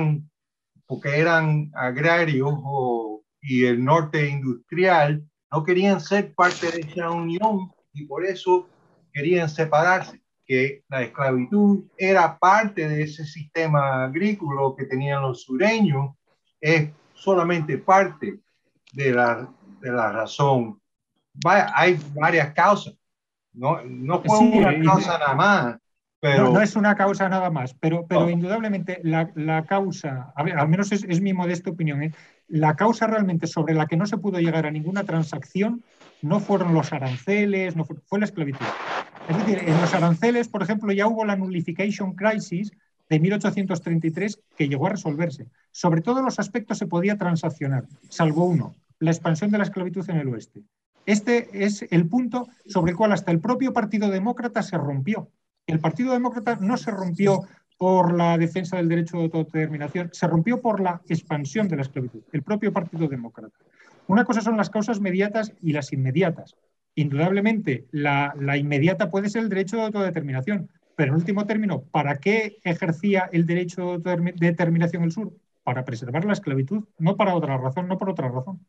eran agrarios y el norte industrial, no querían ser parte de esa unión y por eso querían separarse, que la esclavitud era parte de ese sistema agrícola que tenían los sureños, es solamente parte de la razón. Hay varias causas, no fue una causa nada más. Pero, no es una causa nada más, pero indudablemente la causa, a ver, al menos es mi modesta opinión, la causa realmente sobre la que no se pudo llegar a ninguna transacción no fueron los aranceles, fue la esclavitud. Es decir, en los aranceles, por ejemplo, ya hubo la Nullification Crisis de 1833 que llegó a resolverse. Sobre todos los aspectos se podía transaccionar, salvo uno, la expansión de la esclavitud en el oeste. Este es el punto sobre el cual hasta el propio Partido Demócrata se rompió. El Partido Demócrata no se rompió por la defensa del derecho de autodeterminación, se rompió por la expansión de la esclavitud, el propio Partido Demócrata. Una cosa son las causas mediatas y las inmediatas. Indudablemente, la inmediata puede ser el derecho de autodeterminación, pero en último término, ¿para qué ejercía el derecho de determinación el sur? Para preservar la esclavitud, no para otra razón, no por otra razón.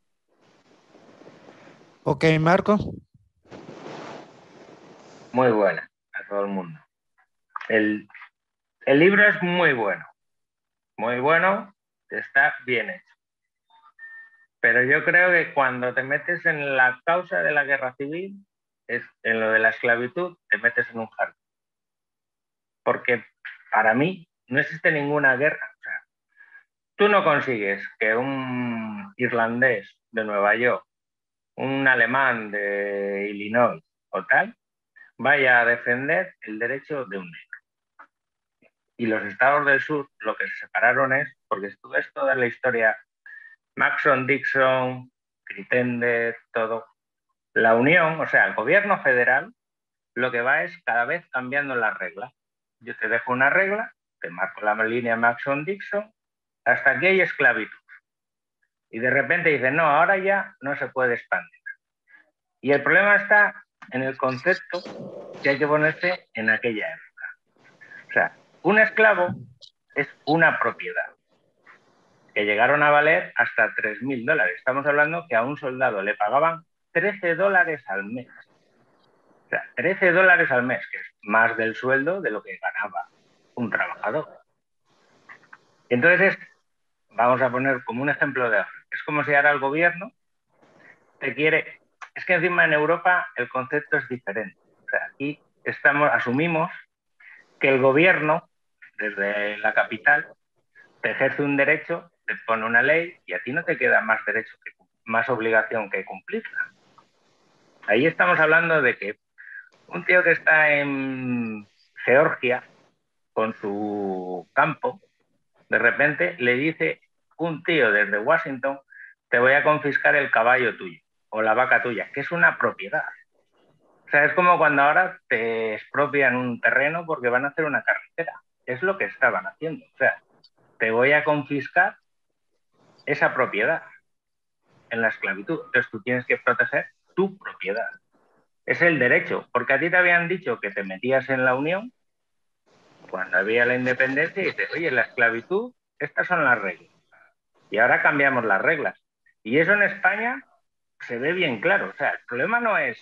Ok, Marco. Muy buena a todo el mundo. El libro es muy bueno, está bien hecho. Pero yo creo que cuando te metes en la causa de la guerra civil, en lo de la esclavitud, te metes en un jardín. Porque para mí no existe ninguna guerra. O sea, tú no consigues que un irlandés de Nueva York, un alemán de Illinois o tal, vaya a defender el derecho de un negro. Y los estados del sur lo que se separaron es, porque tú ves toda la historia, Mason, Dixon, Crittenden, todo, la unión, o sea, el gobierno federal, lo que va es cada vez cambiando las reglas. Yo te dejo una regla, te marco la línea Mason-Dixon, hasta aquí hay esclavitud. Y de repente dicen, no, ahora ya no se puede expandir. Y el problema está en el concepto que hay que ponerse en aquella época. O sea, un esclavo es una propiedad que llegaron a valer hasta $3.000. Estamos hablando que a un soldado le pagaban $13 al mes. O sea, $13 al mes, que es más del sueldo de lo que ganaba un trabajador. Entonces, vamos a poner como un ejemplo de África. Es como si ahora el gobierno te quiere... Es que encima en Europa el concepto es diferente. O sea, aquí asumimos que el gobierno, desde la capital, te ejerce un derecho, te pone una ley y a ti no te queda más derecho, más obligación que cumplirla. Ahí estamos hablando de que un tío que está en Georgia con su campo, de repente le dice un tío desde Washington, te voy a confiscar el caballo tuyo o la vaca tuya, que es una propiedad. O sea, es como cuando ahora te expropian un terreno porque van a hacer una carretera. Es lo que estaban haciendo. O sea, te voy a confiscar esa propiedad en la esclavitud. Entonces tú tienes que proteger tu propiedad. Es el derecho, porque a ti te habían dicho que te metías en la unión cuando había la independencia y dices, oye, la esclavitud, estas son las reglas. Y ahora cambiamos las reglas. Y eso en España se ve bien claro. O sea, el problema no es...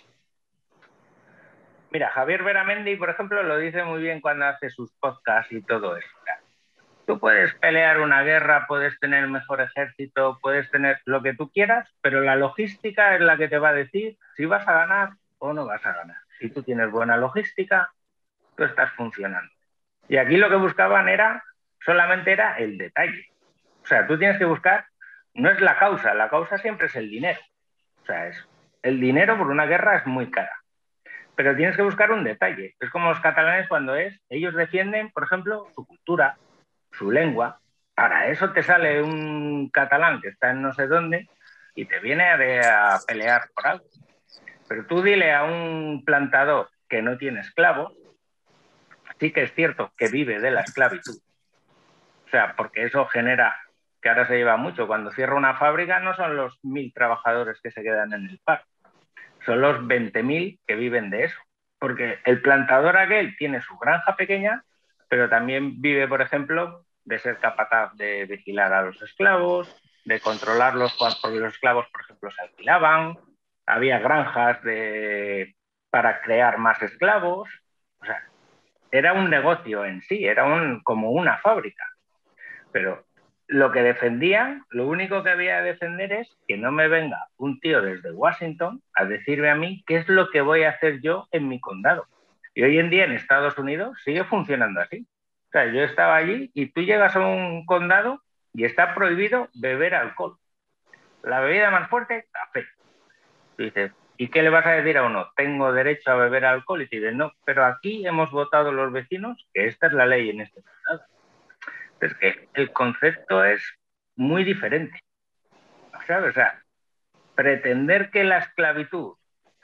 Mira, Javier Beramendi, por ejemplo, lo dice muy bien cuando hace sus podcasts y todo eso. O sea, tú puedes pelear una guerra, puedes tener el mejor ejército, puedes tener lo que tú quieras, pero la logística es la que te va a decir si vas a ganar o no vas a ganar. Si tú tienes buena logística, tú estás funcionando. Y aquí lo que buscaban solamente era el detalle. O sea, tú tienes que buscar, no es la causa siempre es el dinero. O sea, el dinero por una guerra es muy cara. Pero tienes que buscar un detalle. Es como los catalanes cuando ellos defienden, por ejemplo, su cultura, su lengua. Para eso te sale un catalán que está en no sé dónde y te viene a pelear por algo. Pero tú dile a un plantador que no tiene esclavos, sí que es cierto que vive de la esclavitud. O sea, porque eso genera, que ahora se lleva mucho, cuando cierra una fábrica no son los 1.000 trabajadores que se quedan en el paro, son los 20.000 que viven de eso. Porque el plantador aquel tiene su granja pequeña, pero también vive, por ejemplo, de ser capaz de vigilar a los esclavos, de controlarlos, porque los esclavos, por ejemplo, se alquilaban, había granjas para crear más esclavos. O sea, era un negocio en sí, era como una fábrica. Pero lo que defendían, lo único que había de defender es que no me venga un tío desde Washington a decirme a mí qué es lo que voy a hacer yo en mi condado. Y hoy en día en Estados Unidos sigue funcionando así. O sea, yo estaba allí y tú llegas a un condado y está prohibido beber alcohol. La bebida más fuerte, café. Tú dices, ¿y qué le vas a decir a uno? Tengo derecho a beber alcohol. Y te dicen, no, pero aquí hemos votado los vecinos que esta es la ley en este condado. Es que el concepto es muy diferente, ¿sabes? O sea, pretender que la esclavitud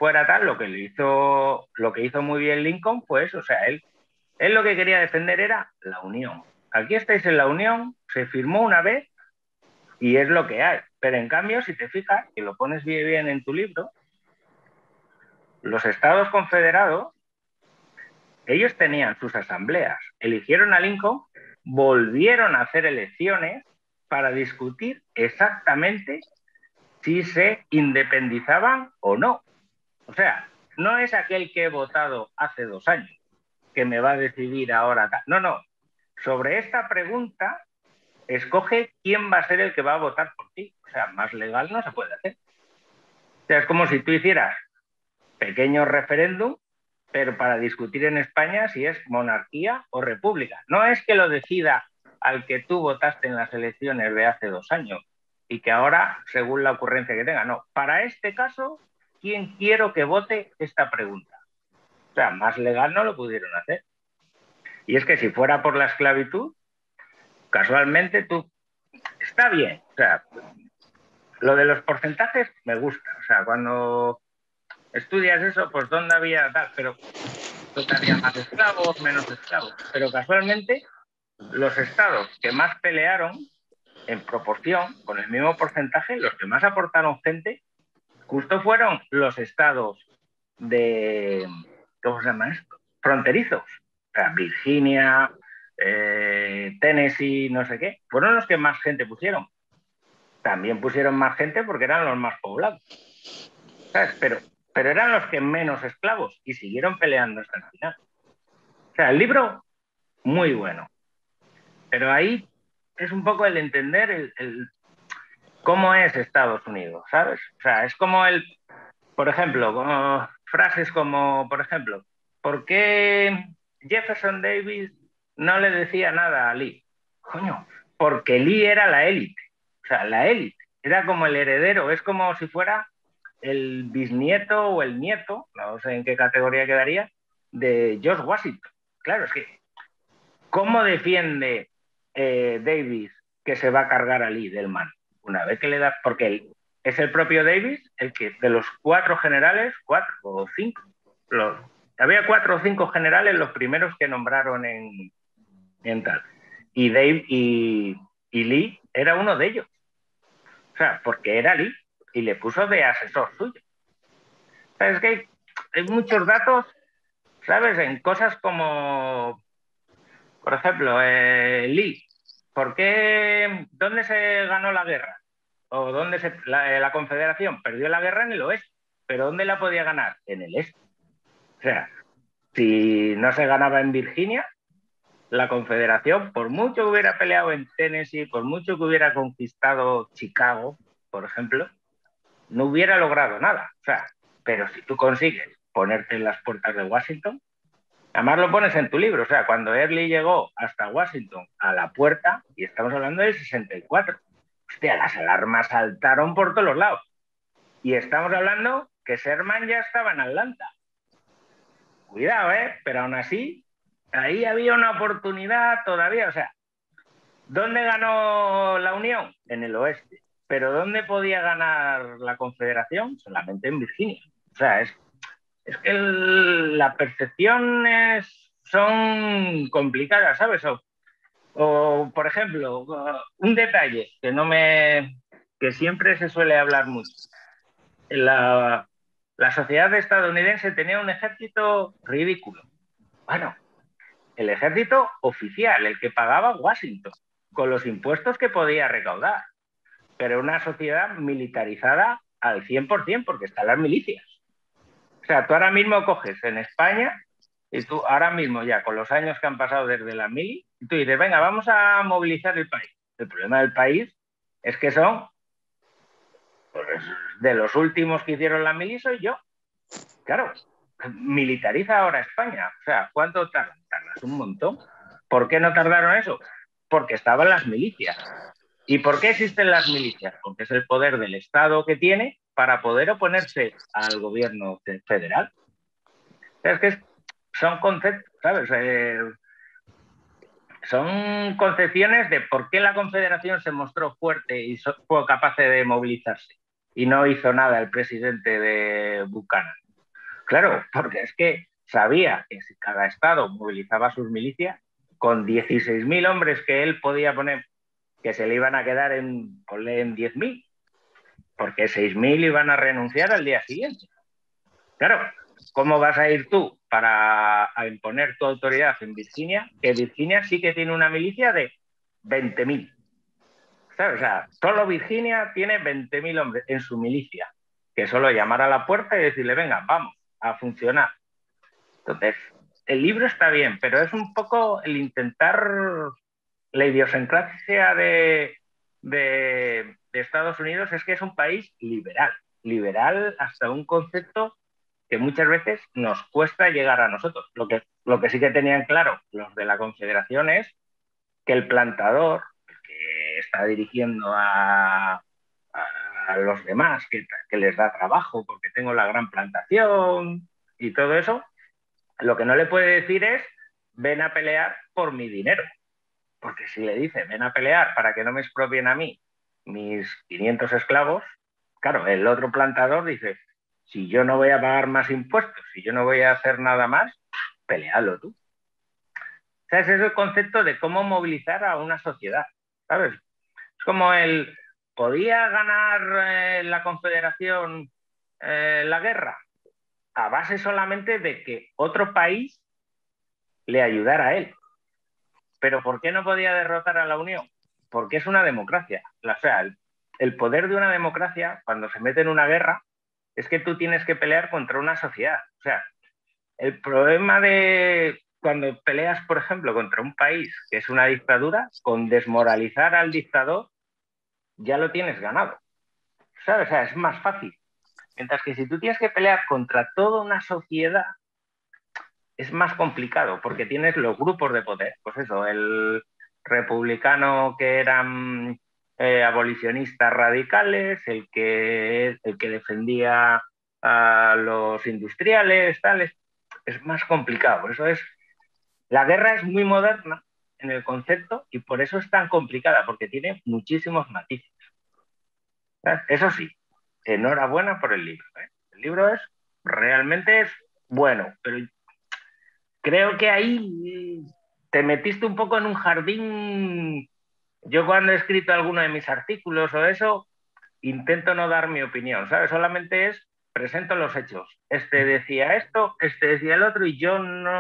fuera tal, lo que hizo muy bien Lincoln fue eso. O sea, él lo que quería defender era la unión. Aquí estáis en la unión, se firmó una vez y es lo que hay. Pero en cambio, si te fijas, que lo pones bien en tu libro, los Estados Confederados, ellos tenían sus asambleas, eligieron a Lincoln, volvieron a hacer elecciones para discutir exactamente si se independizaban o no. O sea, no es aquel que he votado hace 2 años que me va a decidir ahora. No, no. Sobre esta pregunta, escoge quién va a ser el que va a votar por ti. O sea, más legal no se puede hacer. O sea, es como si tú hicieras pequeño referéndum, pero para discutir en España si es monarquía o república. No es que lo decida al que tú votaste en las elecciones de hace 2 años y que ahora, según la ocurrencia que tenga, no. Para este caso, ¿quién quiero que vote esta pregunta? O sea, más legal no lo pudieron hacer. Y es que si fuera por la esclavitud, casualmente tú... Está bien. O sea, lo de los porcentajes me gusta. O sea, cuando estudias eso, pues dónde había tal, pero dónde había más esclavos, menos esclavos. Pero casualmente, los estados que más pelearon, en proporción, con el mismo porcentaje, los que más aportaron gente, justo fueron los estados de... ¿Cómo se llama esto? Fronterizos. O sea, Virginia, Tennessee, no sé qué. Fueron los que más gente pusieron. También pusieron más gente porque eran los más poblados. ¿Sabes? Pero eran los que menos esclavos y siguieron peleando hasta el final. O sea, el libro, muy bueno. Pero ahí es un poco el entender cómo es Estados Unidos, ¿sabes? O sea, es como por ejemplo, frases como, por ejemplo, ¿por qué Jefferson Davis no le decía nada a Lee? Coño, porque Lee era la élite. O sea, la élite. Era como el heredero, es como si fuera el bisnieto o el nieto, no sé en qué categoría quedaría, de George Washington. Claro, es que, ¿cómo defiende Davis que se va a cargar a Lee del mando? Una vez que le da, porque es el propio Davis el que de los 4 generales, 4 o 5, había 4 o 5 generales los primeros que nombraron en tal. Y Lee era uno de ellos. O sea, porque era Lee y le puso de asesor suyo. O sea, es que hay muchos datos, ¿sabes? En cosas como, por ejemplo, Lee. ¿Dónde se ganó la guerra? ¿O dónde la Confederación perdió la guerra? En el oeste. ¿Pero dónde la podía ganar? En el este. O sea, si no se ganaba en Virginia, la Confederación, por mucho que hubiera peleado en Tennessee, por mucho que hubiera conquistado Chicago, por ejemplo, no hubiera logrado nada. O sea, pero si tú consigues ponerte en las puertas de Washington, además lo pones en tu libro, o sea, cuando Early llegó hasta Washington a la puerta, y estamos hablando del 64, hostia, las alarmas saltaron por todos los lados. Y estamos hablando que Sherman ya estaba en Atlanta. Cuidado, pero aún así, ahí había una oportunidad todavía. O sea, ¿dónde ganó la Unión? En el oeste. ¿Pero dónde podía ganar la Confederación? Solamente en Virginia. O sea, es que las percepciones son complicadas, ¿sabes? O, por ejemplo, un detalle que siempre se suele hablar mucho. La sociedad estadounidense tenía un ejército ridículo. Bueno, el ejército oficial, el que pagaba Washington, con los impuestos que podía recaudar. Pero una sociedad militarizada al 100%, porque están las milicias. O sea, tú ahora mismo coges en España, y tú ahora mismo ya, con los años que han pasado desde la mili, y tú dices, venga, vamos a movilizar el país. El problema del país es que son, pues, de los últimos que hicieron la mili soy yo. Claro, militariza ahora España. O sea, ¿cuánto tardas? Tardas un montón. ¿Por qué no tardaron eso? Porque estaban las milicias. ¿Y por qué existen las milicias? Porque es el poder del Estado que tiene para poder oponerse al gobierno federal. O sea, es que son conceptos, ¿sabes? Son concepciones de por qué la Confederación se mostró fuerte y fue capaz de movilizarse y no hizo nada el presidente de Buchanan. Claro, porque es que sabía que si cada estado movilizaba sus milicias, con 16.000 hombres que él podía poner, que se le iban a quedar en 10.000, porque 6.000 iban a renunciar al día siguiente. Claro, ¿cómo vas a ir tú a imponer tu autoridad en Virginia? Que Virginia sí que tiene una milicia de 20.000. ¿Sabes? O sea, solo Virginia tiene 20.000 hombres en su milicia, que solo llamar a la puerta y decirle, venga, vamos a funcionar. Entonces, el libro está bien, pero es un poco el intentar la idiosincrasia de Estados Unidos es que es un país liberal hasta un concepto que muchas veces nos cuesta llegar a nosotros. Lo que sí que tenían claro los de la Confederación es que el plantador, el que está dirigiendo a los demás, que les da trabajo porque tengo la gran plantación y todo eso, lo que no le puede decir es ven a pelear por mi dinero. Porque si le dice ven a pelear para que no me expropien a mí mis 500 esclavos, claro, el otro plantador dice, si yo no voy a pagar más impuestos, si yo no voy a hacer nada más, pelealo tú. O sea, ese es el concepto de cómo movilizar a una sociedad, ¿sabes? Es como ¿podía ganar la Confederación la guerra? A base solamente de que otro país le ayudara a él. ¿Pero por qué no podía derrotar a la Unión? Porque es una democracia. O sea, el poder de una democracia, cuando se mete en una guerra, es que tú tienes que pelear contra una sociedad. O sea, el problema de cuando peleas, por ejemplo, contra un país que es una dictadura, con desmoralizar al dictador, ya lo tienes ganado. ¿Sabes? O sea, es más fácil. Mientras que si tú tienes que pelear contra toda una sociedad, es más complicado porque tienes los grupos de poder. Pues eso, el republicano que eran abolicionistas radicales, el que defendía a los industriales, tales. Es más complicado. Por eso la guerra es muy moderna en el concepto y por eso es tan complicada, porque tiene muchísimos matices. ¿Sabes? Eso sí, enhorabuena por el libro. El libro realmente es bueno, pero creo que ahí te metiste un poco en un jardín. Yo cuando he escrito alguno de mis artículos o eso, intento no dar mi opinión, ¿sabes? Solamente presento los hechos. Este decía esto, este decía el otro y yo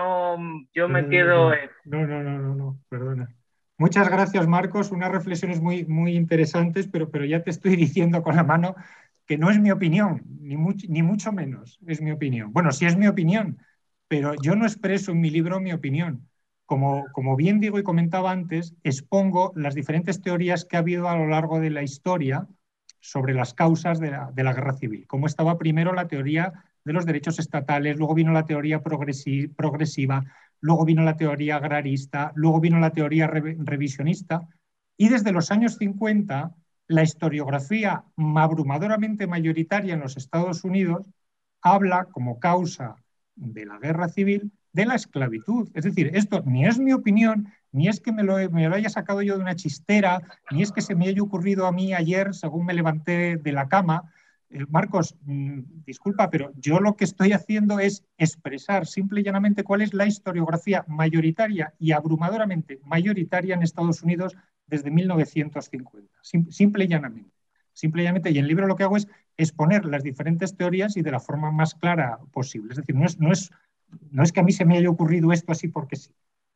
me quedo en... No, perdona. Muchas gracias, Marcos. Unas reflexiones muy, muy interesantes, pero ya te estoy diciendo con la mano que no es mi opinión, ni mucho menos es mi opinión. Bueno, sí es mi opinión, pero yo no expreso en mi libro mi opinión. Como bien digo y comentaba antes, expongo las diferentes teorías que ha habido a lo largo de la historia sobre las causas de la guerra civil. Como estaba primero la teoría de los derechos estatales, luego vino la teoría progresiva, luego vino la teoría agrarista, luego vino la teoría revisionista, y desde los años 50 la historiografía abrumadoramente mayoritaria en los Estados Unidos habla como causa de la guerra civil de la esclavitud. Es decir, esto ni es mi opinión, ni es que me lo haya sacado yo de una chistera, ni es que se me haya ocurrido a mí ayer según me levanté de la cama. Marcos, disculpa, pero yo lo que estoy haciendo es expresar simple y llanamente cuál es la historiografía mayoritaria y abrumadoramente mayoritaria en Estados Unidos desde 1950. Simple y llanamente. Simple y llanamente. Y en el libro lo que hago es exponer las diferentes teorías y de la forma más clara posible. Es decir, no es que a mí se me haya ocurrido esto así porque sí.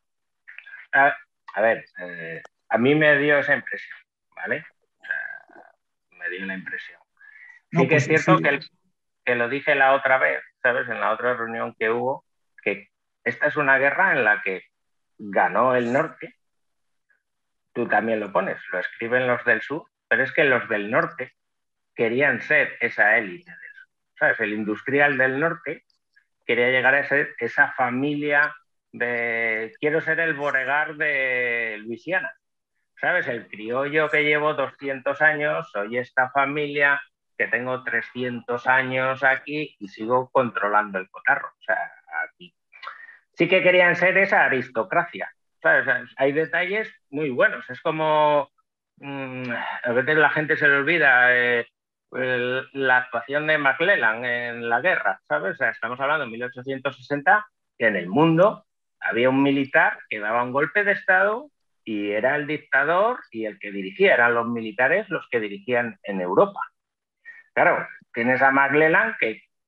A ver, a mí me dio esa impresión, ¿vale? O sea, me dio la impresión. Sí, no, que pues, es cierto sí. Que lo dije la otra vez, ¿sabes? En la otra reunión que hubo, que esta es una guerra en la que ganó el norte. Tú también lo pones, lo escriben los del sur, pero es que los del norte querían ser esa élite del sur, ¿sabes? El industrial del norte quería llegar a ser esa familia quiero ser el Beauregard de Luisiana, ¿sabes? El criollo que llevo 200 años, soy esta familia que tengo 300 años aquí y sigo controlando el cotarro. O sea, aquí sí que querían ser esa aristocracia, ¿sabes? O sea, hay detalles muy buenos. Es como a veces la gente se le olvida la actuación de McClellan en la guerra, ¿sabes? O sea, estamos hablando de 1860, que en el mundo había un militar que daba un golpe de Estado y era el dictador y el que dirigía, eran los militares los que dirigían en Europa. Claro, tienes a McClellan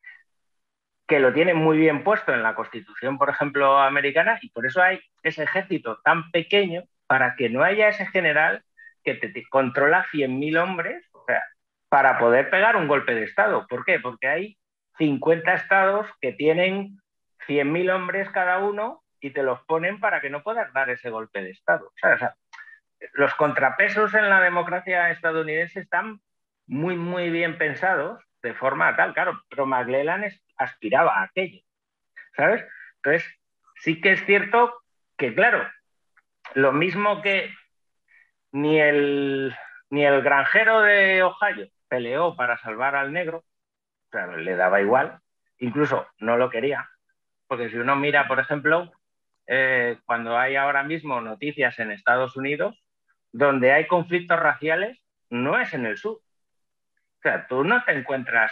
que lo tiene muy bien puesto en la Constitución, por ejemplo, americana, y por eso hay ese ejército tan pequeño para que no haya ese general que te controla 100.000 hombres, o sea, para poder pegar un golpe de Estado. ¿Por qué? Porque hay 50 estados que tienen 100.000 hombres cada uno y te los ponen para que no puedas dar ese golpe de Estado. O sea, los contrapesos en la democracia estadounidense están muy, muy bien pensados de forma tal, claro, pero McClellan aspiraba a aquello, ¿sabes? Entonces, sí que es cierto que, claro, lo mismo que ni el granjero de Ohio peleó para salvar al negro, o sea, le daba igual, incluso no lo quería, porque si uno mira, por ejemplo, cuando hay ahora mismo noticias en Estados Unidos, donde hay conflictos raciales, no es en el sur. O sea, tú no te encuentras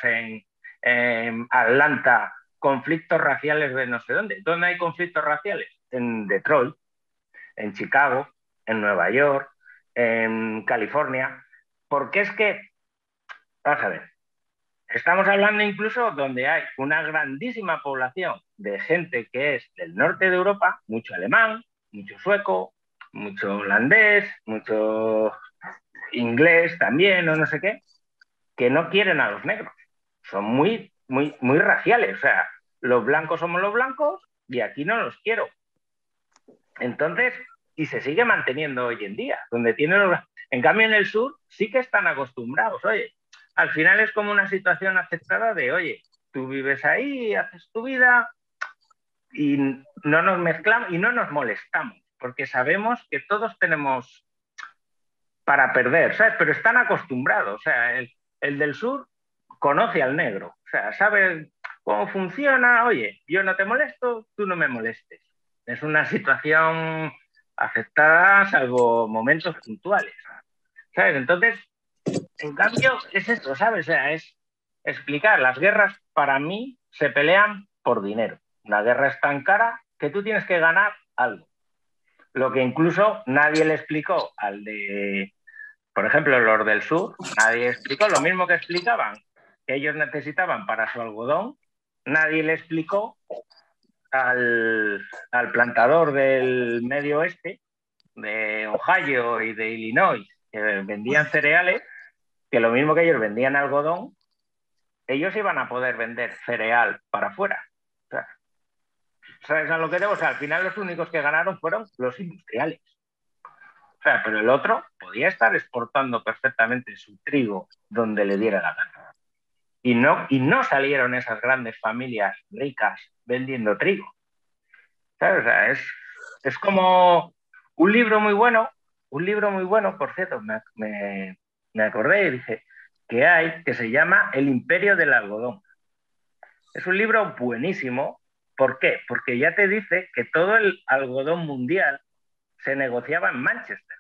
en Atlanta conflictos raciales de no sé dónde. ¿Dónde hay conflictos raciales? En Detroit, en Chicago, en Nueva York, en California. Porque es que, vamos a ver, estamos hablando incluso donde hay una grandísima población de gente que es del norte de Europa, mucho alemán, mucho sueco, mucho holandés, mucho inglés también, o no sé qué, que no quieren a los negros. Son muy, muy, muy raciales. O sea, los blancos somos los blancos y aquí no los quiero. Entonces, y se sigue manteniendo hoy en día, donde tienen los... En cambio, en el sur sí que están acostumbrados. Oye, al final es como una situación aceptada de, oye, tú vives ahí, haces tu vida y no nos mezclamos y no nos molestamos, porque sabemos que todos tenemos para perder, ¿sabes? Pero están acostumbrados. O sea, el del sur conoce al negro, o sea, sabe cómo funciona, oye, yo no te molesto, tú no me molestes. Es una situación aceptada salvo momentos puntuales, ¿sabes? Entonces, en cambio, es esto, ¿sabes? O sea, es explicar, las guerras para mí se pelean por dinero. La guerra es tan cara que tú tienes que ganar algo. Lo que incluso nadie le explicó al de, por ejemplo, los del sur, nadie explicó lo mismo que explicaban que ellos necesitaban para su algodón, nadie le explicó al plantador del medio oeste, de Ohio y de Illinois, que vendían cereales, que lo mismo que ellos vendían algodón, ellos iban a poder vender cereal para afuera. O sea, ¿sabes a lo que debo? O sea, al final los únicos que ganaron fueron los industriales. O sea, pero el otro podía estar exportando perfectamente su trigo donde le diera la gana. Y no salieron esas grandes familias ricas vendiendo trigo. ¿Sabes? O sea, es como un libro muy bueno, por cierto, me acordé y dije, que hay, que se llama El Imperio del Algodón. Es un libro buenísimo. ¿Por qué? Porque ya te dice que todo el algodón mundial se negociaba en Manchester.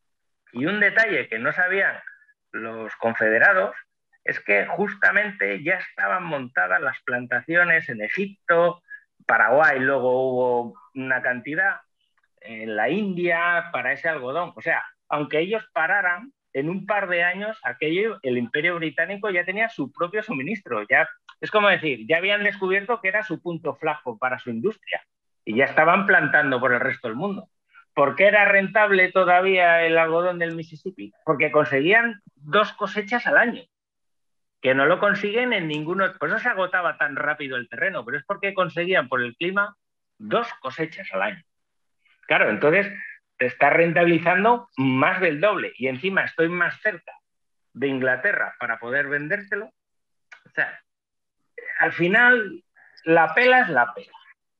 Y un detalle que no sabían los confederados es que justamente ya estaban montadas las plantaciones en Egipto, Paraguay, luego hubo una cantidad en la India para ese algodón. O sea, aunque ellos pararan, en un par de años aquello, el Imperio Británico ya tenía su propio suministro. Ya, es como decir, ya habían descubierto que era su punto flaco para su industria y ya estaban plantando por el resto del mundo. ¿Por qué era rentable todavía el algodón del Mississippi? Porque conseguían 2 cosechas al año, que no lo consiguen en ninguno. Por eso se agotaba tan rápido el terreno, pero es porque conseguían por el clima 2 cosechas al año. Claro, entonces te está rentabilizando más del doble y encima estoy más cerca de Inglaterra para poder vendértelo. O sea, al final la pela es la pela.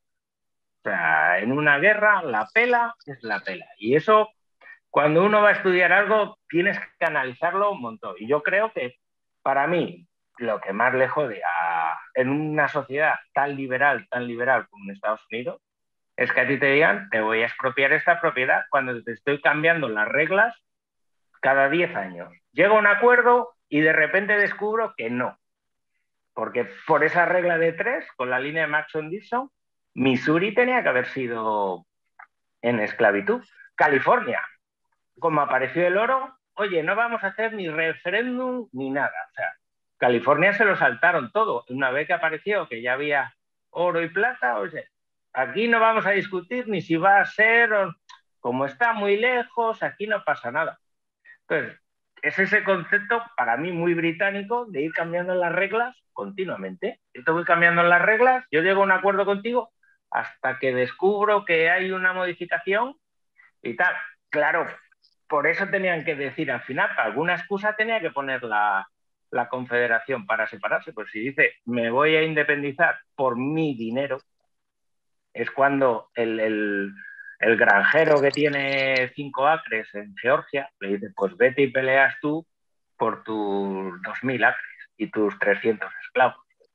O sea, en una guerra la pela es la pela. Y eso, cuando uno va a estudiar algo, tienes que analizarlo un montón. Y yo creo que para mí lo que más le jode en una sociedad tan liberal como en Estados Unidos, es que a ti te digan, te voy a expropiar esta propiedad cuando te estoy cambiando las reglas cada 10 años. Llega un acuerdo Y de repente descubro que no. Porque por esa regla de 3, con la línea de Mason-Dixon, Missouri tenía que haber sido en esclavitud. California, como apareció el oro, oye, no vamos a hacer ni referéndum ni nada. O sea, California se lo saltaron todo. Una vez que apareció que ya había oro y plata, oye, aquí no vamos a discutir ni si va a ser, o, como está muy lejos, aquí no pasa nada. Entonces, es ese concepto para mí muy británico de ir cambiando las reglas continuamente. Yo te voy cambiando las reglas, yo llego a un acuerdo contigo hasta que descubro que hay una modificación y tal. Claro, por eso tenían que decir al final, alguna excusa tenía que poner la confederación para separarse. Pues si dice, me voy a independizar por mi dinero, es cuando el granjero que tiene 5 acres en Georgia le dice, pues vete y peleas tú por tus 2000 acres y tus 300 esclavos.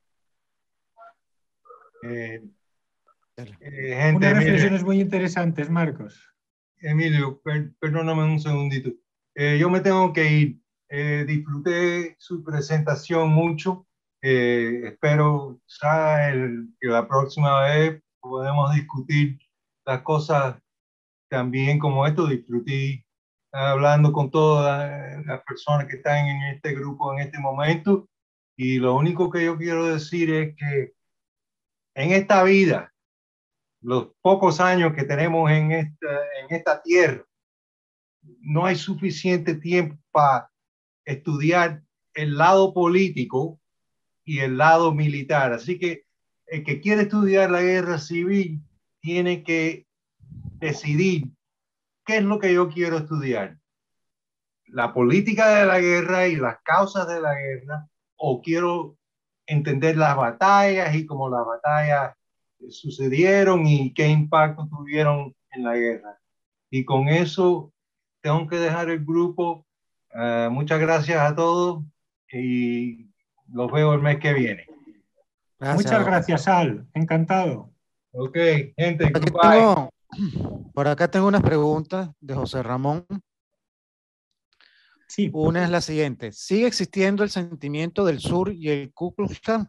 Gente, unas reflexiones muy interesantes, Marcos. Emilio, perdóname un segundito. Yo me tengo que ir. Disfruté su presentación mucho. Espero que la próxima vez podemos discutir las cosas también como esto. Disfruté hablando con todas las personas que están en este grupo en este momento. Y lo único que yo quiero decir es que en esta vida, los pocos años que tenemos en esta tierra, no hay suficiente tiempo para estudiar el lado político y el lado militar. Así que el que quiere estudiar la guerra civil tiene que decidir qué es lo que yo quiero estudiar. La política de la guerra y las causas de la guerra, o quiero entender las batallas y cómo las batallas sucedieron y qué impacto tuvieron en la guerra. Y con eso tengo que dejar el grupo. Muchas gracias a todos y los veo el mes que viene. Gracias. Muchas gracias, Al. Encantado. Ok, gente, goodbye. Por acá tengo unas preguntas de José Ramón. Sí. Una es la siguiente. ¿Sigue existiendo el sentimiento del sur y el Ku Klux Klan?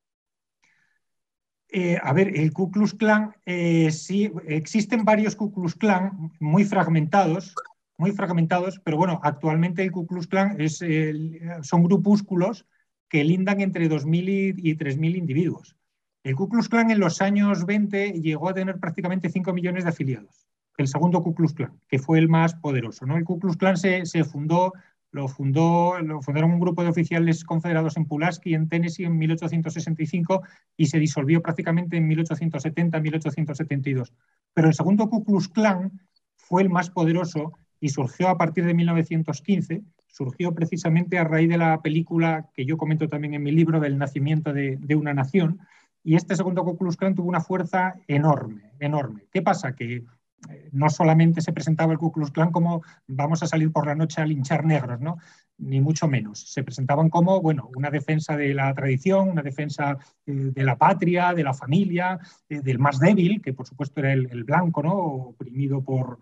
A ver, el Ku Klux Klan, sí, existen varios Ku Klux Klan muy fragmentados, pero bueno, actualmente el Ku Klux Klan son grupúsculos que lindan entre 2.000 y 3.000 individuos. El Ku Klux Klan en los años 20 llegó a tener prácticamente 5 millones de afiliados. El segundo Ku Klux Klan, que fue el más poderoso, ¿no? El Ku Klux Klan lo fundaron un grupo de oficiales confederados en Pulaski, en Tennessee, en 1865 y se disolvió prácticamente en 1870, 1872. Pero el segundo Ku Klux Klan fue el más poderoso y surgió a partir de 1915, surgió precisamente a raíz de la película que yo comento también en mi libro del nacimiento de una nación, y este segundo Ku Klux Klan tuvo una fuerza enorme, enorme. ¿Qué pasa? Que no solamente se presentaba el Ku Klux Klan como vamos a salir por la noche a linchar negros, ¿no? Ni mucho menos. Se presentaban como, bueno, una defensa de la tradición, una defensa de la patria, de la familia, del más débil, que por supuesto era el blanco, ¿no? Oprimido por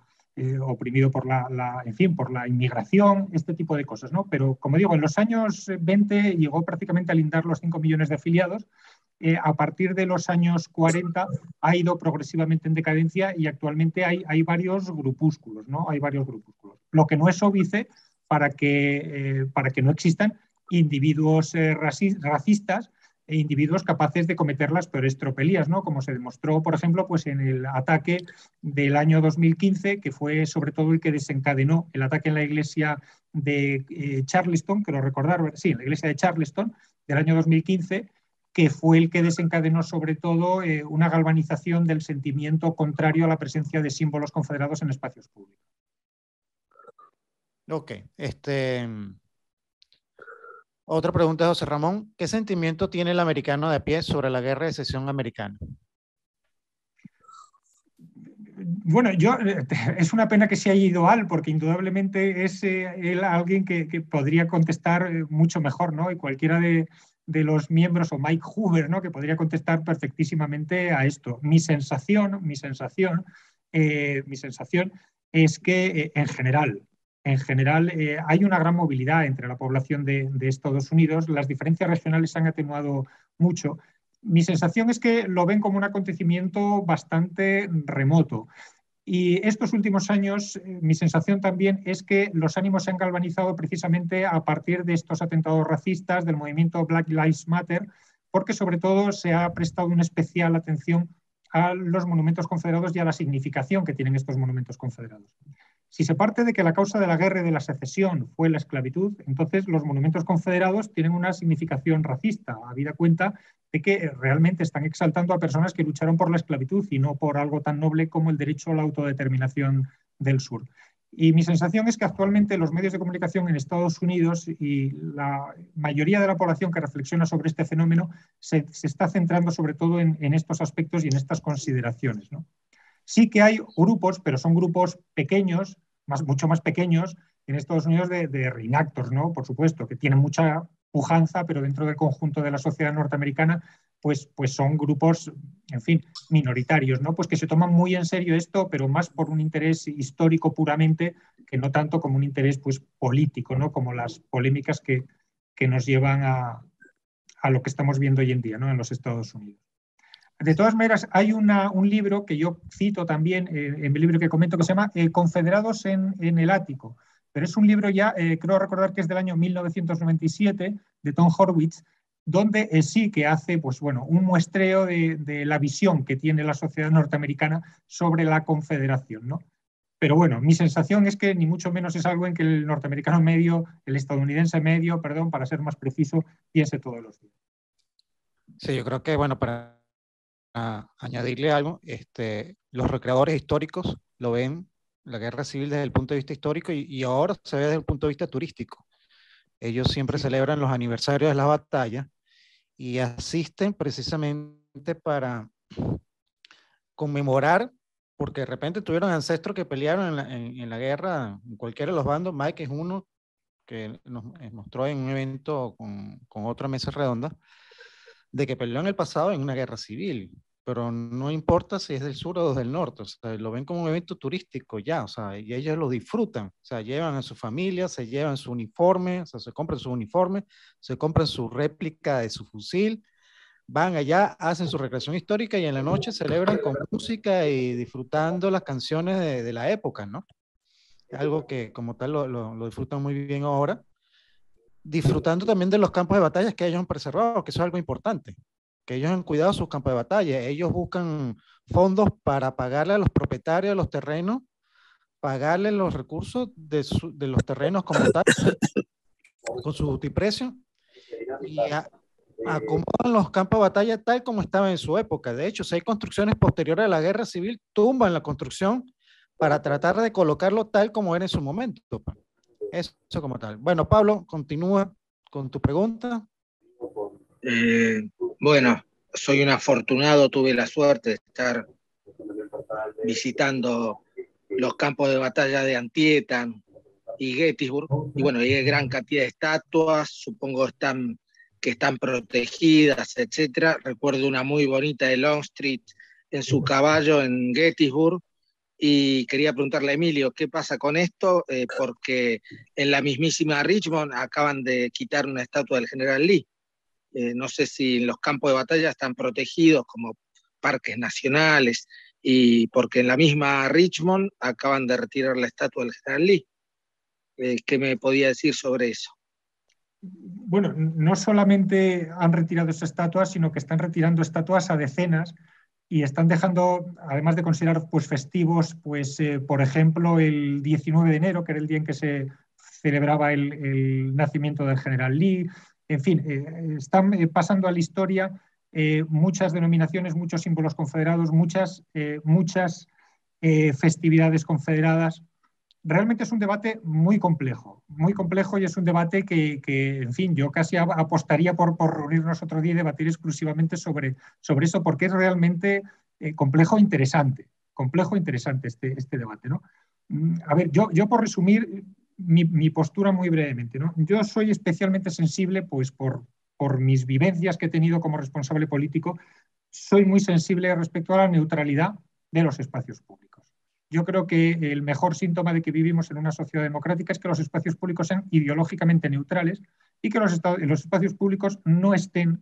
la inmigración, este tipo de cosas, ¿no? Pero, como digo, en los años 20 llegó prácticamente a lindar los 5 millones de afiliados. A partir de los años 40 ha ido progresivamente en decadencia y actualmente hay varios grupúsculos, ¿no? Hay varios grupúsculos. Lo que no es óbice para que no existan individuos racistas e individuos capaces de cometer las peores tropelías, ¿no? Como se demostró, por ejemplo, pues en el ataque del año 2015, que fue sobre todo el que desencadenó el ataque en la iglesia de Charleston, creo recordar, sí, en la iglesia de Charleston del año 2015, que fue el que desencadenó sobre todo una galvanización del sentimiento contrario a la presencia de símbolos confederados en espacios públicos. Ok. Otra pregunta de José Ramón. ¿Qué sentimiento tiene el americano de a pie sobre la guerra de secesión americana? Bueno, es una pena que se haya ido Al, porque indudablemente es él alguien que podría contestar mucho mejor, ¿no? Y cualquiera de los miembros, o Mike Hoover, ¿no? Que podría contestar perfectísimamente a esto. Mi sensación es que en general en general hay una gran movilidad entre la población de Estados Unidos. Las diferencias regionales se han atenuado mucho. Mi sensación es que lo ven como un acontecimiento bastante remoto. Y estos últimos años, mi sensación también es que los ánimos se han galvanizado precisamente a partir de estos atentados racistas, del movimiento Black Lives Matter, porque sobre todo se ha prestado una especial atención a los monumentos confederados y a la significación que tienen estos monumentos confederados. Si se parte de que la causa de la guerra y de la secesión fue la esclavitud, entonces los monumentos confederados tienen una significación racista, habida cuenta de que realmente están exaltando a personas que lucharon por la esclavitud y no por algo tan noble como el derecho a la autodeterminación del sur. Y mi sensación es que actualmente los medios de comunicación en Estados Unidos y la mayoría de la población que reflexiona sobre este fenómeno se está centrando sobre todo en estos aspectos y en estas consideraciones, ¿no? Sí que hay grupos, pero son grupos pequeños, mucho más pequeños en Estados Unidos de reenactors, ¿no? Por supuesto, que tienen mucha pujanza, pero dentro del conjunto de la sociedad norteamericana, pues son grupos, en fin, minoritarios, ¿no? Pues que se toman muy en serio esto, pero más por un interés histórico puramente, que no tanto como un interés pues, político, ¿no? Como las polémicas que nos llevan a lo que estamos viendo hoy en día, ¿no? En los Estados Unidos. De todas maneras, hay un libro que yo cito también en mi libro que comento que se llama Confederados en el Ático, pero es un libro ya, creo recordar que es del año 1997, de Tom Horwitz, donde sí que hace pues, bueno, un muestreo de la visión que tiene la sociedad norteamericana sobre la confederación, ¿no? Pero bueno, mi sensación es que ni mucho menos es algo en que el norteamericano medio, el estadounidense medio, perdón, para ser más preciso, piense todos los días. Sí, yo creo que, bueno, para añadirle algo, los recreadores históricos lo ven la guerra civil desde el punto de vista histórico y ahora se ve desde el punto de vista turístico. Ellos siempre celebran los aniversarios de las batallas y asisten precisamente para conmemorar, porque de repente tuvieron ancestros que pelearon en la guerra, en cualquiera de los bandos. Mike es uno que nos mostró en un evento con otra mesa redonda, de que peleó en el pasado en una guerra civil, pero no importa si es del sur o del norte, o sea, lo ven como un evento turístico ya, o sea, y ellos lo disfrutan, o sea, llevan a su familia, se llevan su uniforme, o sea, se compran su uniforme, se compran su réplica de su fusil, van allá, hacen su recreación histórica y en la noche celebran con música y disfrutando las canciones de la época, ¿no? Algo que como tal lo disfrutan muy bien ahora, disfrutando también de los campos de batalla que ellos han preservado, que eso es algo importante, que ellos han cuidado sus campos de batalla. Ellos buscan fondos para pagarle a los propietarios de los terrenos, pagarle los recursos de los terrenos como tal, con su utiprecio, y acomodan los campos de batalla tal como estaban en su época. De hecho, si hay construcciones posteriores a la guerra civil, tumban la construcción para tratar de colocarlo tal como era en su momento. Eso como tal. Bueno, Pablo, continúa con tu pregunta. Bueno, soy un afortunado, tuve la suerte de estar visitando los campos de batalla de Antietam y Gettysburg, y bueno, hay gran cantidad de estatuas, supongo que están protegidas, etcétera. Recuerdo una muy bonita de Longstreet en su caballo en Gettysburg, y quería preguntarle a Emilio, ¿qué pasa con esto? Porque en la mismísima Richmond acaban de quitar una estatua del general Lee. No sé si los campos de batalla están protegidos como parques nacionales, y porque en la misma Richmond acaban de retirar la estatua del general Lee. ¿Qué me podía decir sobre eso? Bueno, no solamente han retirado esa estatua, sino que están retirando estatuas a decenas y están dejando, además de considerar pues, festivos, pues, por ejemplo, el 19 de enero, que era el día en que se celebraba el nacimiento del general Lee. En fin, están pasando a la historia muchas denominaciones, muchos símbolos confederados, muchas festividades confederadas. Realmente es un debate muy complejo y es un debate que en fin, yo casi apostaría por reunirnos otro día y debatir exclusivamente sobre eso, porque es realmente complejo e interesante este debate, ¿no? A ver, yo por resumir mi postura muy brevemente, ¿no? Yo soy especialmente sensible, pues por mis vivencias que he tenido como responsable político, soy muy sensible respecto a la neutralidad de los espacios públicos. Yo creo que el mejor síntoma de que vivimos en una sociedad democrática es que los espacios públicos sean ideológicamente neutrales y que los espacios públicos no estén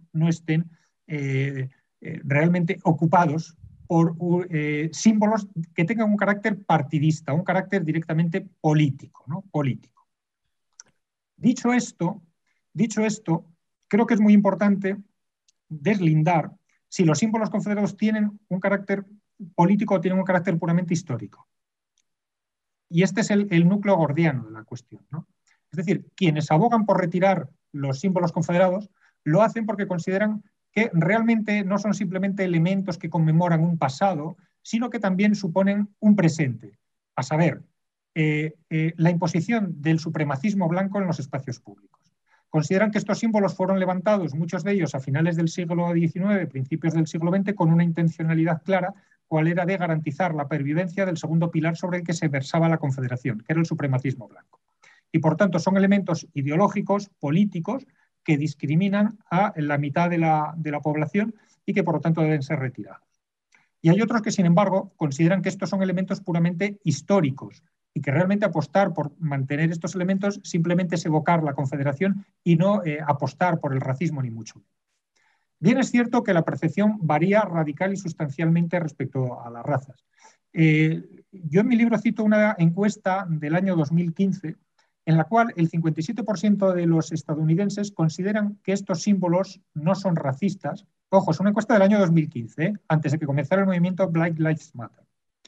realmente ocupados por símbolos que tengan un carácter partidista, un carácter directamente político, ¿no? Político. Dicho esto, creo que es muy importante deslindar si los símbolos confederados tienen un carácter político o tienen un carácter puramente histórico. Y este es el núcleo gordiano de la cuestión, ¿no? Es decir, quienes abogan por retirar los símbolos confederados lo hacen porque consideran que realmente no son simplemente elementos que conmemoran un pasado, sino que también suponen un presente, a saber, la imposición del supremacismo blanco en los espacios públicos. Consideran que estos símbolos fueron levantados, muchos de ellos a finales del siglo XIX, principios del siglo XX, con una intencionalidad clara, cuál era de garantizar la pervivencia del segundo pilar sobre el que se versaba la Confederación, que era el supremacismo blanco. Y por tanto son elementos ideológicos, políticos, que discriminan a la mitad de la población y que por lo tanto deben ser retirados. Y hay otros que, sin embargo, consideran que estos son elementos puramente históricos y que realmente apostar por mantener estos elementos simplemente es evocar la Confederación y no apostar por el racismo ni mucho. Bien es cierto que la percepción varía radical y sustancialmente respecto a las razas. Yo en mi libro cito una encuesta del año 2015 en la cual el 57% de los estadounidenses consideran que estos símbolos no son racistas. Ojo, es una encuesta del año 2015, antes de que comenzara el movimiento Black Lives Matter.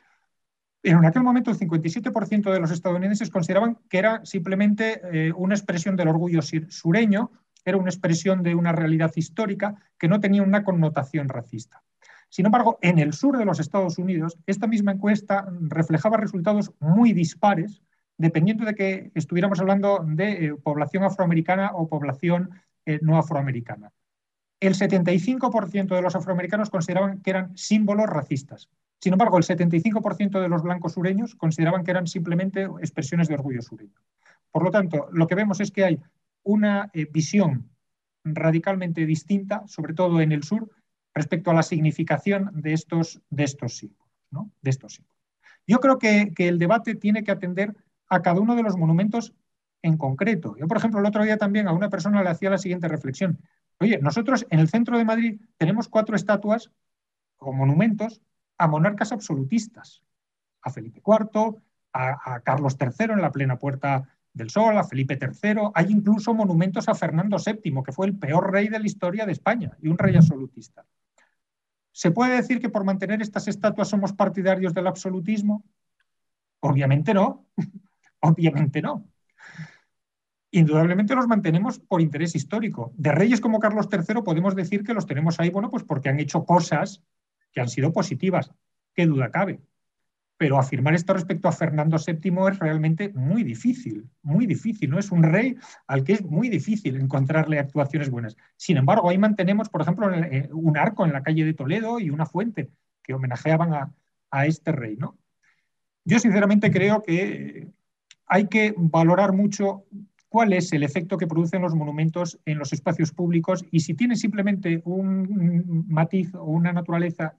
Pero en aquel momento el 57% de los estadounidenses consideraban que era simplemente una expresión del orgullo sureño, era una expresión de una realidad histórica que no tenía una connotación racista. Sin embargo, en el sur de los Estados Unidos, esta misma encuesta reflejaba resultados muy dispares, dependiendo de que estuviéramos hablando de población afroamericana o población no afroamericana. El 75% de los afroamericanos consideraban que eran símbolos racistas. Sin embargo, el 75% de los blancos sureños consideraban que eran simplemente expresiones de orgullo sureño. Por lo tanto, lo que vemos es que hay una visión radicalmente distinta, sobre todo en el sur, respecto a la significación de estos símbolos, ¿no? De estos símbolos. Yo creo que el debate tiene que atender a cada uno de los monumentos en concreto. Yo, por ejemplo, el otro día también a una persona le hacía la siguiente reflexión. Oye, nosotros en el centro de Madrid tenemos 4 estatuas o monumentos a monarcas absolutistas. A Felipe IV, a Carlos III en la plena Puerta del Sol, a Felipe III. Hay incluso monumentos a Fernando VII, que fue el peor rey de la historia de España y un rey absolutista. ¿Se puede decir que por mantener estas estatuas somos partidarios del absolutismo? Obviamente no. Obviamente no. Indudablemente los mantenemos por interés histórico. De reyes como Carlos III podemos decir que los tenemos ahí, bueno, pues porque han hecho cosas que han sido positivas. ¿Qué duda cabe? Pero afirmar esto respecto a Fernando VII es realmente muy difícil, ¿no? Es un rey al que es muy difícil encontrarle actuaciones buenas. Sin embargo, ahí mantenemos, por ejemplo, un arco en la calle de Toledo y una fuente que homenajeaban a este rey, ¿no? Yo sinceramente creo que hay que valorar mucho cuál es el efecto que producen los monumentos en los espacios públicos y si tienen simplemente un matiz o una naturaleza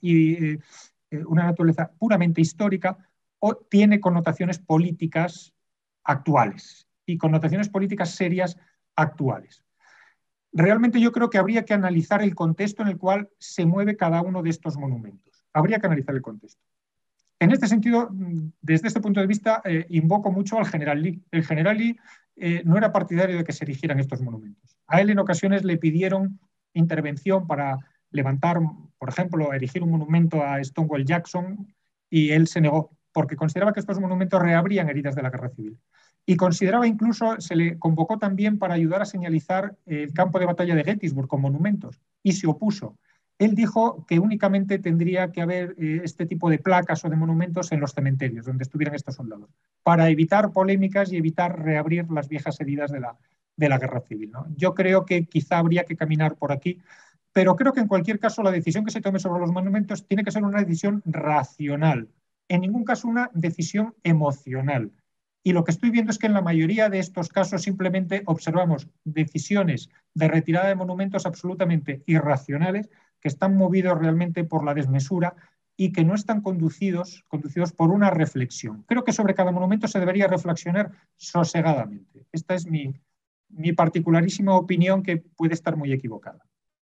puramente histórica o tiene connotaciones políticas actuales y connotaciones políticas serias actuales. Realmente yo creo que habría que analizar el contexto en el cual se mueve cada uno de estos monumentos. Habría que analizar el contexto. En este sentido, desde este punto de vista, invoco mucho al general Lee. El general Lee no era partidario de que se erigieran estos monumentos. A él en ocasiones le pidieron intervención para levantar, por ejemplo, erigir un monumento a Stonewall Jackson y él se negó porque consideraba que estos monumentos reabrían heridas de la guerra civil. Y consideraba incluso, se le convocó también para ayudar a señalizar el campo de batalla de Gettysburg con monumentos y se opuso. Él dijo que únicamente tendría que haber este tipo de placas o de monumentos en los cementerios donde estuvieran estos soldados, para evitar polémicas y evitar reabrir las viejas heridas de la guerra civil, ¿no? Yo creo que quizá habría que caminar por aquí, pero creo que en cualquier caso la decisión que se tome sobre los monumentos tiene que ser una decisión racional, en ningún caso una decisión emocional. Y lo que estoy viendo es que en la mayoría de estos casos simplemente observamos decisiones de retirada de monumentos absolutamente irracionales que están movidos realmente por la desmesura y que no están conducidos por una reflexión. Creo que sobre cada monumento se debería reflexionar sosegadamente. Esta es mi particularísima opinión, que puede estar muy equivocada.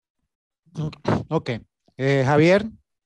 Ok. Javier.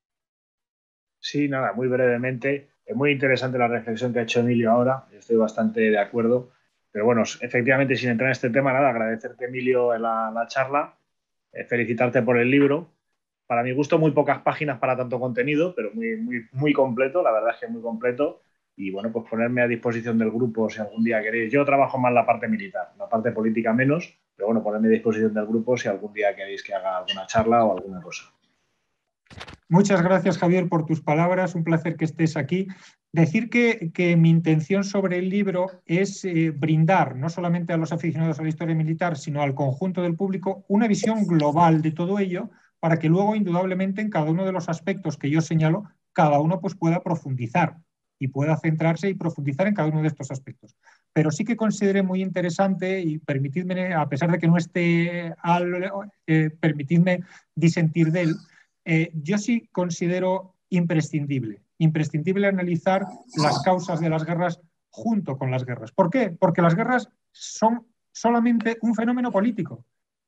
Sí, nada, muy brevemente. Es muy interesante la reflexión que ha hecho Emilio ahora. Estoy bastante de acuerdo. Pero bueno, efectivamente, sin entrar en este tema, nada, agradecerte, Emilio, la charla, felicitarte por el libro. Para mi gusto, muy pocas páginas para tanto contenido, pero muy completo. La verdad es que muy completo. Y bueno, pues ponerme a disposición del grupo si algún día queréis. Yo trabajo más la parte militar, la parte política menos, pero bueno, ponerme a disposición del grupo si algún día queréis que haga alguna charla o alguna cosa. Muchas gracias, Javier, por tus palabras. Un placer que estés aquí. Decir que mi intención sobre el libro es brindar, no solamente a los aficionados a la historia militar, sino al conjunto del público, una visión global de todo ello, para que luego, indudablemente, en cada uno de los aspectos que yo señalo, cada uno pues, pueda profundizar y pueda centrarse y profundizar en cada uno de estos aspectos. Pero sí que consideré muy interesante, y permitidme, a pesar de que no esté permitidme disentir de él, yo sí considero imprescindible analizar las causas de las guerras junto con las guerras. ¿Por qué? Porque las guerras son solamente un fenómeno político.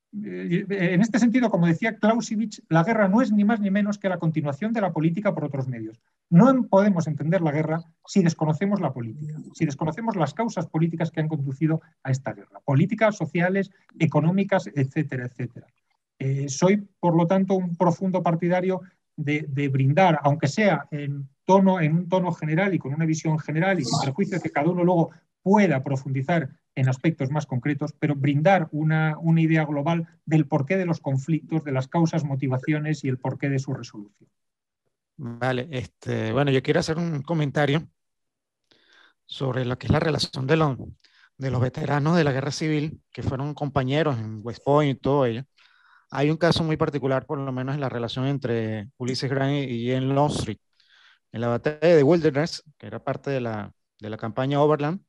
En este sentido, como decía Clausewitz, la guerra no es ni más ni menos que la continuación de la política por otros medios. No podemos entender la guerra si desconocemos la política, si desconocemos las causas políticas que han conducido a esta guerra, políticas, sociales, económicas, etcétera, etcétera. Soy, por lo tanto, un profundo partidario de brindar, aunque sea en un tono general y con una visión general y sin perjuicio de que cada uno luego pueda profundizar en aspectos más concretos, pero brindar una idea global del porqué de los conflictos, de las causas, motivaciones y el porqué de su resolución. Vale, bueno, yo quiero hacer un comentario sobre lo que es la relación de los veteranos de la guerra civil, que fueron compañeros en West Point y todo ello. Hay un caso muy particular, por lo menos en la relación entre Ulysses Grant y Jane Longstreet. En la batalla de Wilderness, que era parte de la campaña Overland,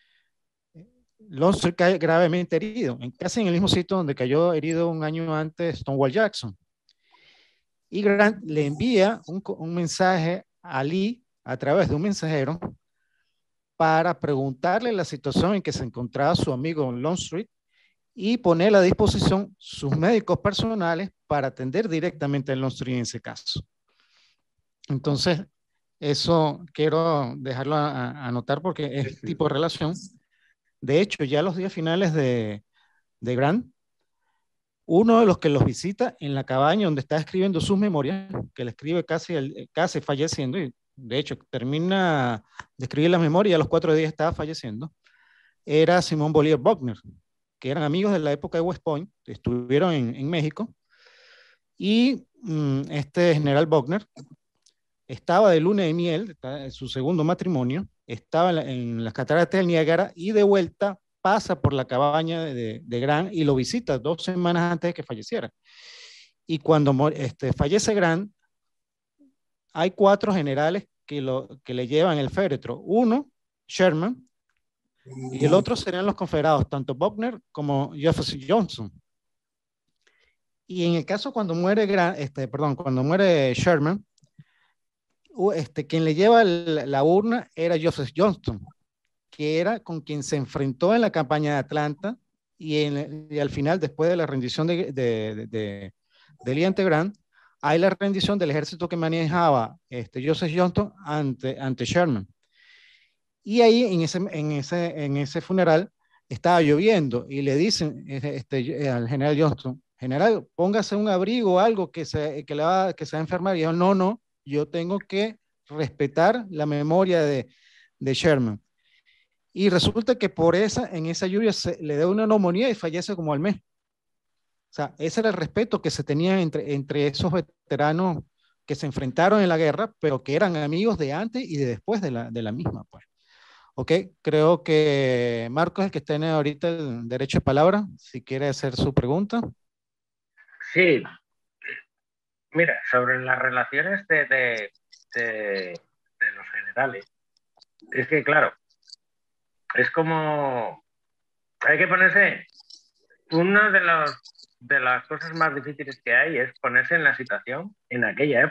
Longstreet cae gravemente herido, casi en el mismo sitio donde cayó herido un año antes Stonewall Jackson. Y Grant le envía un mensaje a Lee a través de un mensajero para preguntarle la situación en que se encontraba su amigo Longstreet y poner a disposición sus médicos personales para atender directamente a Longstreet en ese caso. Entonces, eso quiero dejarlo a anotar porque es tipo de relación. De hecho, ya los días finales de Grant, uno de los que los visita en la cabaña donde está escribiendo sus memorias, que le escribe casi falleciendo, y de hecho termina de escribir las memorias y a los 4 días estaba falleciendo, era Simón Bolívar Buckner, que eran amigos de la época de West Point, estuvieron en México, y este general Buckner estaba de luna de miel, en su segundo matrimonio, estaba en las cataratas del Niágara y de vuelta pasa por la cabaña de Grant y lo visita 2 semanas antes de que falleciera. Y cuando fallece Grant, hay 4 generales que le llevan el féretro. Uno, Sherman, y el otro serían los confederados, tanto Buckner como Jefferson Johnson. Y en el caso cuando muere Sherman, quien le lleva la urna era Joseph Johnston, que era con quien se enfrentó en la campaña de Atlanta y al final, después de la rendición de Lee Grant, hay la rendición del ejército que manejaba Joseph Johnston ante Sherman. Y ahí en ese funeral estaba lloviendo y le dicen al general Johnston, general, póngase un abrigo o algo que se va a enfermar. Y yo, no, yo tengo que respetar la memoria de Sherman. Y resulta que en esa lluvia le da una neumonía y fallece como al mes. O sea, ese era el respeto que se tenía entre esos veteranos que se enfrentaron en la guerra, pero que eran amigos de antes y de después de la misma, pues. Ok, creo que Marcos es el que tiene ahorita el derecho de palabra, si quiere hacer su pregunta. Sí, mira, sobre las relaciones de los generales, es que claro, es como, hay que ponerse, una de las cosas más difíciles que hay es ponerse en la situación en aquella época.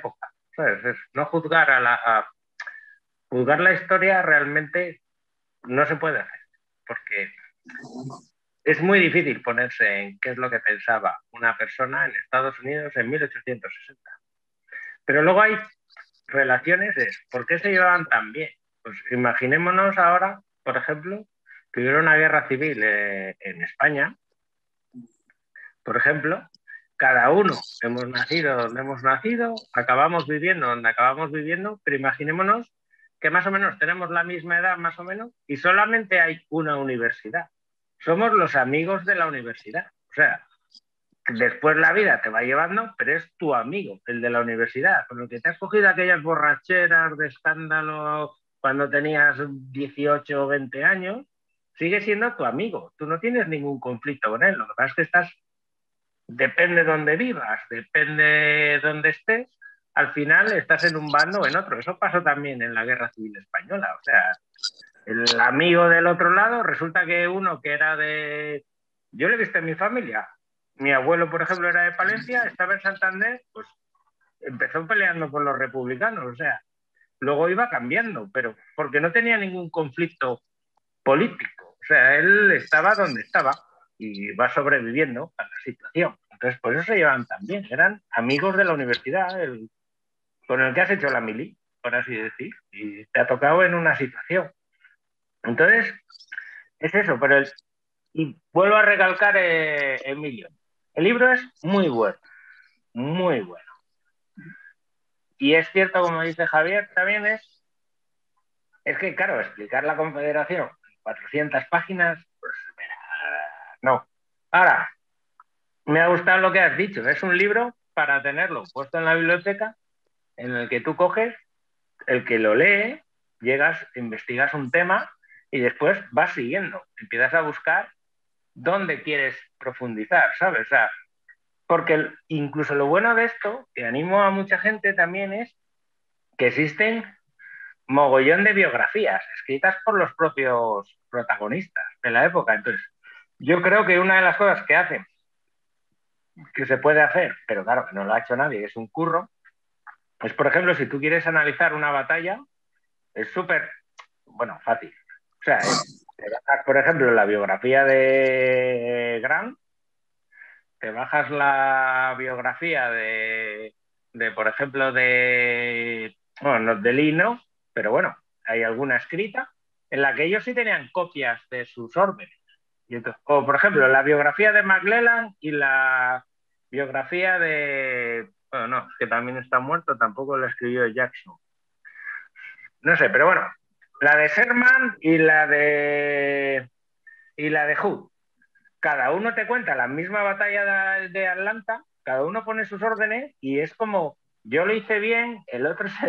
¿sabes? No juzgar juzgar la historia realmente no se puede hacer, porque es muy difícil ponerse en qué es lo que pensaba una persona en Estados Unidos en 1860. Pero luego hay relaciones de por qué se llevaban tan bien. Pues imaginémonos ahora, por ejemplo, que hubiera una guerra civil en España, por ejemplo, cada uno hemos nacido donde hemos nacido, acabamos viviendo donde acabamos viviendo, pero imaginémonos que más o menos tenemos la misma edad, más o menos, y solamente hay una universidad. Somos los amigos de la universidad. O sea, después la vida te va llevando, pero es tu amigo, el de la universidad, con el que te has cogido aquellas borracheras de escándalo cuando tenías 18 o 20 años, sigue siendo tu amigo. Tú no tienes ningún conflicto con él. Lo que pasa es que depende de dónde vivas, depende de dónde estés, al final estás en un bando o en otro. Eso pasó también en la Guerra Civil Española. O sea, el amigo del otro lado, resulta que uno que era de... Yo lo he visto en mi familia. Mi abuelo, por ejemplo, era de Palencia, estaba en Santander, pues empezó peleando con los republicanos. O sea, luego iba cambiando, pero porque no tenía ningún conflicto político. O sea, él estaba donde estaba y va sobreviviendo a la situación. Entonces, por eso se llevan tan bien. Eran amigos de la universidad, con el que has hecho la mili, por así decir, y te ha tocado en una situación. Entonces, es eso, pero y vuelvo a recalcar, Emilio, el libro es muy bueno, muy bueno. Y es cierto, como dice Javier, también es que, claro, explicar la Confederación en 400 páginas, pues, no. Ahora, me ha gustado lo que has dicho, es un libro para tenerlo puesto en la biblioteca, en el que tú coges, el que lo lee, llegas, investigas un tema y después vas siguiendo, empiezas a buscar dónde quieres profundizar, ¿sabes? O sea, porque incluso lo bueno de esto, que animo a mucha gente también, es que existen mogollón de biografías escritas por los propios protagonistas de la época. Entonces, yo creo que una de las cosas que hacen, que se puede hacer, pero claro, que no lo ha hecho nadie, es un curro, pues por ejemplo, si tú quieres analizar una batalla, es súper, bueno, fácil. O sea, te bajas, por ejemplo, la biografía de Grant, te bajas la biografía por ejemplo, bueno, no de Lee, ¿no? Pero bueno, hay alguna escrita en la que ellos sí tenían copias de sus órdenes. O, por ejemplo, la biografía de McClellan y la biografía bueno, no, que también está muerto, tampoco la escribió Jackson. No sé, pero bueno, la de Sherman y la de Hood. Cada uno te cuenta la misma batalla de Atlanta, cada uno pone sus órdenes y es como, yo lo hice bien, el otro es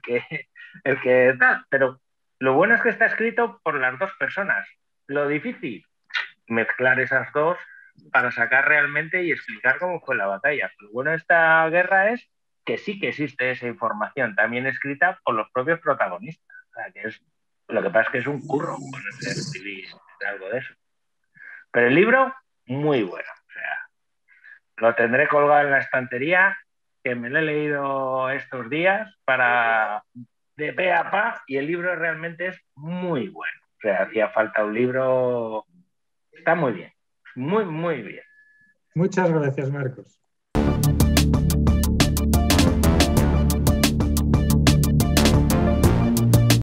el que tal. Pero lo bueno es que está escrito por las dos personas. Lo difícil, mezclar esas dos para sacar realmente y explicar cómo fue la batalla. Lo bueno de esta guerra es que sí que existe esa información, también escrita por los propios protagonistas. O sea, lo que pasa es que es un curro ponerse a escribir algo de eso. Pero el libro, muy bueno. O sea, lo tendré colgado en la estantería, que me lo he leído estos días de pe a pa, y el libro realmente es muy bueno. O sea, hacía falta un libro. Está muy bien. Muy, muy bien. Muchas gracias, Marcos.